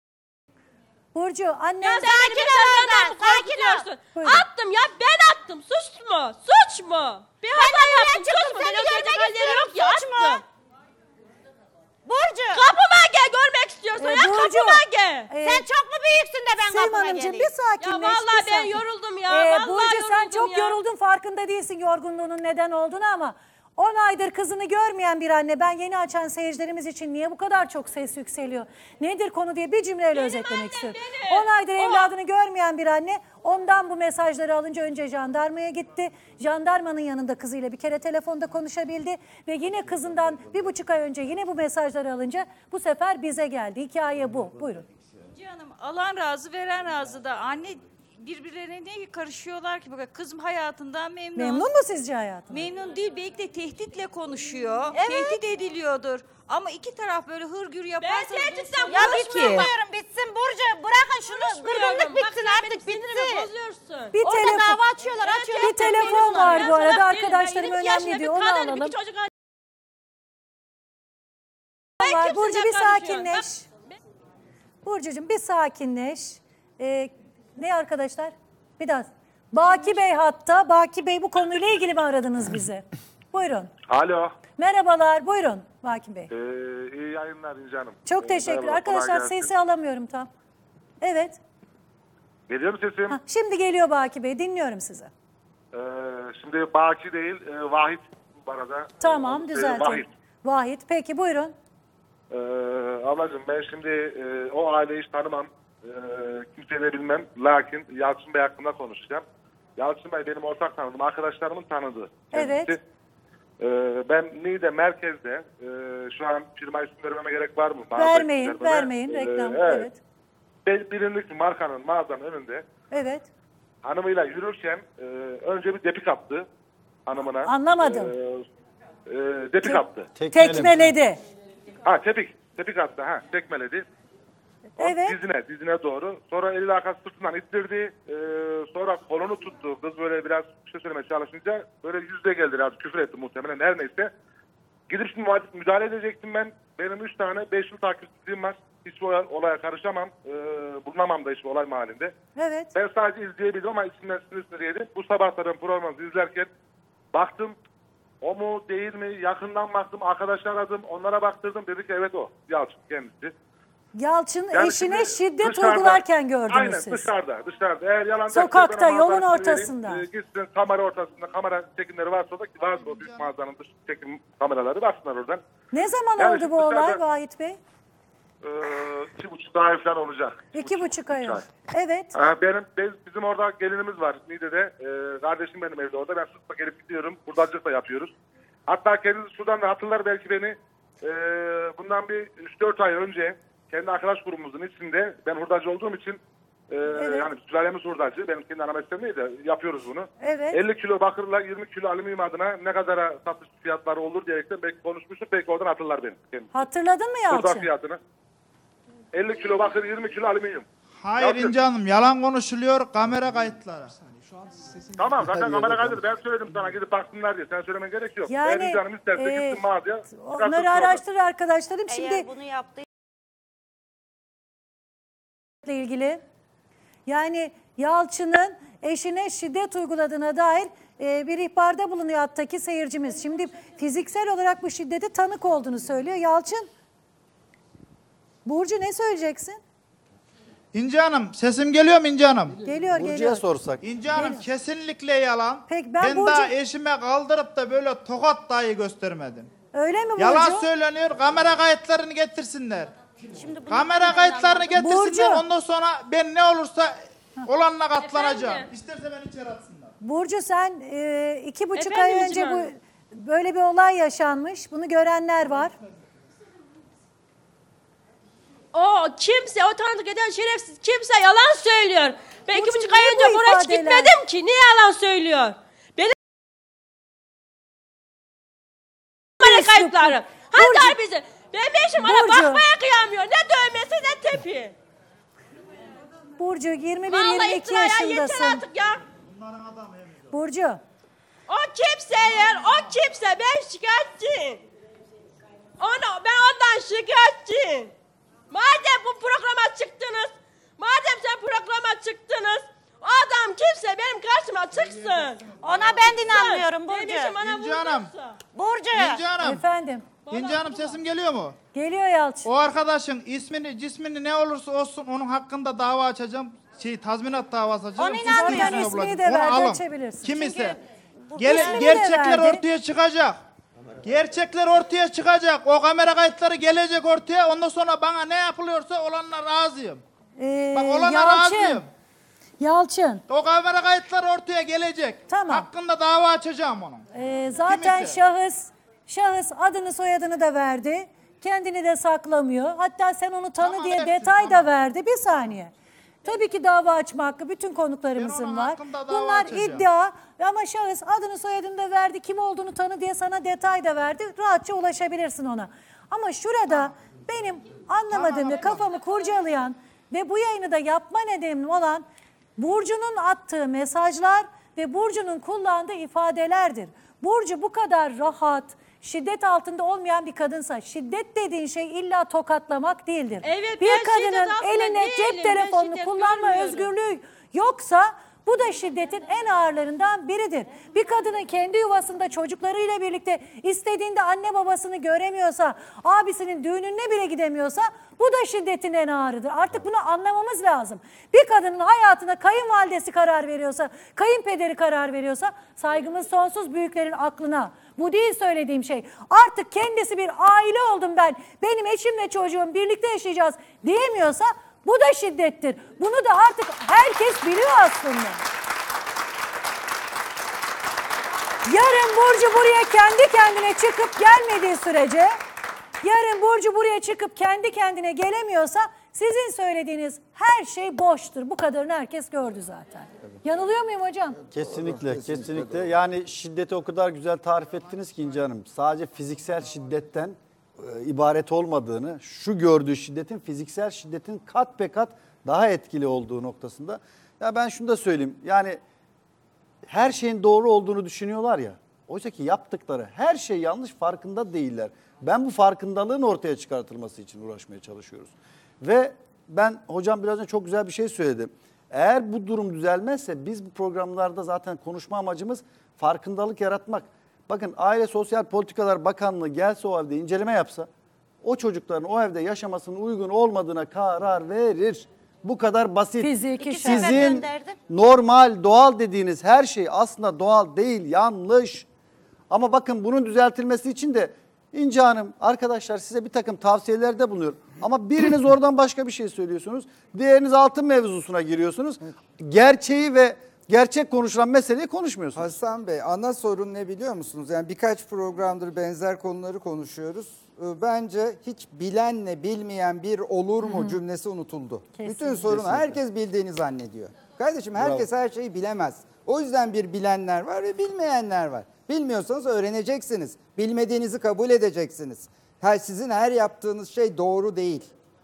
Burcu anne. Ya sen Sakin beni ol mesajlardan oradan, mı sakin ol. korkutuyorsun? Buyurun. Attım ya, ben attım. Suç mu? Suç mu? Bir hata buraya yaptım. çıktım, Suç mu? seni Ben o görmek gerçek halleri istiyorum, yok ya, suç mu? attım. Burcu. Kapıma gel, görmek istiyorsan Ee, ya, Burcu, kapıma gel. e, Sen çok mu büyüksün de ben Sevim kapıma Hanımcığım geleyim? bir sakinleş. Ya vallahi bir ben sakin. yoruldum ya, Ee, vallahi Burcu sen yoruldum çok ya. yoruldun, farkında değilsin yorgunluğunun neden olduğunu ama on aydır kızını görmeyen bir anne, ben yeni açan seyircilerimiz için niye bu kadar çok ses yükseliyor? Nedir konu diye bir cümleyle özetlemek istiyorum. on aydır evladını görmeyen bir anne ondan bu mesajları alınca önce jandarmaya gitti. Jandarmanın yanında kızıyla bir kere telefonda konuşabildi ve yine kızından bir buçuk ay önce yine bu mesajları alınca bu sefer bize geldi. Hikaye bu. Buyurun. Canım alan razı veren razı da anne birbirlerine niye karışıyorlar ki? Bak kızım hayatından memnun. Memnun mu sizce hayatım? Memnun değil, belki de tehditle konuşuyor. Evet. Tehdit ediliyordur. Ama iki taraf böyle hırgür yaparsa... Ben tehditten Ya konuşmuyorum. bitsin bitsin Burcu. Bırakın şunu. Gırgınlık bitsin Bak, artık sen benim sinirimi bitsin. bozuyorsun. Bir Orada telefon. dava açıyorlar, Evet, açıyorlar. Bir telefon var bu arada, arkadaşlarım Ben yirmi yaşında önemli bir diyor, onu kadınım, alalım. iki çocuk Var. kimsin Burcu sen bir karışıyorsun? sakinleş. Burcucuğum bir sakinleş. Ee, ne arkadaşlar? Bir daha. Baki Bey hatta. Baki Bey bu konuyla ilgili mi aradınız bizi? Buyurun. Alo. Merhabalar. Buyurun Baki Bey. Ee, iyi yayınlar İnce Hanım. Çok teşekkür. merhaba, Arkadaşlar kolay gelsin. sesi alamıyorum tam. Evet. Geliyor mu sesim? Ha, şimdi geliyor Baki Bey. Dinliyorum sizi. Ee, şimdi Baki değil, e, Vahit bu arada. Tamam Ee, düzeltin. Vahit. Vahit. Peki buyurun. Ee, ablacığım ben şimdi e, o aileyi hiç tanımam. E, kimseyi de bilmem. Lakin Yalçın Bey hakkında konuşacağım. Yalçın Bey benim ortak tanıdığım, arkadaşlarımın tanıdığı. kendisi. Evet. Ee, ben Niğde merkezde, e, şu an firma isim vermeme gerek var mı? Mağaza Vermeyin. isim vermeme. Vermeyin. Ee, Reklam. evet. Evet. Bir bilinlik bir markanın mağazanın önünde Evet. hanımıyla yürürken e, önce bir depik attı hanımına. Anlamadım. E, e, depik attı. Tekmeledi. Ha tepik. Tepik attı. Ha tekmeledi. O Evet. Dizine, dizine doğru. Sonra eliyle arkası sırtından ittirdi. E, sonra kolunu tuttu. Kız böyle biraz bir şey söylemeye çalışınca böyle yüzde geldi biraz küfür etti muhtemelen her neyse. Gidip şimdi müdahale edecektim ben. Benim üç tane beş yıl takipçiliğim var. Hiçbir olay, olaya karışamam. E, bulunamam da hiçbir olay mahallinde. Evet. Ben sadece izleyebildim ama içimden sinir sinir yedim. Bu sabahların programınızı izlerken baktım o mu değil mi yakından baktım, arkadaşlar aradım, onlara baktırdım, dedi ki evet o Yalçın kendisi. Yalçın Yani eşine şimdi şiddet dışarıda- uygularken gördünüz Aynen siz. dışarıda, dışarıda. Eğer yalan Sokakta, derse ben yolun adresini ortasında. vereyim. Ee, gitsin kamera ortasında, kamera çekimleri varsa da vardır o büyük mağazanın dış çekim kameraları, baksınlar oradan. Ne zaman Yani oldu şimdi bu olay dışarıda- Vahit Bey? Ee, iki buçuk ay falan olacak. İki buçuk ay üç önce. Evet. Ha, benim, biz, bizim orada gelinimiz var Niğde'de. Ee, kardeşim benim evde orada. Ben sıkla gelip gidiyorum. Hurdacılık da yapıyoruz. Hatta kendisi şuradan da hatırlar belki beni. Ee, bundan bir üç dört ay önce kendi arkadaş grubumuzun içinde ben hurdacı olduğum için e, yani sülalemiz hurdacı. Benim kendi ana mesleğim değil de yapıyoruz bunu. Evet. elli kilo bakırla yirmi kilo alüminyum adına ne kadara satış fiyatları olur diyerekten belki konuşmuştuk. Belki oradan hatırlar beni. Kendisi. Hatırladın mı Hurda Yalçın? fiyatını. elli kilo bakır, yirmi kilo alüminyum. Hayır Yalçın. İnce Hanım, yalan konuşuluyor, kamera kayıtları. Tamam zaten kamera kaydı. Ben söyledim sana gidip baksınlar diye. Sen söylemen gerek yok. Yani, Eğer canım isterse e, gitsin mağazaya. Onları araştırır arkadaşlarım. Şimdi Eğer bunu yaptı ile ilgili yani Yalçın'ın eşine şiddet uyguladığına dair e, bir ihbarda bulunuyor hattaki seyircimiz. Şimdi fiziksel olarak bu şiddete tanık olduğunu söylüyor. Yalçın, Burcu ne söyleyeceksin? İnce Hanım, sesim geliyor mu İnce Hanım? Geliyor geliyor. sorsak. İnce Hanım kesinlikle yalan. Peki ben ben, Burcu... daha eşime kaldırıp da böyle tokat dahi göstermedim. Öyle mi Burcu? Yalan söyleniyor, kamera kayıtlarını getirsinler. Şimdi Kamera kayıtlarını getirsinler, Burcu. ondan sonra ben ne olursa olanla katlanacağım. İsterse beni içeri atsınlar. Burcu sen e, iki buçuk Efendim ay önce İcim bu Hanım? böyle bir olay yaşanmış. Bunu görenler var. O kimse, o tanıdık eden şerefsiz kimse yalan söylüyor. Ben iki Burcu, buçuk ay niye önce bu buraya hiç ifadeler? gitmedim ki. Niye yalan söylüyor? Benim kamera kayıtlarım. Hatta bizi. Benim eşim bana Burcu. bakmaya kıyamıyor. Ne dövmesi ne tepi. Burcu yirmi bir Vallahi yirmi iki iftira ya, yeter yaşındasın. artık ya. Burcu. O kimse eğer, o kimse ben şikayetçiyim. Onu, ben ondan şikayetçiyim. Madem bu programa çıktınız, madem Ona ben de inanmıyorum Burcu. İnci Hanım. Burcu. İnci Hanım. Efendim. İnci Hanım sesim geliyor mu? Geliyor Yalçın. O arkadaşın ismini, cismini ne olursa olsun onun hakkında dava açacağım. Şey tazminat davası açacağım. Ona Suç inanmıyorum. duyurusunda İsmini bulacağım. de Onu verdi, alın. açabilirsin. Kim Çünkü ise. bu Gele- ismini de gerçekler verdi. ortaya çıkacak. Gerçekler ortaya çıkacak. O kamera kayıtları gelecek ortaya. Ondan sonra bana ne yapılıyorsa olanlar razıyım. Ee, Bak olanlar Yalçın. razıyım. Yalçın. O kamera kayıtları ortaya gelecek. Tamam. Hakkında dava açacağım onun. Ee, zaten Kimisi? şahıs şahıs adını soyadını da verdi. Kendini de saklamıyor. Hatta sen onu tanı Tamam, diye hepsi, detay da tamam. verdi. Bir saniye. Tabii ki dava açma hakkı bütün konuklarımızın var. hakkında dava Bunlar açacağım. iddia ama şahıs adını soyadını da verdi. Kim olduğunu tanı diye sana detay da verdi. Rahatça ulaşabilirsin ona. Ama şurada benim anlamadığım ve kafamı kurcalayan ve bu yayını da yapma nedenim olan Burcu'nun attığı mesajlar ve Burcu'nun kullandığı ifadelerdir. Burcu bu kadar rahat, şiddet altında olmayan bir kadınsa, şiddet dediğin şey illa tokatlamak değildir. Evet, bir ben kadının şiddet altında eline değilim, cep ben telefonunu şiddet kullanma görmüyorum. özgürlüğü yoksa bu da şiddetin en ağırlarından biridir. Bir kadının kendi yuvasında çocuklarıyla birlikte istediğinde anne babasını göremiyorsa, abisinin düğününe bile gidemiyorsa bu da şiddetin en ağırıdır. Artık bunu anlamamız lazım. Bir kadının hayatına kayınvalidesi karar veriyorsa, kayınpederi karar veriyorsa saygımız sonsuz büyüklerin aklına. Bu değil söylediğim şey. Artık kendisi bir aile oldum ben, benim eşim ve çocuğum birlikte yaşayacağız diyemiyorsa bu da şiddettir. Bunu da artık herkes biliyor aslında. Yarın Burcu buraya kendi kendine çıkıp gelmediği sürece, yarın Burcu buraya çıkıp kendi kendine gelemiyorsa sizin söylediğiniz her şey boştur. Bu kadarını herkes gördü zaten. Yanılıyor muyum hocam? Kesinlikle, kesinlikle. Yani şiddeti o kadar güzel tarif ettiniz ki İnci Hanım. Sadece fiziksel şiddetten e, ibaret olmadığını, şu gördüğü şiddetin fiziksel şiddetin kat be kat daha etkili olduğu noktasında. Ya ben şunu da söyleyeyim. Yani her şeyin doğru olduğunu düşünüyorlar ya. Oysa ki yaptıkları her şey yanlış, farkında değiller. Ben bu farkındalığın ortaya çıkartılması için uğraşmaya çalışıyoruz. Ve ben hocam biraz önce çok güzel bir şey söyledi. Eğer bu durum düzelmezse biz bu programlarda zaten konuşma amacımız farkındalık yaratmak. Bakın Aile Sosyal Politikalar Bakanlığı gelse o evde inceleme yapsa o çocukların o evde yaşamasının uygun olmadığına karar verir. Bu kadar basit. Fiziki Sizin normal, doğal dediğiniz her şey aslında doğal değil, yanlış. Ama bakın bunun düzeltilmesi için de İnci Hanım, arkadaşlar size bir takım tavsiyelerde bulunuyor. Ama biriniz oradan başka bir şey söylüyorsunuz. Diğeriniz altın mevzusuna giriyorsunuz. Gerçeği ve gerçek konuşulan meseleyi konuşmuyorsunuz. Hasan Bey, ana sorun ne biliyor musunuz? Yani birkaç programdır benzer konuları konuşuyoruz. Ee, Bence hiç bilenle bilmeyen bir olur mu Hı hı. cümlesi unutuldu. Kesinlikle. Bütün sorun Kesinlikle. herkes bildiğini zannediyor. Kardeşim herkes Bravo. her şeyi bilemez. O yüzden bir bilenler var ve bilmeyenler var. Bilmiyorsanız öğreneceksiniz. Bilmediğinizi kabul edeceksiniz. Her, sizin her yaptığınız şey doğru değil.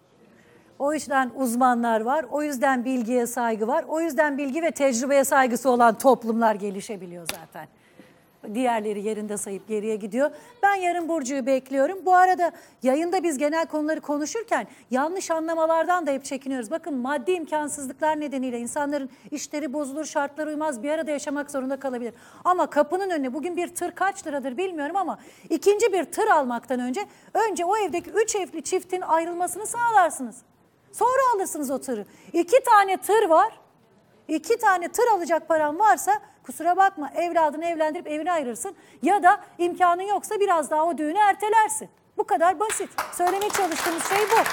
O yüzden uzmanlar var, o yüzden bilgiye saygı var, o yüzden bilgi ve tecrübeye saygısı olan toplumlar gelişebiliyor zaten. Diğerleri yerinde sayıp geriye gidiyor. Ben yarın Burcu'yu bekliyorum. Bu arada yayında biz genel konuları konuşurken yanlış anlamalardan da hep çekiniyoruz. Bakın maddi imkansızlıklar nedeniyle insanların işleri bozulur, şartlar uymaz, bir arada yaşamak zorunda kalabilir. Ama kapının önüne bugün bir tır kaç liradır bilmiyorum ama ikinci bir tır almaktan önce önce o evdeki üç evli çiftin ayrılmasını sağlarsınız. Sonra alırsınız o tırı. İki tane tır var. İki tane tır alacak paran varsa kusura bakma evladını evlendirip evine ayırırsın. Ya da imkanın yoksa biraz daha o düğünü ertelersin. Bu kadar basit. Söylemeye çalıştığımız şey bu.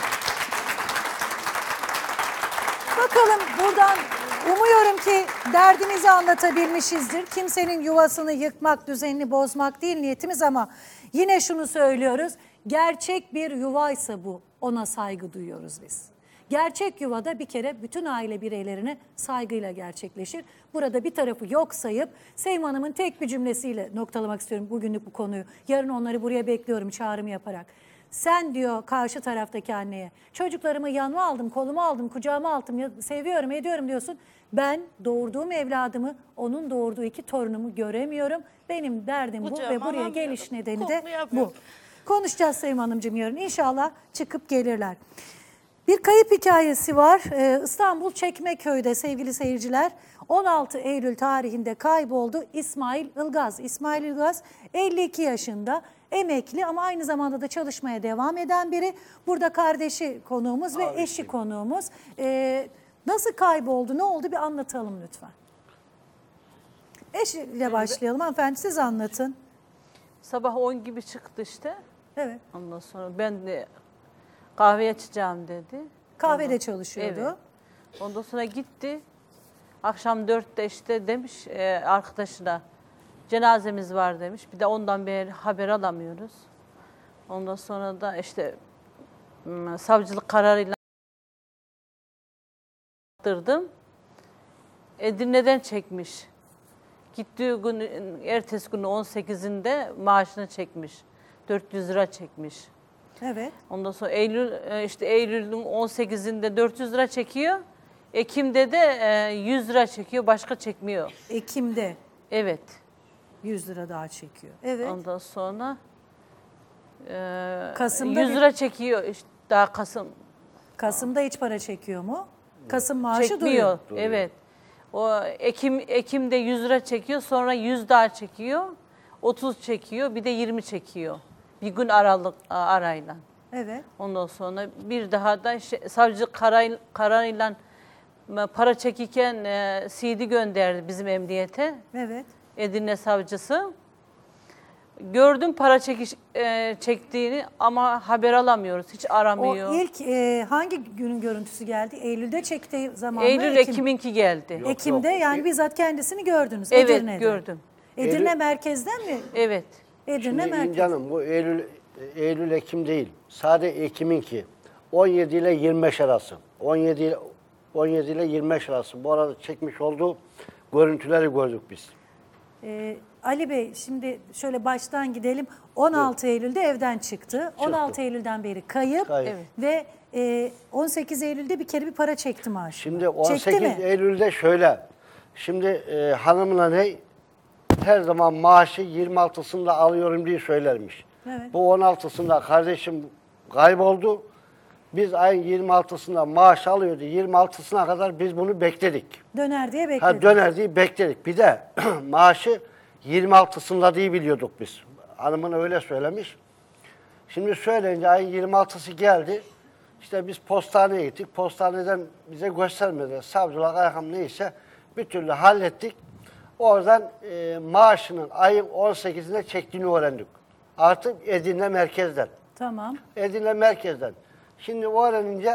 Bakalım buradan umuyorum ki derdimizi anlatabilmişizdir. Kimsenin yuvasını yıkmak, düzenini bozmak değil niyetimiz ama yine şunu söylüyoruz. Gerçek bir yuvaysa bu. Ona saygı duyuyoruz biz. Gerçek yuvada bir kere bütün aile bireylerine saygıyla gerçekleşir. Burada bir tarafı yok sayıp Sevim Hanım'ın tek bir cümlesiyle noktalamak istiyorum bugünlük bu konuyu. Yarın onları buraya bekliyorum çağrımı yaparak. Sen diyor karşı taraftaki anneye çocuklarımı yanıma aldım, koluma aldım, kucağıma aldım, ya, seviyorum, ediyorum diyorsun. Ben doğurduğum evladımı, onun doğurduğu iki torunumu göremiyorum. Benim derdim bu Kucağıma ve buraya alamıyorum, geliş nedeni de bu. koklayamıyorum. Konuşacağız Sevim Hanımcığım yarın. İnşallah çıkıp gelirler. Bir kayıp hikayesi var. Ee, İstanbul Çekmeköy'de sevgili seyirciler on altı Eylül tarihinde kayboldu İsmail Ilgaz. İsmail Ilgaz elli iki yaşında, emekli ama aynı zamanda da çalışmaya devam eden biri. Burada kardeşi konuğumuz ve eşi konuğumuz. Ee, nasıl kayboldu, ne oldu bir anlatalım lütfen. Eşiyle başlayalım. Hanımefendi siz anlatın. Sabah on gibi çıktı işte. Evet. Ondan sonra ben de kahve içeceğim dedi. Kahvede Ondan, çalışıyordu. Evet. Ondan sonra gitti. Akşam dörtte işte demiş e, arkadaşına cenazemiz var demiş. Bir de ondan beri haber alamıyoruz. Ondan sonra da işte m, savcılık kararıyla yaptırdım. Edirne'den çekmiş. Gittiği gün ertesi günü on sekizinde maaşını çekmiş. dört yüz lira çekmiş. Evet. Ondan sonra Eylül işte Eylül'ün on sekizinde dört yüz lira çekiyor. Ekim'de de yüz lira çekiyor, başka çekmiyor. Ekim'de? Evet. yüz lira daha çekiyor. Evet. Ondan sonra e, Kasım'da yüz lira çekiyor işte daha Kasım. Kasım'da hiç para çekiyor mu? Kasım maaşı Çekmiyor. duruyor. Evet. O Ekim Ekim'de yüz lira çekiyor, sonra yüz daha çekiyor. otuz çekiyor, bir de yirmi çekiyor. Bir gün aralık arayla. Evet. Ondan sonra bir daha da işte, savcı karay, kararıyla para çekirken e, C D gönderdi bizim emniyete. Evet. Edirne savcısı. Gördüm para çekiş, e, çektiğini ama haber alamıyoruz. Hiç aramıyor. O ilk e, hangi günün görüntüsü geldi? Eylül'de çektiği zaman mı? Eylül Ekim? Ekim'inki geldi. Yok, Ekim'de yok. Yani bizzat kendisini gördünüz. Evet, Edirne'de. gördüm. Edirne Eylül- merkezden mi? Evet. Edirne Şimdi merkez. canım bu Eylül Eylül Ekim değil. Sadece Ekim'inki. on yedi ile yirmi beş arası. on yedi ile on yedi ile yirmi beş arası. Bu arada çekmiş olduğu görüntüleri gördük biz. Ee, Ali Bey şimdi şöyle baştan gidelim. on altı Eylül'de evden çıktı. on altı Eylül'den beri kayıp, Kayıp. Evet. ve e, on sekiz Eylül'de bir kere bir para çekti maaşı. Şimdi on Çekti sekiz mi? Eylül'de şöyle. Şimdi e, hanımla ne her zaman maaşı yirmi altısında alıyorum diye söylermiş. Evet. Bu on altısında kardeşim kayboldu. Biz ayın yirmi altısında maaş alıyordu. yirmi altısına kadar biz bunu bekledik. Döner diye bekledik. Ha döner diye bekledik. Bir de maaşı yirmi altısında diye biliyorduk biz. Hanımın öyle söylemiş. Şimdi söyleyince ayın yirmi altısı geldi. İşte biz postaneye gittik. Postaneden bize göstermedi. Savcılık, ayham neyse bir türlü hallettik. Oradan e, maaşının ayın on sekizinde çektiğini öğrendik. Artık Edirne merkezden. Tamam. Edirne merkezden. Şimdi öğrenince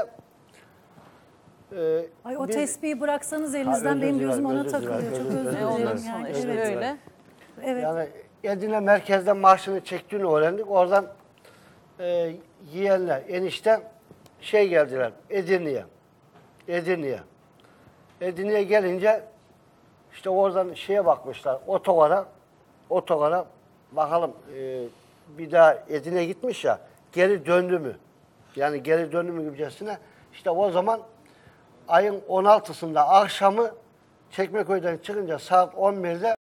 e, Ay o biz- tespihi bıraksanız Ha, elinizden özür benim dilerim, gözüm ona özür dilerim, takılıyor. Çok özür özür dilerim. dilerim. Ondan Yani. sonra Evet. işte öyle. Evet. Yani Edirne merkezden maaşını çektiğini öğrendik. Oradan e, yeğenler, enişte şey geldiler Edirne'ye. Edirne'ye. Edirne'ye gelince işte oradan şeye bakmışlar otogara. Otogara bakalım e, bir daha Edirne'ye gitmiş ya geri döndü mü? Yani geri döndü mü gibicesine. İşte o zaman ayın on altısında akşamı Çekmeköy'den çıkınca saat on birde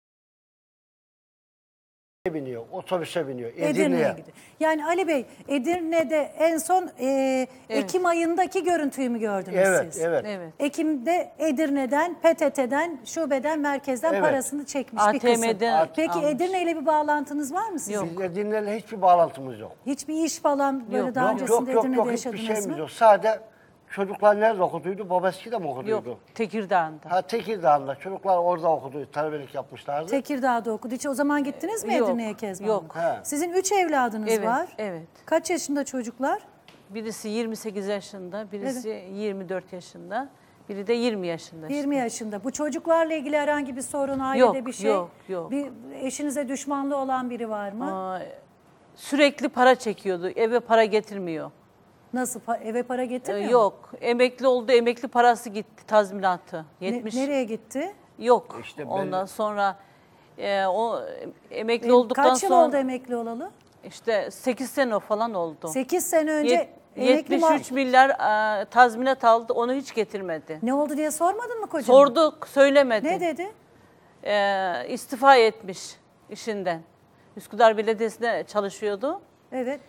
biniyor, otobüse biniyor Edirne'ye Edirne'ye. gidiyor. Yani Ali Bey, Edirne'de en son e, Ekim ayındaki görüntüyü mü gördünüz Evet, siz? evet. Evet. Ekim'de Edirne'den, P T T'den, şubeden, merkezden Evet. parasını çekmiş bir A T M'den kısım. Peki almış. Edirne ile bir bağlantınız var mı sizin? Biz Edirne'yle hiçbir bağlantımız yok. Hiçbir iş falan böyle Yok, daha yok, öncesinde yok, yok, Edirne'de yok, hiçbir yaşadınız şeyimiz mı? yok. Sadece çocuklar nerede okuduydu? Babası mı okuduydu? Yok, Tekirdağ'ında. Ha Tekirdağ'da. Çocuklar orada okuduydu. Talebelik yapmışlardı. Tekirdağ'da okudu. Hiç o zaman gittiniz mi Yok, Edirne'ye Kezban Hanım? yok. He. Sizin üç evladınız Evet, var. evet. Kaç yaşında çocuklar? Birisi yirmi sekiz yaşında, birisi yirmi dört yaşında, biri de yirmi yaşında. işte. yirmi yaşında. Bu çocuklarla ilgili herhangi bir sorun, ailede Yok, bir şey? yok, yok. Bir eşinize düşmanlığı olan biri var mı? Aa, sürekli para çekiyordu, eve para getirmiyor. Nasıl? Pa- eve para Ee, getirmiyor mu? yok, emekli oldu, emekli parası gitti, tazminatı. Ne- yetmiş nereye gitti? Yok. İşte belli. Ondan sonra e, o emekli E, olduktan Kaç yıl sonra oldu emekli olalı? işte sekiz sene falan oldu. sekiz sene önce Yet- emekli yetmiş üç ma- milyar e, tazminat aldı, onu hiç getirmedi. Ne oldu diye sormadın mı kocana? Sorduk, söylemedi. Ne dedi? E, istifa etmiş işinden. Üsküdar Belediyesi'nde çalışıyordu. Evet.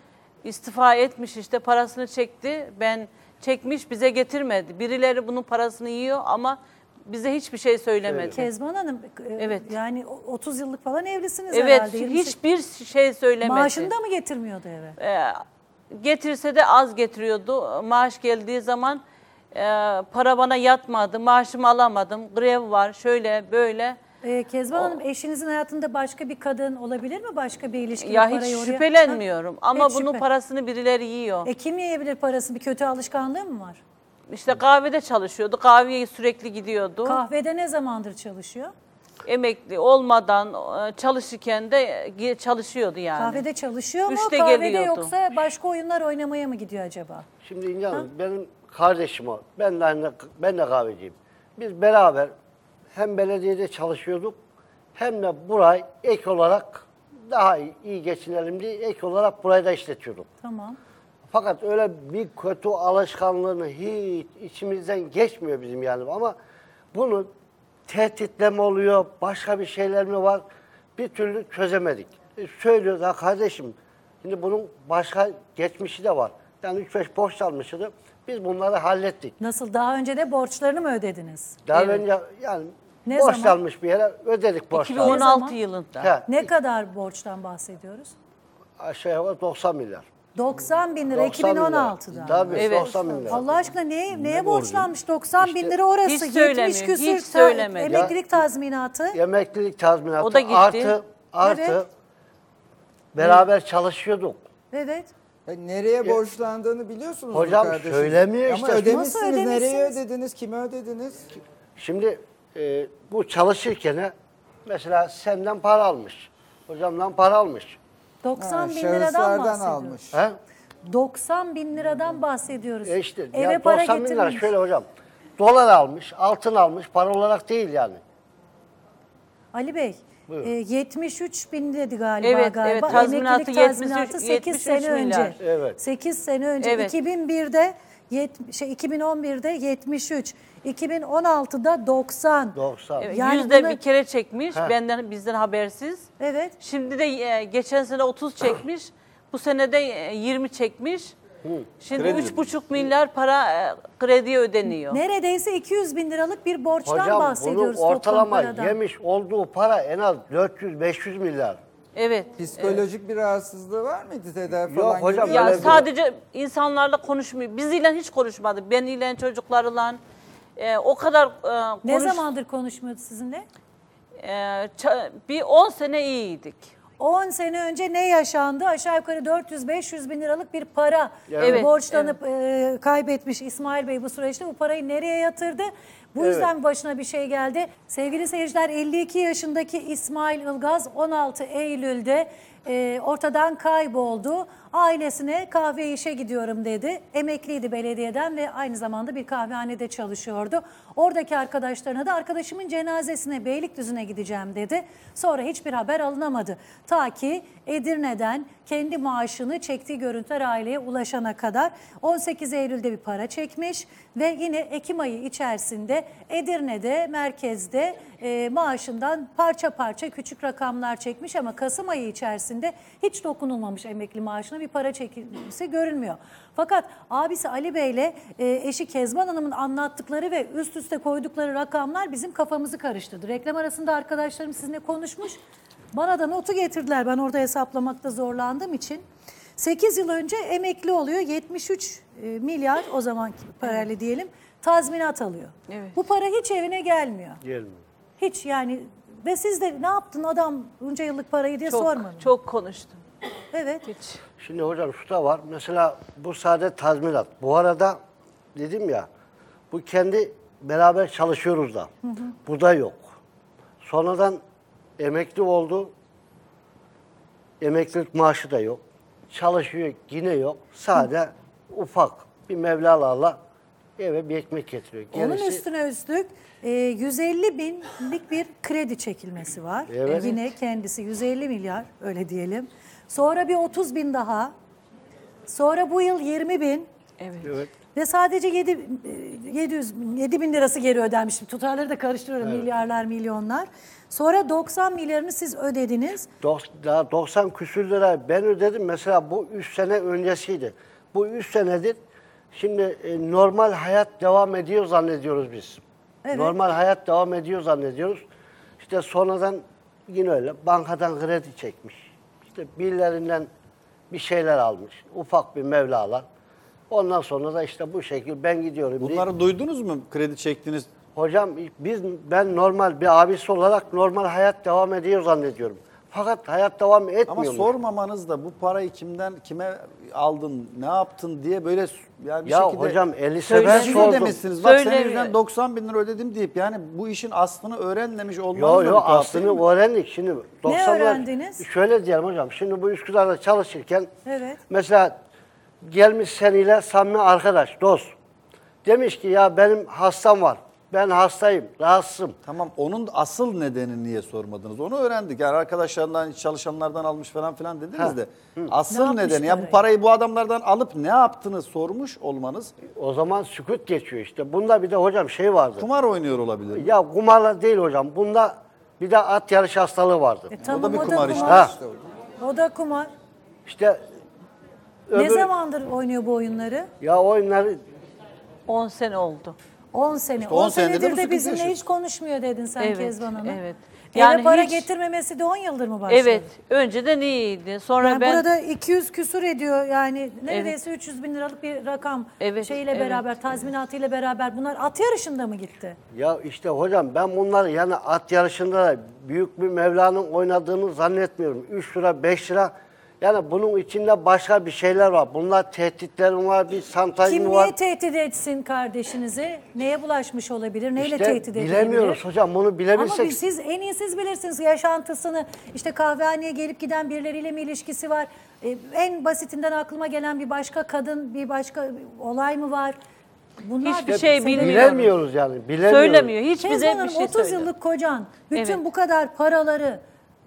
İstifa etmiş işte parasını çekti. Ben çekmiş bize getirmedi. Birileri bunun parasını yiyor ama bize hiçbir şey söylemedi. Kezban Hanım, e, Evet. yani otuz yıllık falan evlisiniz Evet herhalde. yirmi sekiz hiçbir şey söylemedi. Maaşını da mı getirmiyordu eve? Ee, getirse de az getiriyordu. Maaş geldiği zaman e, para bana yatmadı. Maaşımı alamadım. Grev var şöyle böyle. Ee, Kezban Hanım, eşinizin hayatında başka bir kadın olabilir mi? Başka bir ilişki? Ya hiç parayı oraya- şüphelenmiyorum Ha? ama Hiç bunun şüphe. parasını birileri yiyor. E kim yiyebilir parasını? Bir kötü alışkanlığı mı var? İşte kahvede çalışıyordu. Kahveye sürekli gidiyordu. Kahvede ne zamandır çalışıyor? Emekli olmadan e, çalışırken de e, çalışıyordu yani. Kahvede çalışıyor mu? Üçte Kahvede geliyordu. yoksa başka oyunlar oynamaya mı gidiyor acaba? Şimdi İnce Hanım, benim kardeşim o. Ben de, aynı- ben de kahveciyim. Biz beraber hem belediyede çalışıyorduk hem de burayı ek olarak daha iyi, iyi geçinelim diye ek olarak burayı da işletiyorduk. Tamam. Fakat öyle bir kötü alışkanlığını hiç içimizden geçmiyor bizim yani. Ama bunu tehditle mi oluyor, başka bir şeyler mi var bir türlü çözemedik. E, söylüyoruz ha kardeşim, şimdi bunun başka geçmişi de var. Yani üç beş borç almıştı. Biz bunları hallettik. Nasıl? Daha önce de borçlarını mı ödediniz? Daha önce yani Ne borç zaman? almış bir yere ödedik borçları. iki bin on altı yılında. He, Ne kadar borçtan bahsediyoruz? aşağı yukarı doksan milyar. doksan bin lira doksan iki bin on milyar. altıda. Tabii Evet. doksan bin lira. Allah aşkına neye, neye borcu? borçlanmış? doksan bin lira orası. Hiç yetmiş söylemiyor, küsür hiç ta- söylemedi. emeklilik tazminatı. Emeklilik tazminatı O da gitti. artı, artı Evet. beraber çalışıyorduk. Evet. E, nereye borçlandığını biliyorsunuz mu Hocam kardeşim? söylemiyor Ama işte. ödemişsiniz. Nasıl ödemişsiniz? Nereye ödediniz? Kime ödediniz? Şimdi e, bu çalışırken mesela senden para almış. Hocamdan para almış. doksan Ha, bin liradan şahıslardan bahsediyoruz. almış. He? doksan bin liradan bahsediyoruz. E işte Eve yani para doksan bin lira getirmemiş. şöyle hocam. Dolar almış, altın almış, para olarak değil yani. Ali Bey, Buyurun. e, yetmiş üç bin dedi galiba Evet, galiba. evet, tazminatı Emeklilik yetmiş üç tazminatı sekiz yetmiş üç sene milyar. önce. Evet. sekiz sene önce. Evet. iki bin birde yet, şey iki bin on birde yetmiş üç, iki bin on altıda doksan. doksan. Evet, Yani yüzde bunu- bir kere çekmiş Heh. benden bizden habersiz. Evet. Şimdi de e, geçen sene otuz çekmiş. Bu sene de e, yirmi çekmiş. Şimdi Kredi üç buçuk milyar para e, krediye ödeniyor. Neredeyse iki yüz bin liralık bir borçtan Hocam bunun bahsediyoruz toplam ortalama paradan. yemiş olduğu para en az dört yüz beş yüz milyar. Evet. Psikolojik bir rahatsızlığı var mıydı? Tedavi Yok falan hocam, görüyor Ya öyle muydun? sadece insanlarla konuşmuyor. Biziyle hiç konuşmadı. Beniyle, çocuklarla. E, o kadar e, Ne konuş- zamandır konuşmuyordu sizinle? e, ça- bir on sene iyiydik. on sene önce ne yaşandı? Aşağı yukarı dört yüz beş yüz bin liralık bir para Evet, borçlanıp e, kaybetmiş İsmail Bey bu süreçte. Bu parayı nereye yatırdı? Bu Evet. yüzden başına bir şey geldi. Sevgili seyirciler, elli iki yaşındaki İsmail Ilgaz on altı Eylül'de e, ortadan kayboldu. Ailesine kahve işe gidiyorum dedi. Emekliydi belediyeden ve aynı zamanda bir kahvehanede çalışıyordu. Oradaki arkadaşlarına da arkadaşımın cenazesine Beylikdüzü'ne gideceğim dedi. Sonra hiçbir haber alınamadı. Ta ki Edirne'den kendi maaşını çektiği görüntüler aileye ulaşana kadar on sekiz Eylül'de bir para çekmiş ve yine Ekim ayı içerisinde Edirne'de, merkezde e, maaşından parça parça küçük rakamlar çekmiş ama Kasım ayı içerisinde hiç dokunulmamış emekli maaşına bir para çekilmesi görünmüyor. Fakat abisi Ali Bey ile e, eşi Kezban Hanım'ın anlattıkları ve üst üste koydukları rakamlar bizim kafamızı karıştırdı. Reklam arasında arkadaşlarım sizinle konuşmuş. Bana da notu getirdiler. Ben orada hesaplamakta zorlandığım için. sekiz yıl önce emekli oluyor. yetmiş üç milyar o zamanki parayla diyelim tazminat alıyor. Evet. Bu para hiç evine gelmiyor. Gelmiyor. Hiç yani ve siz de ne yaptın adam bunca yıllık parayı diye Çok, sormadın. çok konuştum. Evet. Hiç. Şimdi hocam şu da var. Mesela bu sade tazminat. Bu arada dedim ya bu kendi beraber çalışıyoruz da. Hı hı. Bu da yok. Sonradan emekli oldu. Emeklilik maaşı da yok. Çalışıyor yine yok. Sade ufak bir mevlalarla eve bir ekmek getiriyor. Onun Gerisi- üstüne üstlük e, yüz elli binlik bir kredi çekilmesi var. Evet. E, yine kendisi yüz elli milyar öyle diyelim. Sonra bir otuz bin daha. Sonra bu yıl yirmi bin. Evet. Evet. Ve sadece yedi, yedi yüz, yedi bin lirası geri ödenmiş. Tutarları da karıştırıyorum, Evet. milyarlar, milyonlar. Sonra doksan milyarını siz ödediniz. Dok- Daha doksan küsür lira ben ödedim. Mesela bu üç sene öncesiydi. Bu üç senedir şimdi e, normal hayat devam ediyor zannediyoruz biz. Evet. Normal hayat devam ediyor zannediyoruz. İşte sonradan yine öyle bankadan kredi çekmiş. İşte birilerinden bir şeyler almış. Ufak bir mevlalar. Ondan sonra da işte bu şekilde ben gidiyorum. Bunları duydunuz mu? Kredi çektiniz. Hocam biz ben normal bir abisi olarak normal hayat devam ediyor zannediyorum. Fakat hayat devam etmiyor. Ama sormamanız da bu parayı kimden kime aldın, ne yaptın diye böyle yani bir Ya şekilde hocam, elli sefer siz sordum. ödemişsiniz. Bak senin Söylemiyor. yüzünden doksan bin lira ödedim deyip yani bu işin aslını öğrenmemiş olmanız Yo da yo bir tuhaf değil aslını mi? öğrendik. Şimdi doksanlar öğrendiniz? Şöyle diyelim hocam. Şimdi bu Üsküdar'da çalışırken Evet. mesela gelmiş seninle samimi arkadaş, dost. Demiş ki ya benim hastam var. Ben hastayım, rahatsızım. Tamam, onun asıl nedeni niye sormadınız? Onu öğrendik. Yani arkadaşlarından, çalışanlardan almış falan filan dediniz Ha. de. Hı. Asıl Ne yapmış nedeni ya bu parayı? parayı bu adamlardan alıp ne yaptığını sormuş olmanız. O zaman sükut geçiyor işte. Bunda bir de hocam şey vardı. Kumar oynuyor olabilir. Ya kumarla değil hocam. Bunda bir de at yarış hastalığı vardı. E, tamam, bir o da kumar işte. Ha. O da kumar. İşte Ne öbür- zamandır oynuyor bu oyunları? Ya oyunları on sene oldu. on sene. İşte on on senedir de senedir bu de sıkıntı bizimle yaşıyor. hiç konuşmuyor dedin sen Evet, Kezban Hanım. evet. Eve Yani para hiç- getirmemesi de on yıldır mı başladı? Evet. Önceden iyiydi. Sonra Yani ben burada iki yüz küsur ediyor yani neredeyse üç yüz bin liralık bir rakam Evet, şeyle evet. beraber, tazminatıyla beraber bunlar at yarışında mı gitti? Ya işte hocam ben bunları yani at yarışında da büyük bir Mevla'nın oynadığını zannetmiyorum. üç lira beş lira yani bunun içinde başka bir şeyler var. Bunlar tehditlerim var, bir santaj Kim mı niye var? tehdit etsin kardeşinizi? Neye bulaşmış olabilir? Neyle İşte tehdit edilebilir? bilemiyoruz hocam, bunu bilebilsek. Ama biz- siz en iyi siz bilirsiniz yaşantısını. İşte kahvehaneye gelip giden birileriyle mi ilişkisi var? Ee, en basitinden aklıma gelen bir başka kadın, bir başka olay mı var? Bunlar Hiçbir şey Sebebi- bilmiyoruz. Bilemiyoruz yani, bilemiyoruz. Söylemiyor. Hiç Kezban bize bir Hanım, şey otuz söylemiyor. yıllık kocan bütün Evet. bu kadar paraları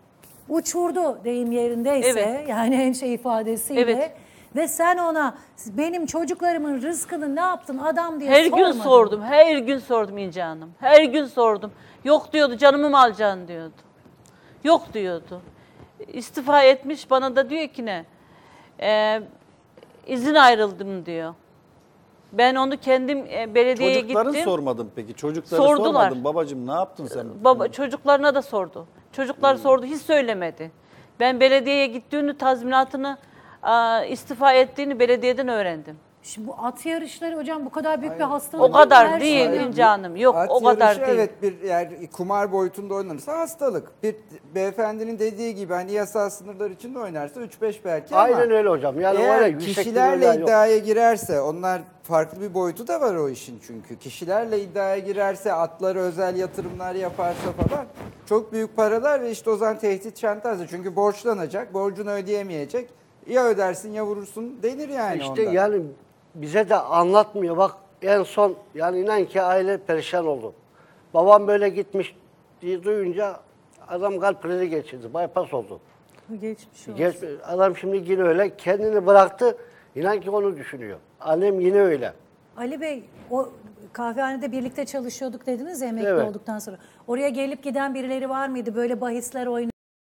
uçurdu deyim yerindeyse Evet. yani en şey ifadesiyle Evet. ve sen ona benim çocuklarımın rızkını ne yaptın adam diye Her gün sormadın. sordum. Her gün sordum İnce Hanım. Her gün sordum. Yok diyordu, canımı mı alacaksın diyordu. Yok diyordu. İstifa etmiş, bana da diyor ki ne? Ee, izin ayrıldım diyor. Ben onu kendim e, belediyeye Çocukların gittim. sormadım peki. Çocukları Sordular. sormadım. Babacığım ne yaptın sen? Baba çocuklarına da sordu. Çocuklar sordu, hiç söylemedi. Ben belediyeye gittiğini, tazminatını aa, istifa ettiğini belediyeden öğrendim. Şimdi bu at yarışları hocam bu kadar büyük bir hastalık. O kadar Her değil şey- İnce Hanım. Yok At o kadar yarışı, değil. evet, bir yer kumar boyutunda oynanırsa hastalık. Bir beyefendinin dediği gibi hani yasal sınırlar içinde oynarsa üç beş belki ama Aynen öyle hocam. Yani eğer öyle yüksek bir kişilerle meblağ yok. iddiaya girerse, onlar farklı bir boyutu da var o işin çünkü. Kişilerle iddiaya girerse, atlara özel yatırımlar yaparsa falan çok büyük paralar ve işte o zaman tehdit şantajı. Çünkü borçlanacak, borcunu ödeyemeyecek. Ya ödersin ya vurursun denir yani İşte ondan. yani bize de anlatmıyor. Bak en son yani inan ki aile perişan oldu. Babam böyle gitmiş diye duyunca adam kalp krizi geçirdi. Bypass oldu. Geçmiş olsun. Geç, adam şimdi yine öyle kendini bıraktı. İnan ki onu düşünüyor. Annem yine öyle. Ali Bey o kahvehanede birlikte çalışıyorduk dediniz ya emekli Evet. olduktan sonra. Oraya gelip giden birileri var mıydı? Böyle bahisler oynayan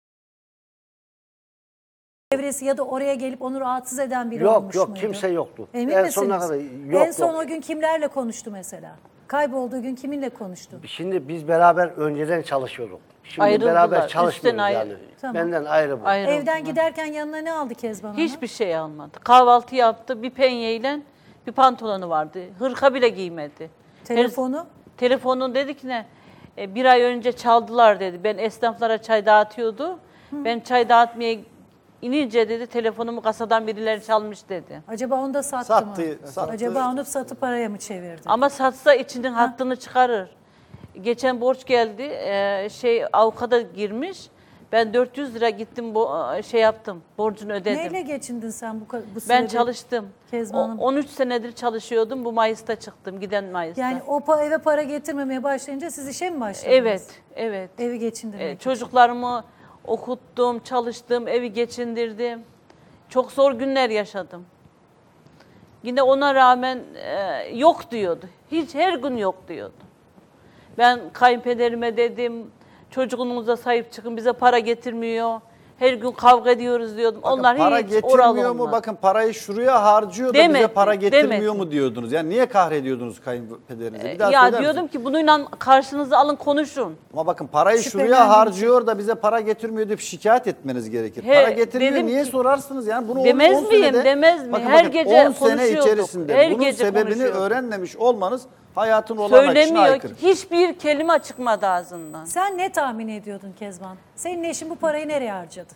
çevresi ya da oraya gelip onu rahatsız eden biri Yok olmuş yok muydu? kimse yoktu. Emin en misiniz? sonuna kadar yok en son yok. o gün kimlerle konuştu mesela? Kaybolduğu gün kiminle konuştu? Şimdi biz beraber önceden çalışıyorduk. Şimdi Ayrıldılar, beraber üstten çalışmıyoruz ayrı- yani. Tamam. Benden ayrı bu. Ayrıldılar. Evden giderken yanına ne aldı Kezban Hanım? Hiçbir şey almadı. Kahvaltı yaptı, bir penyeyle bir pantolonu vardı. Hırka bile giymedi. Telefonu? Her, telefonu dedi ki ne? E, bir ay önce çaldılar dedi. Ben esnaflara çay dağıtıyordu. Ben çay dağıtmaya inince dedi telefonumu kasadan birileri çalmış dedi. Acaba onu da sattı, Sattı, mı? sattı. Acaba onu satıp paraya mı çevirdi? Ama satsa içinin hattını çıkarır. Geçen borç geldi. e, şey avukata girmiş. Ben dört yüz lira gittim bu şey yaptım. Borcunu ödedim. Neyle geçindin sen bu, ka- bu Ben sürede? çalıştım. Kezban O- Hanım? on üç senedir çalışıyordum. Bu Mayıs'ta çıktım. Giden Mayıs'ta. Yani o pa- eve para getirmemeye başlayınca siz işe mi başladınız? Evet, evet. Evi geçindirmek Ee, için. çocuklarımı okuttum, çalıştım, evi geçindirdim. Çok zor günler yaşadım. Yine ona rağmen e, yok diyordu. Hiç her gün yok diyordu. Ben kayınpederime dedim, çocuğunuza sahip çıkın, bize para getirmiyor. Her gün kavga ediyoruz diyordum. Bakın, Onlar para hiç getirmiyor oralı mu? olmaz. Bakın parayı şuraya harcıyor da Demedi, bize para getirmiyor demedi. mu diyordunuz? Yani niye kahrediyordunuz kayınpederinizi? Bir daha Ya söyler diyordum misiniz? ki bununla karşınıza alın konuşun. Ama bakın parayı Şüphelendiğim şuraya harcıyor da bize para getirmiyor deyip şikayet etmeniz gerekir. He, para getirmiyor dedim niye ki- sorarsınız? Yani bunu Demez on miyim, senede- demez mi? Bakın, Her bakın, gece on sene konuşuyorduk. içerisinde Her bunun gece sebebini konuşuyorduk. öğrenmemiş olmanız hayatın olan akışına Söylemiyor. aykırı. Hiçbir kelime çıkmadı ağzından. Sen ne tahmin ediyordun Kezban? Senin eşin bu parayı nereye harcadı?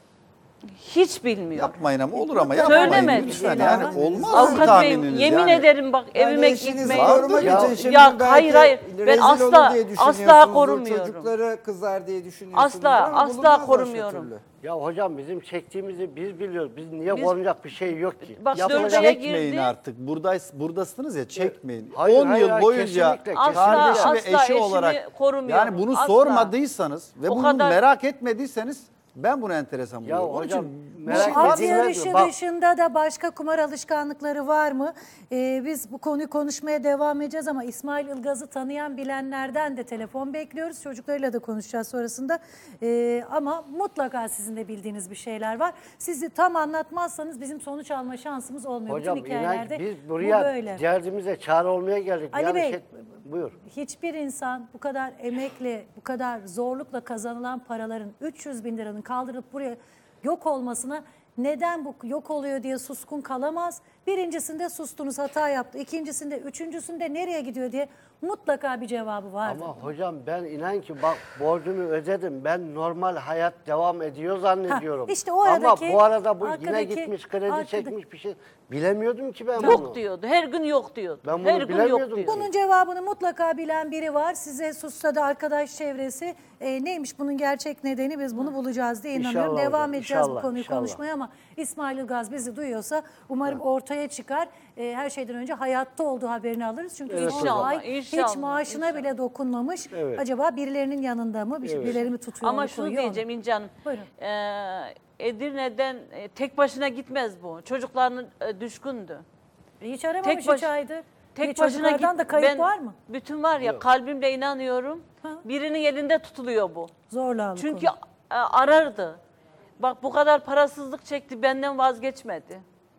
Hiç bilmiyorum. Yapmayın ama olur ama yapmayın Söylemedi. lütfen. Yani olmaz Avukat mı Bey, tahmininiz? yemin yani? ederim bak Yani evime eşinizi gitmeyin. korumak Ya- için şimdi Ya belki hayır hayır ben rezil olur asla diye asla düşünüyorsunuzdur, korumuyorum. Çocukları kızar diye düşünüyorsunuz. Asla, ama asla bulunmaz başka korumuyorum. türlü. Ya hocam bizim çektiğimizi biz biliyoruz. Biz niye Biz- korunacak bir şey yok ki. Bak, Yapılacak- dördüncüye Çekmeyin girdi. artık. Buradays, buradasınız ya çekmeyin. Hayır, on hayır, yıl hayır, boyunca kesinlikle, Asla, kardeşi ve asla eşi eşimi olarak korumuyorum. yani bunu Asla. sormadıysanız ve O bunu kadar- merak etmediyseniz ben bunu enteresan Ya buluyorum. Onun hocam için merak Bu at edilmez mi? yarışı Bak- dışında da başka kumar alışkanlıkları var mı? Ee, biz bu konuyu konuşmaya devam edeceğiz ama İsmail Ilgaz'ı tanıyan bilenlerden de telefon bekliyoruz. Çocuklarıyla da konuşacağız sonrasında. Ee, ama mutlaka sizin de bildiğiniz bir şeyler var. Sizi tam anlatmazsanız bizim sonuç alma şansımız olmuyor. Hocam Bütün inan hikayelerde ki biz bu buraya böyle. derdimize çare olmaya geldik. Ali yani Bey, şey- buyur. Hiçbir insan bu kadar emekle, bu kadar zorlukla kazanılan paraların üç yüz bin liranın kaldırılıp buraya yok olmasına neden bu yok oluyor diye suskun kalamaz. Birincisinde sustunuz, hata yaptı. İkincisinde, üçüncüsünde nereye gidiyor diye mutlaka bir cevabı vardır. Ama hocam ben inan ki bak borcumu ödedim. Ben normal hayat devam ediyor zannediyorum. Ha, işte o aradaki- Ama bu arada bu yine arkadaki- gitmiş kredi arkada- çekmiş bir şey. Bilemiyordum ki ben bunu. Yok diyordu. Her gün yok diyordu. Ben bunu Her gün yok bilemiyordum. diyordu. Bunun cevabını mutlaka bilen biri var. Size sussa da arkadaş çevresi e, neymiş bunun gerçek nedeni biz bunu bulacağız diye inanıyorum. İnşallah Devam hocam, edeceğiz bu inşallah, konuyu inşallah. konuşmaya ama İsmail Ilgaz bizi duyuyorsa umarım ortaya çıkar. E, her şeyden önce hayatta olduğu haberini alırız. Çünkü Evet, son hocam. ay İnşallah, hiç inşallah, maaşına bile dokunmamış. Evet. Acaba birilerinin yanında mı? Bir Evet. birileri mi tutuyor Ama onu, şunu koyuyor onu? diyeceğim İnce Hanım. Buyurun. Ee, Edirne'den e, tek başına gitmez bu. Çocuklarının e, düşkündü. E, hiç aramamış Tek baş- üç aydır. Tek Hiç başına çocuklardan git- da kayıp ben var mı? Bütün var ya kalbimle inanıyorum. Birinin elinde tutuluyor bu. Zorla Çünkü e, arardı. Bak bu kadar parasızlık çekti benden vazgeçmedi.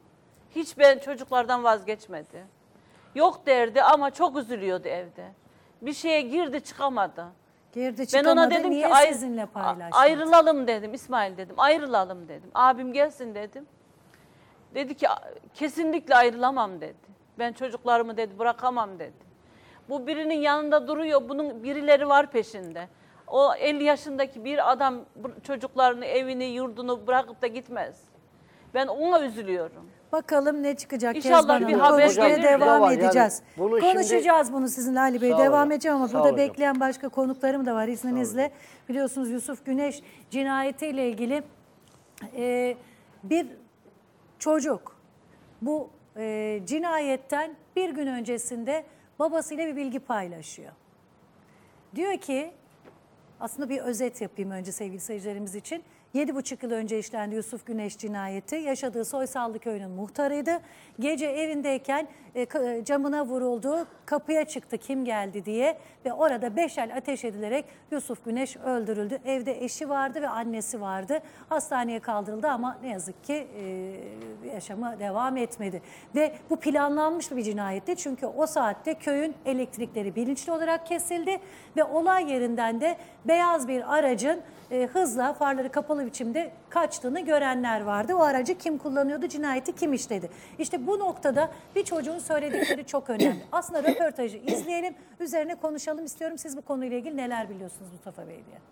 Hiç ben çocuklardan vazgeçmedi. Yok derdi ama çok üzülüyordu evde. Bir şeye girdi çıkamadı. Girdi Ben çıkamadı. ona dedim Niye ki "Ay- sizinle paylaştı? ayrılalım dedim İsmail dedim. Ayrılalım dedim. Abim gelsin dedim. Dedi ki kesinlikle ayrılamam dedi. Ben çocuklarımı dedi bırakamam dedi. Bu birinin yanında duruyor. Bunun birileri var peşinde. O elli yaşındaki bir adam bu çocuklarını, evini, yurdunu bırakıp da gitmez. Ben ona üzülüyorum. Bakalım ne çıkacak İnşallah Kezban bir Hanım. haber Konuşmaya gelir de. devam Var yani. edeceğiz. Bunu şimdi- Konuşacağız bunu sizinle Ali Bey. Sağ Devam olun. edeceğim ama Sağ burada olun. bekleyen başka konuklarım da var izninizle. Biliyorsunuz Yusuf Güneş cinayetiyle ilgili e, bir çocuk bu e, cinayetten bir gün öncesinde babasıyla bir bilgi paylaşıyor. Diyor ki, aslında bir özet yapayım önce sevgili seyircilerimiz için. Yedi buçuk yıl önce işlendi Yusuf Güneş cinayeti. Yaşadığı Soysallı köyünün muhtarıydı. Gece evindeyken e, ka- camına vuruldu. Kapıya çıktı kim geldi diye ve orada beş el ateş edilerek Yusuf Güneş öldürüldü. Evde eşi vardı ve annesi vardı. Hastaneye kaldırıldı ama ne yazık ki e, yaşama devam etmedi. Ve bu planlanmış bir cinayetti. Çünkü o saatte köyün elektrikleri bilinçli olarak kesildi ve olay yerinden de beyaz bir aracın e, hızla farları kapalı biçimde kaçtığını görenler vardı. O aracı kim kullanıyordu, cinayeti kim işledi? İşte bu noktada bir çocuğun söyledikleri çok önemli. Aslında röportajı izleyelim, üzerine konuşalım istiyorum. Siz bu konuyla ilgili neler biliyorsunuz Mustafa Bey diye.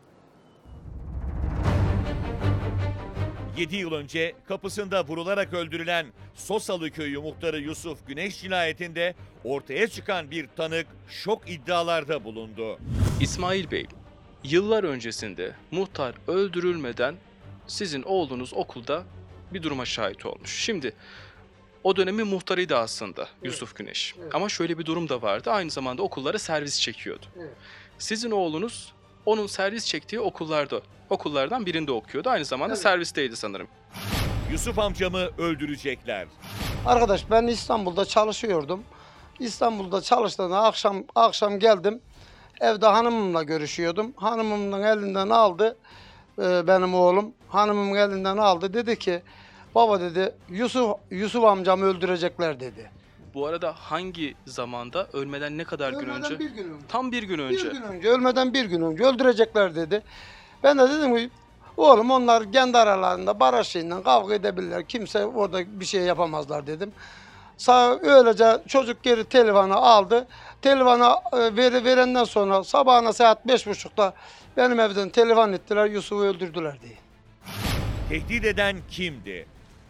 yedi yıl önce kapısında vurularak öldürülen Sosalı Köyü muhtarı Yusuf Güneş cinayetinde ortaya çıkan bir tanık şok iddialarda bulundu. İsmail Bey, yıllar öncesinde muhtar öldürülmeden sizin oğlunuz okulda bir duruma şahit olmuş. Şimdi o dönemin muhtarıydı aslında Yusuf Güneş. Ama şöyle bir durum da vardı. Aynı zamanda okullara servis çekiyordu. Sizin oğlunuz onun servis çektiği okullarda, okullardan birinde okuyordu. Aynı zamanda servisteydi sanırım. Yusuf amcamı öldürecekler. Arkadaş ben İstanbul'da çalışıyordum. İstanbul'da çalıştığımda akşam akşam geldim. Evde hanımımla görüşüyordum. Hanımımın elinden aldı e, benim oğlum. Hanımımın elinden aldı. Dedi ki baba dedi Yusuf Yusuf amcamı öldürecekler dedi. Bu arada hangi zamanda, ölmeden ne kadar gün Ölmeden önce? bir gün önce. Tam bir gün önce. Bir gün önce, ölmeden bir gün önce öldürecekler dedi. Ben de dedim ki oğlum onlar kendi aralarında barışıyla kavga edebilirler. Kimse orada bir şey yapamazlar dedim. Sağ öylece çocuk geri telefonu aldı. Telefonu e, veri verenden sonra sabahına saat beş buçukta benim evden telefon ettiler, Yusuf'u öldürdüler diye. Tehdit eden kimdi?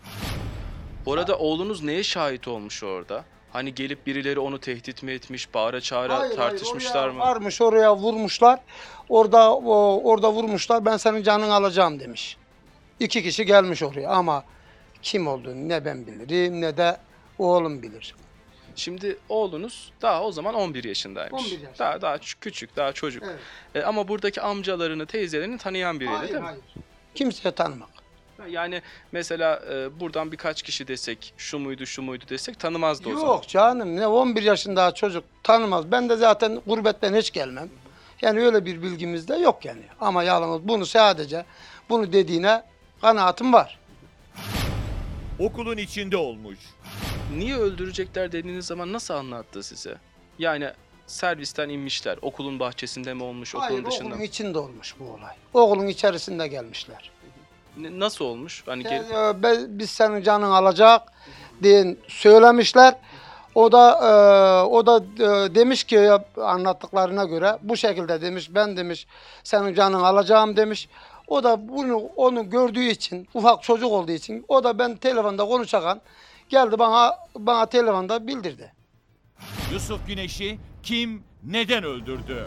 Bu arada oğlunuz neye şahit olmuş orada? Hani gelip birileri onu tehdit mi etmiş, bağıra çağıra Hayır, tartışmışlar hayır, mı? oraya varmış, oraya vurmuşlar. Orada o, orada vurmuşlar. Ben senin canını alacağım demiş. İki kişi gelmiş oraya ama kim olduğunu ne ben bilirim ne de oğlum bilir. Şimdi oğlunuz daha o zaman on bir yaşındaymış. on bir yaşında. Daha daha ç- küçük, daha çocuk. Evet. E, ama buradaki amcalarını, teyzelerini tanıyan biriydi Hayır, değil mi? hayır. Kimseye tanımak. Yani mesela e, buradan birkaç kişi desek, şu muydu, şu muydu desek tanımazdı o zaman. Yok canım ne on bir yaşında çocuk tanımaz. Ben de zaten gurbetten hiç gelmem. Yani öyle bir bilgimiz de yok yani. Ama yalnız bunu sadece bunu dediğine kanaatim var. Okulun içinde olmuş. Niye öldürecekler dediğiniz zaman nasıl anlattı size? Yani servisten inmişler, okulun bahçesinde mi olmuş, okulun Hayır dışında okulun mı? içinde olmuş bu olay. Okulun içerisinde gelmişler. Ne- Nasıl olmuş? Hani gel- Yani, e, be- biz senin canın alacak diye söylemişler. O da e, o da e, demiş ki ya, anlattıklarına göre bu şekilde demiş. Ben demiş senin canını alacağım demiş. O da bunu onu gördüğü için ufak çocuk olduğu için o da ben telefonda konuşarken geldi bana bana telefonda bildirdi. Yusuf Güneş'i kim, neden öldürdü?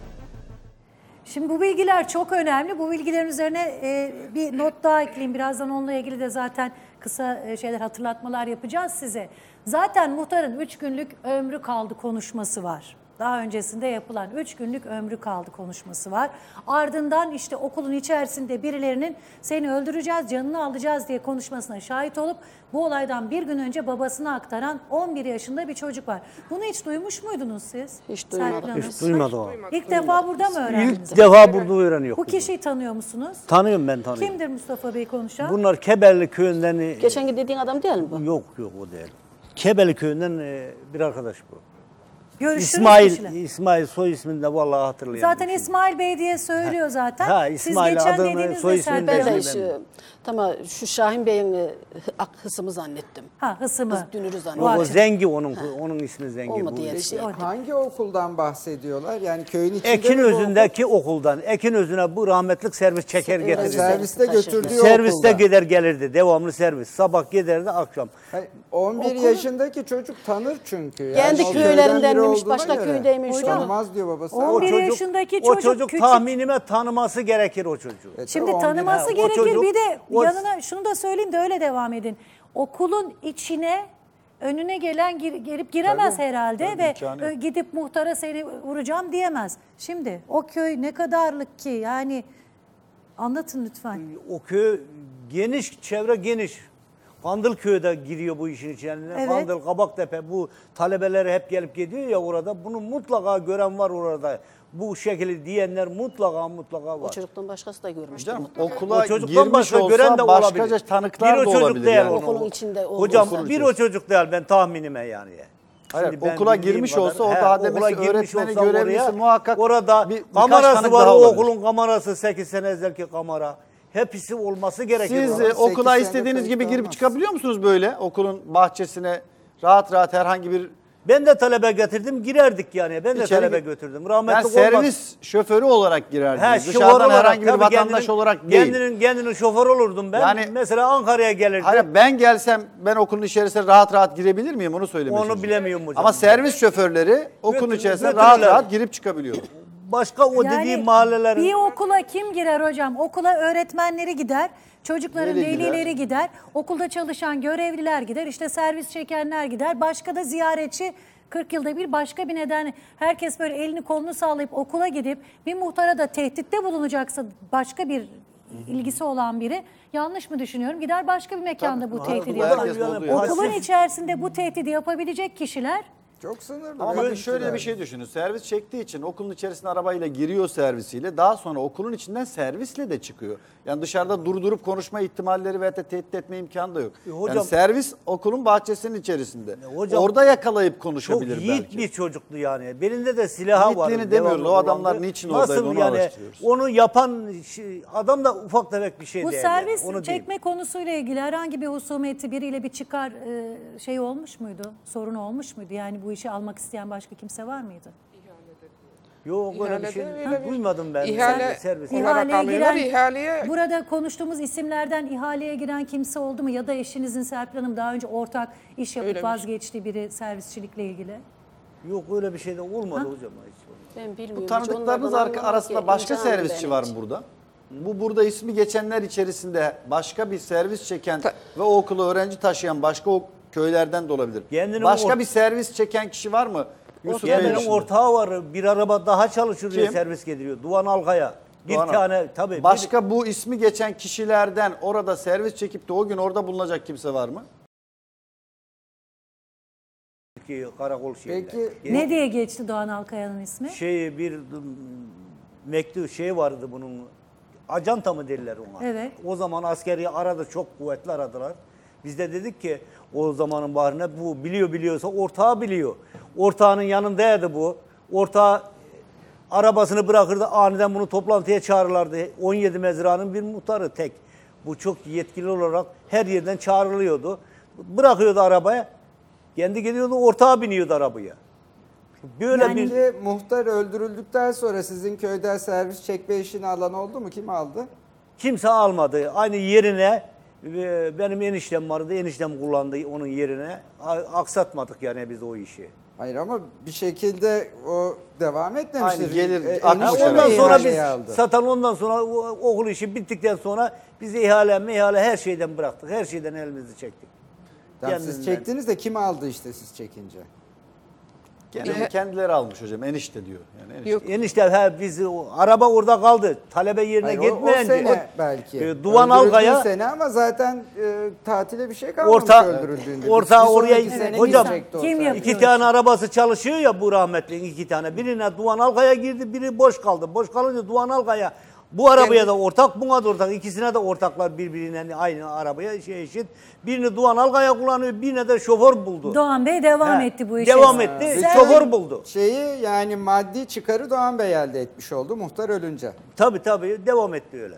Şimdi bu bilgiler çok önemli. Bu bilgilerin üzerine e, bir not daha ekleyeyim. Birazdan onunla ilgili de zaten kısa e, şeyler hatırlatmalar yapacağız size. Zaten muhtarın üç günlük ömrü kaldı konuşması var. Daha öncesinde yapılan üç günlük ömrü kaldı konuşması var. Ardından işte okulun içerisinde birilerinin seni öldüreceğiz, canını alacağız diye konuşmasına şahit olup bu olaydan bir gün önce babasına aktaran on bir yaşında bir çocuk var. Bunu hiç duymuş muydunuz siz? Hiç duymadım. Hiç duymadım abi. İlk defa burada mı öğrendiniz? İlk defa burada öğreniyor. Bu kişiyi tanıyor musunuz? Tanıyorum ben tanıyorum. Kimdir Mustafa Bey konuşan? Bunlar Kebelli köyünden... Geçen dediğin adam değil mi bu? Yok yok o değil. Kebelli köyünden e, bir arkadaş bu. Görüştünüz İsmail, kişiler. İsmail soy ismini de vallahi hatırlayamıyorum. Zaten İsmail Bey diye söylüyor zaten. Ha, Siz İsmail geçen adını, dediğinizde soy ismini Serpil de Hanım- ben- şu- Tamam şu Şahin Bey'in e, ak hısımı zannettim. Ha hısımı. Kız dünürü Yok, zannettim. o Zengi onun onun ismi Zengi. Olmadı bu. yani. Peki hangi okuldan bahsediyorlar? Yani köyün içinde Ekin mi bu okul? özündeki okuldan. Ekin özüne bu rahmetlik servis çeker Evet, getirirdi. serviste götürdüğü Serviste okulda. gider gelirdi. Devamlı servis. Sabah giderdi akşam. Hayır, on bir Okul- yaşındaki çocuk tanır çünkü. Yani Kendi o köyden köylerindenmiş, biri başka olduğuna göre. köydeymiş. Tanımaz diyor babası. on bir yaşındaki o çocuk çocuk küçük. tahminime tanıması gerekir o çocuğu. Şimdi tanıması Ha, o gerekir. çocuk- Bir de o- yanına şunu da söyleyeyim de öyle devam edin. Okulun içine önüne gelen gir- gelip giremez Tabii, herhalde tabii, ve imkanı yok. ö, gidip muhtara seni vuracağım diyemez. Şimdi o köy ne kadarlık ki yani anlatın lütfen. O köy geniş, çevre geniş. Kandıl köyde giriyor bu işin içine. Evet. Kandıl, Kabaktepe bu talebeleri hep gelip gidiyor ya orada. Bunu mutlaka gören var orada. Bu şekilde diyenler mutlaka mutlaka var. O çocuktan başkası da görmüştür. Hocam, mutlaka. okula O çocuktan girmiş başka olsa gören de başkaca olabilir. tanıklar bir o da çocuk olabilir değil yani. onu. Okulun içinde olduğu Hocam zaman. bir o çocuk değil ben tahminime yani. Hayır, Şimdi ben okula bildiğim girmiş kadar- olsa o He, daha okula demesi girmiş öğretmeni, olsa görevlisi oraya, muhakkak orada bir- birkaç kamerası tanık var daha o olabilir. okulun kamerası sekiz sene ezelki kamera. Hepsi olması gerekiyor. Siz orada. e, okula sekiz istediğiniz sene gibi kayıt girip olmaz. çıkabiliyor musunuz böyle okulun bahçesine rahat rahat herhangi bir... Ben de talebe getirdim girerdik yani. Ben de İçeri talebe gir- götürdüm. Yani Rahmetli servis şoförü olarak He, girerdiniz. şoför Dışarıdan olarak, herhangi bir tabii vatandaş kendinin- olarak değil. Kendinin, kendinin şoför olurdum ben. Yani- Mesela Ankara'ya gelirdim. Hayır, ben gelsem ben okulun içerisine rahat rahat girebilir miyim onu söylemeye Onu çalışıyorum. bilemiyorum hocam. Ama servis şoförleri okulun Götür- içerisine götürürler. rahat rahat girip çıkabiliyor. Başka o dediğim mahallelerin... Bir okula kim girer hocam? Okula öğretmenleri gider, çocukların Veli gider. velileri gider, okulda çalışan görevliler gider, işte servis çekenler gider, başka da ziyaretçi kırk yılda bir başka bir neden herkes böyle elini kolunu sallayıp okula gidip bir muhtara da tehditte bulunacaksa başka bir ilgisi olan biri yanlış mı düşünüyorum? Gider başka bir mekanda bu tehdidi Herkes yapar. bulduğu yerde. Okulun içerisinde bu tehdidi yapabilecek kişiler Çok sınırlı. Ama bakın şöyle bir şey düşünün. Servis çektiği için okulun içerisine arabayla giriyor servisiyle. Daha sonra okulun içinden servisle de çıkıyor. Yani dışarıda durdurup konuşma ihtimalleri veya da tehdit etme imkanı da yok. E hocam- yani servis okulun bahçesinin içerisinde. hocam- Orada yakalayıp Çok konuşabilir yiğit belki. bir çocuktu yani. Belinde de silahı var. Yiğitliğini demiyoruz. devamlı O adamlar kullandı. niçin Nasıl oradaydı onu yani, araştırıyoruz. onu yapan şey- adam da ufak tefek bir şey bu değil. servis yani. Onu diyeyim. çekme konusuyla ilgili herhangi bir husumeti biriyle bir çıkar e, şey olmuş muydu? Sorun olmuş muydu? Yani bu işi almak isteyen başka kimse var mıydı? Yok öyle bir şey İhalede öyle bir- duymadım ben. İhale- Servis. İhaleye alıyorlar, giren, ihaleye- burada konuştuğumuz isimlerden ihaleye giren kimse oldu mu? Ya da eşinizin Serpil Hanım daha önce ortak iş yapıp Öyle mi? vazgeçtiği biri servisçilikle ilgili? Yok öyle bir şey de olmadı Ha? hocam. Hiç. Ben bilmiyorum. Bu hiç tanıdıklarınız onlardan arka- anlamam arasında ki. başka İmkanım servisçi ben var hiç. mı burada? Bu burada ismi geçenler içerisinde başka bir servis çeken ve o okula öğrenci taşıyan başka o köylerden de olabilir. Kendinin başka or- bir servis çeken kişi var mı? Yusuf Bey Kendinin dışında. ortağı var. Bir araba daha çalışır diye Kim? servis getiriyor. Duvan Alkaya. Bir Doğan abi. tane tabii. Başka bu ismi geçen kişilerden orada servis çekip de o gün orada bulunacak kimse var mı? bir karakol şeyinde. Peki Ne diye geçti Doğan Alkaya'nın ismi? Şey bir mektup şey vardı bunun. Ajanta mı derler ona? Evet. O zaman askeri aradı, çok kuvvetli aradılar. Biz de dedik ki o zamanın baharına bu biliyor biliyorsa ortağı biliyor. Ortağının yanındaydı bu. Ortağı arabasını bırakırdı, aniden bunu toplantıya çağırırlardı. on yedi mezranın bir muhtarı tek. Bu çok yetkili olarak her yerden çağrılıyordu. Bırakıyordu arabaya. Kendi gidiyordu, ortağı biniyordu arabaya. Böyle yani bir Peki muhtar öldürüldükten sonra sizin köyde servis çekme işini alan oldu mu? Kim aldı? kimse almadı. Aynı yerine e, benim eniştem vardı. Eniştem kullandı onun yerine. A- Aksatmadık yani biz o işi. Hayır ama bir şekilde o devam etmemiştir. Aynı gelir, E, akmış enişte Ondan mi sonra ihaleyi biz aldı? satan ondan sonra o- okul işi bittikten sonra biz ihale mihale her şeyden bıraktık. Her şeyden elimizi çektik. Tamam, siz Kendinden. çektiniz de kim aldı işte siz çekince? Gene kendileri almış hocam. Enişte diyor. Yani enişte. Yok. Enişte he, biz o, araba orada kaldı. Talebe yerine Hayır, o, o gitmeyince. sene belki. E, Duvan Öldürüldüğü Alkaya sene ama zaten e, tatile bir şey kalmamış orta öldürüldüğünde. orta Bir oraya sonraki sene hocam gidecekti o kim servis. yapıyor? iki tane arabası çalışıyor ya bu rahmetli iki tane. Birine Duvan Alkaya girdi, biri boş kaldı. Boş kalınca Duvan Alkaya bu arabaya da ortak, buna da ortak. İkisine de ortaklar birbirine aynı arabaya şey eşit. Birini Duvan Alkaya kullanıyor, birine de şoför buldu. Doğan Bey devam He, etti bu işe. Devam etti, Sen- şoför buldu. Şeyi yani maddi çıkarı Doğan Bey elde etmiş oldu muhtar ölünce. Tabii tabii devam etti öyle.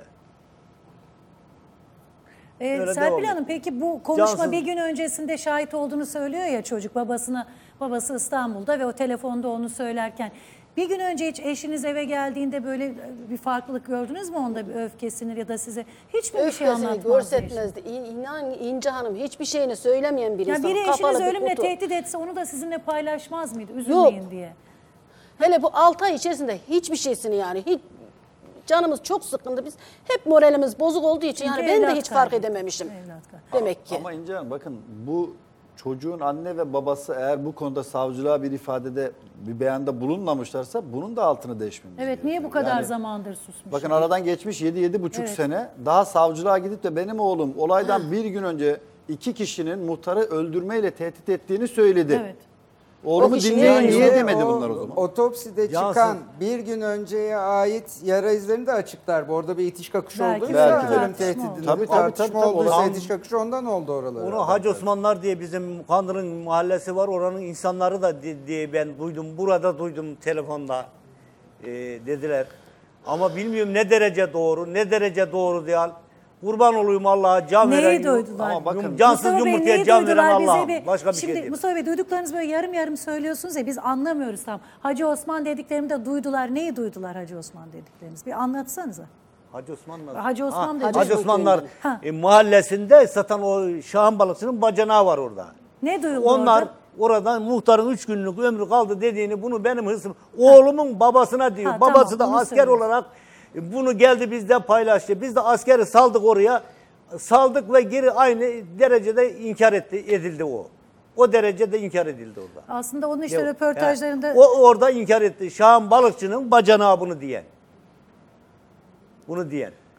Ee, Öyle devam Serpil ediyor. Hanım peki bu konuşma Cansız- bir gün öncesinde şahit olduğunu söylüyor ya çocuk babasına. Babası İstanbul'da ve o telefonda onu söylerken. Bir gün önce hiç eşiniz eve geldiğinde böyle bir farklılık gördünüz mü onda, bir öfke, sinir ya da size hiç mi bir şey Öfkesini anlatmazdı? eşiniz? görsetmezdi. İn- İnan İnce Hanım hiçbir şeyini söylemeyen bir Ya insan. biri Kapalı eşiniz bir ölümle kutu. tehdit etse onu da sizinle paylaşmaz mıydı? Üzülmeyin Yok. diye. Hele bu altı ay içerisinde hiçbir şeysini yani hiç canımız çok sıkındı. Biz hep moralimiz bozuk olduğu için Çünkü yani ben de evlat hiç fark kaybı. edememişim. Evlat kaybı. Demek ki. Ama İnce Hanım bakın bu çocuğun anne ve babası eğer bu konuda savcılığa bir ifadede bir beyanda bulunmamışlarsa bunun da altını deşmemiz Evet niye bu kadar Yani- zamandır susmuş? Bakın aradan geçmiş yedi yedi buçuk Evet. sene. Daha savcılığa gidip de benim oğlum olaydan bir gün önce iki kişinin muhtarı öldürmeyle tehdit ettiğini söyledi. Evet. Oğlumu O kişi dinleyin yani niye Ve demedi o bunlar o zaman? Otopside Cansız. çıkan bir gün önceye ait yara izlerini de açıklar. Bu orada bir itiş kakış Belki olduysa belki de. ölüm Tartışma tehdidi. oldu. Tabii, tabii, tartışma tabii, tabii. olduysa Olan- itiş kakış ondan oldu oraları. Onu Hacı Osmanlar diye bizim Kandır'ın mahallesi var. Oranın insanları da di- diye ben duydum. Burada duydum telefonda e, dediler. Ama bilmiyorum ne derece doğru, ne derece doğru değil. Kurban olayım Allah'a can Neyi veren. duydular? Ama bakın- Cansız Mustafa Bey, yumurtaya neyi can veren duydular? Bize Allah'ım. bir- Başka bir Şimdi şey değil. Mustafa Bey duyduklarınız böyle yarım yarım söylüyorsunuz ya biz anlamıyoruz tam. Hacı Osman dediklerimi de duydular. Neyi duydular Hacı Osman dedikleriniz? Bir anlatsanıza. Hacı Osmanlar. Hacı Osman Ha, dedi. Hacı Osmanlar Ha. e, mahallesinde satan o Şahan Balıkçı'nın bacanağı var orada. Ne duyuldu Onlar orada? oradan muhtarın üç günlük ömrü kaldı dediğini bunu benim hısım oğlumun babasına diyor. Ha, Babası tamam, da bunu asker söylüyorsun. olarak e, bunu geldi bizden paylaştı. Biz de askeri saldık oraya. Saldık ve geri aynı derecede inkar etti, edildi o. O derecede inkar edildi orada. Aslında onun işte Yok, röportajlarında... he. O orada inkar etti. Şahan Balıkçı'nın bacanağı bunu diyen. Bunu diyen.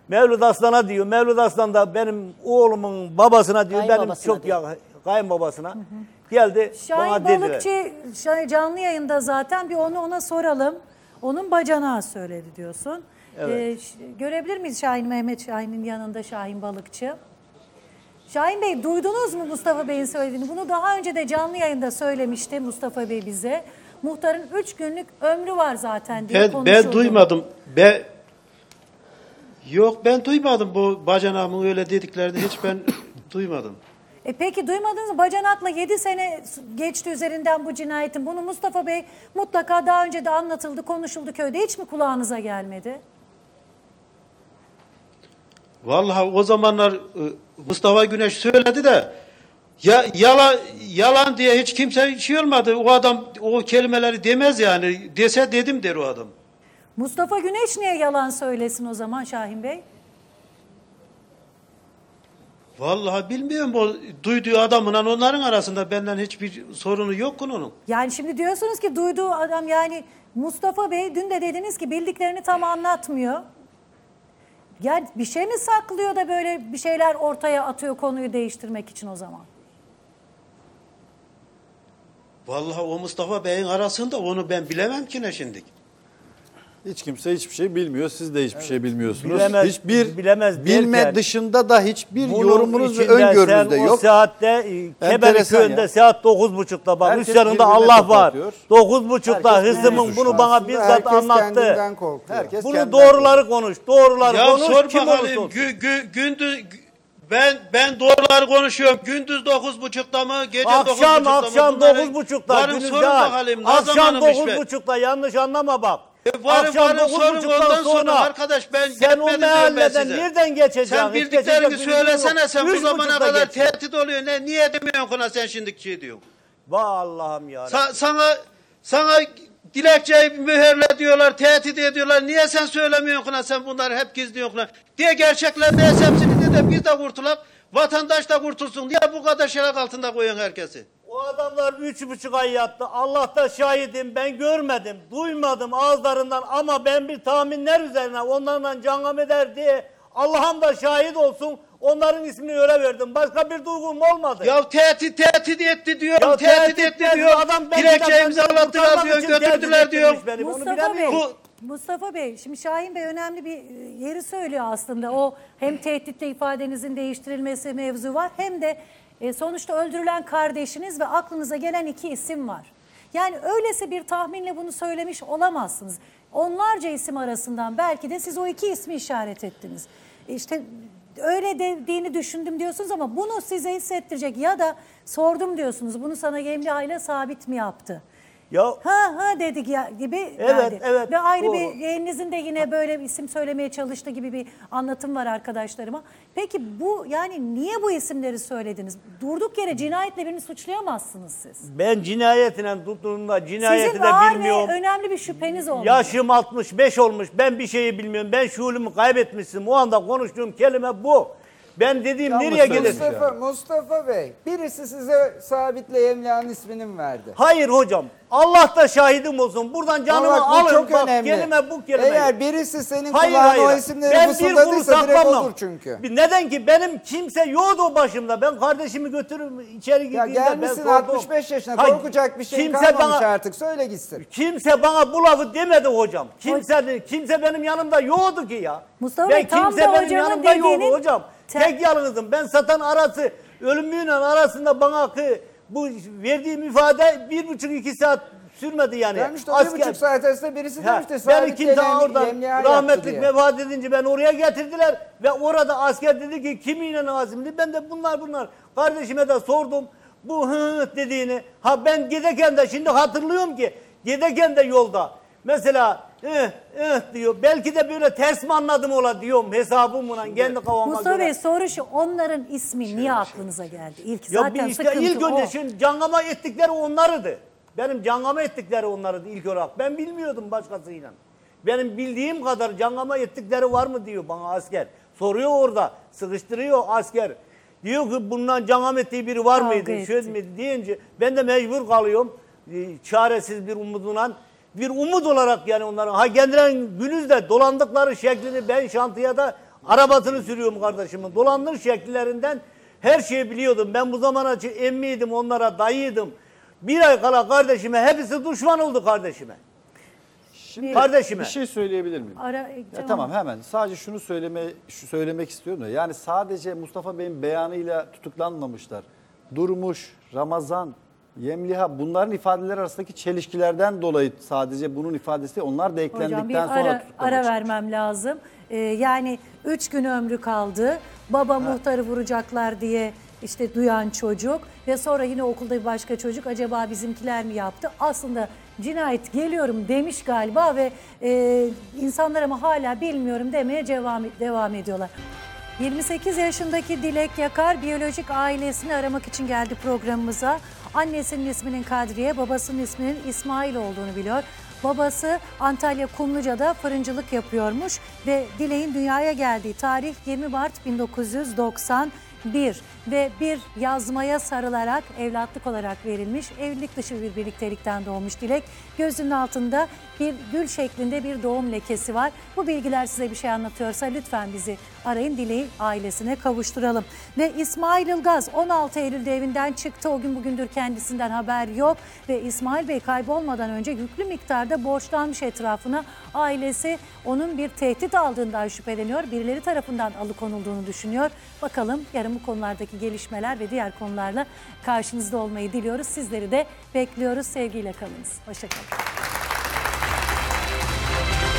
Mevlüt Aslan'a diyor. Mevlüt Aslan da benim oğlumun babasına diyor. Benim Kayınbabasına çok diyor. ya kayınbabasına. Geldi Şahin bana dediler. Balıkçı Şahin- canlı yayında zaten bir onu ona soralım. Onun bacanağı söyledi diyorsun. Evet. Ee, ş- görebilir miyiz Şahin Mehmet Şahin'in yanında Şahin Balıkçı? Şahin Bey duydunuz mu Mustafa Bey'in söylediğini? Bunu daha önce de canlı yayında söylemişti Mustafa Bey bize. Muhtarın üç günlük ömrü var zaten diye Ben, konuşuldu. ben duymadım. Ben, yok ben duymadım bu bacanağımın öyle dediklerini hiç ben duymadım. E peki duymadınız mı? Bacanak'la yedi sene geçti üzerinden bu cinayetin. Bunu Mustafa Bey mutlaka daha önce de anlatıldı, konuşuldu köyde. Hiç mi kulağınıza gelmedi? Vallahi o zamanlar e, Mustafa Güneş söyledi de ya yalan yalan diye hiç kimse şey olmadı. O adam o kelimeleri demez yani. Dese dedim der o adam. Mustafa Güneş niye yalan söylesin o zaman Şahin Bey? Vallahi bilmiyorum o duyduğu adamla onların arasında benden hiçbir sorunu yok onun. Yani şimdi diyorsunuz ki duyduğu adam yani Mustafa Bey dün de dediniz ki bildiklerini tam anlatmıyor. Yani bir şey mi saklıyor da böyle bir şeyler ortaya atıyor konuyu değiştirmek için o zaman? Vallahi o Mustafa Bey'in arasında onu ben bilemem ki ne şimdi. Hiç kimse hiçbir şey bilmiyor. Siz de hiçbir şey bilmiyorsunuz. Bilemez, hiçbir bilemez bilme derken, dışında da hiçbir bunun yorumunuz ve içinde öngörünüz de sen yok. O saatte e, Keberi Enteresan köyünde ya. saat dokuz buçukta bak Herkes üst yanında birbirine Allah kafa var. atıyor. Dokuz buçukta Herkes hızımın birbirine bunu suçlu. bana Aslında bizzat herkes anlattı. kendinden korkuyor. Herkes Bunu kendinden doğruları konuş. Doğruları Ya konuş. sor Kim bakalım olursa olsun. gü, gü, gündüz ben ben doğruları konuşuyorum. Gündüz dokuz buçukta mı gece dokuz buçukta Akşam mı? akşam Bunları dokuz buçukta. varın günü sorun saat. bakalım. Ne Akşam zamanımış dokuz be? buçukta yanlış anlama bak. E varın Akşam varın dokuz sorun buçuktan ondan sonra sonra arkadaş ben sen o gitmedim diyorum ben mahalleden size. nereden geçeceksin? Sen Hiç bildiklerini geçecek bir söylesene bilgin yok. sen bu Üç zamana buçukta kadar geçiyor. tehdit oluyor. Ne niye demiyorsun ona sen şimdiki şey diyorsun? Vay Allah'ım ya. Sa- sana sana dilekçeyi mühürle diyorlar, tehdit ediyorlar. Niye sen söylemiyorsun ona sen bunları hep gizliyorsun? Diye gerçekler neyse hepsini de, de biz de kurtulak. Vatandaş da kurtulsun. Niye bu kadar şerak altında koyuyorsun herkesi? O adamlar üç buçuk ay yattı. Allah da şahidim. Ben görmedim, duymadım ağızlarından ama ben bir tahminler üzerine onlarla cangam eder diye Allah'ım da şahit olsun. Onların ismini öyle verdim. Başka bir duygum olmadı. Ya tehdit tehdit etti diyorum. Ya tehdit, tehdit etti etti diyor. adam beni Dilekçe de imzalattılar kurtarmak diyor. için Götürdüler tehdit diyor. ettirmiş beni. Bunu Mustafa Bey, bilemiyorum. Mustafa Bey, şimdi Şahin Bey önemli bir yeri söylüyor aslında. O hem tehditle ifadenizin değiştirilmesi mevzu var hem de e, sonuçta öldürülen kardeşiniz ve aklınıza gelen iki isim var. Yani öylesi bir tahminle bunu söylemiş olamazsınız. Onlarca isim arasından belki de siz o iki ismi işaret ettiniz. İşte öyle dediğini düşündüm diyorsunuz ama bunu size hissettirecek ya da sordum diyorsunuz. Bunu sana Gemli Aile sabit mi yaptı? Ya Ha ha dedik ya gibi Evet, geldi. evet, Ve ayrı doğru. bir yayınınızın da yine böyle bir isim söylemeye çalıştığı gibi bir anlatım var arkadaşlarıma. Peki bu yani niye bu isimleri söylediniz? Durduk yere cinayetle birini suçlayamazsınız siz. Ben cinayetine tuttuğumda cinayeti Sizin de ağır bilmiyorum. ve önemli bir şüpheniz olmuş. Yaşım altmış beş olmuş. Ben bir şeyi bilmiyorum. Ben şuurlumu kaybetmişim. O anda konuştuğum kelime bu. Ben dediğim Yanlış nereye gidelim? Mustafa, Mustafa Bey, birisi size sabitle Emlak'ın ismini mi verdi? Hayır hocam. Allah da şahidim olsun. Buradan canımı Ama bak, bu alın. çok Bak, önemli. kelime bu kelime. Eğer birisi senin Hayır, kulağına hayır. o isimleri Ben bir fısıldadıysa kulu direkt saklamam. odur çünkü. Bir- Neden ki? Benim kimse yoktu o başımda. Ben kardeşimi götürüp içeri Ya girdiğimde ben gelmişsin sordum. altmış beş yaşına, Hayır, korkacak bir şey kimse kalmamış bana- artık. Söyle gitsin. Kimse bana bu lafı demedi hocam. Kimse kimse benim yanımda yoktu ki ya. Mustafa ben Bey, tam kimse da benim hocamın yanımda yoktu dediğinin- hocam. Te- Tek yalnızım. Ben satan arası ölümüyle arasında bana ki bu verdiğim ifade bir buçuk iki saat sürmedi yani. Ben işte o bir buçuk saat arasında birisi Ha, demişti. beni Sabit kimse gelen oradan Emlak'ı yaptı rahmetlik diye. vefat edince ben oraya getirdiler ve orada asker dedi ki kiminle lazımdı? Ben de bunlar bunlar. Kardeşime de sordum bu hı hı dediğini. Ha ben giderken de şimdi hatırlıyorum ki giderken de yolda mesela ıh ıh diyor. Belki de böyle ters mi anladım ola diyorum hesabımla kendi kafama Mustafa göre. Bey soru şu, onların ismi niye aklınıza geldi? İlk Ya zaten bir işte sıkıntı ilk o. önce şimdi cangama ettikleri onlarıydı. Benim cangama ettikleri onlarıydı ilk olarak. Ben bilmiyordum başkasıyla. Benim bildiğim kadar cangama ettikleri var mı diyor bana asker. Soruyor orada, sıkıştırıyor asker. Diyor ki bundan cangam ettiği biri var Kavga mıydı, etti. şöyle miydi deyince ben de mecbur kalıyorum. Ee, Çaresiz bir umuduna. Bir umut olarak yani onların. Ha kendilerinin günüzde dolandıkları şeklini ben şantiyada Arabasını sürüyorum kardeşimin. Dolandırış şekillerinden her şeyi biliyordum. Ben bu zamana emmiydim, onlara dayıydım. Bir ay kala kardeşime hepsi düşman oldu kardeşime. Şimdi Kardeşime. bir şey söyleyebilir miyim? Ara, Ya tamam. tamam hemen sadece şunu söyleme şu söylemek istiyorum da yani sadece Mustafa Bey'in beyanıyla tutuklanmamışlar. Durmuş, Ramazan, Yemliha bunların ifadeleri arasındaki çelişkilerden dolayı sadece bunun ifadesi onlar da eklendikten Hocam bir sonra ara, tutuklamışlar. ara vermem lazım. Ee, yani üç gün ömrü kaldı. Baba muhtarı vuracaklar diye işte duyan çocuk ve sonra yine okulda bir başka çocuk acaba bizimkiler mi yaptı? Aslında cinayet geliyorum demiş galiba ve e, insanlar ama hala bilmiyorum demeye devam, devam ediyorlar. yirmi sekiz yaşındaki Dilek Yakar biyolojik ailesini aramak için geldi programımıza. Annesinin isminin Kadriye, babasının isminin İsmail olduğunu biliyor. Babası Antalya Kumluca'da fırıncılık yapıyormuş ve Dilek'in dünyaya geldiği tarih yirmi Mart bin dokuz yüz doksan bir ve bir yazmaya sarılarak evlatlık olarak verilmiş. Evlilik dışı bir birliktelikten doğmuş Dilek. Gözünün altında bir gül şeklinde bir doğum lekesi var. Bu bilgiler size bir şey anlatıyorsa lütfen bizi arayın. Dilek'i ailesine kavuşturalım. Ve İsmail Ilgaz on altı Eylül'de evinden çıktı. O gün bugündür kendisinden haber yok. Ve İsmail Bey kaybolmadan önce yüklü miktarda borçlanmış etrafına. Ailesi onun bir tehdit aldığından şüpheleniyor. Birileri tarafından alıkonulduğunu düşünüyor. Bakalım yarın bu konulardaki gelişmeler ve diğer konularla karşınızda olmayı diliyoruz. Sizleri de bekliyoruz. Sevgiyle kalınız. Hoşça kalın.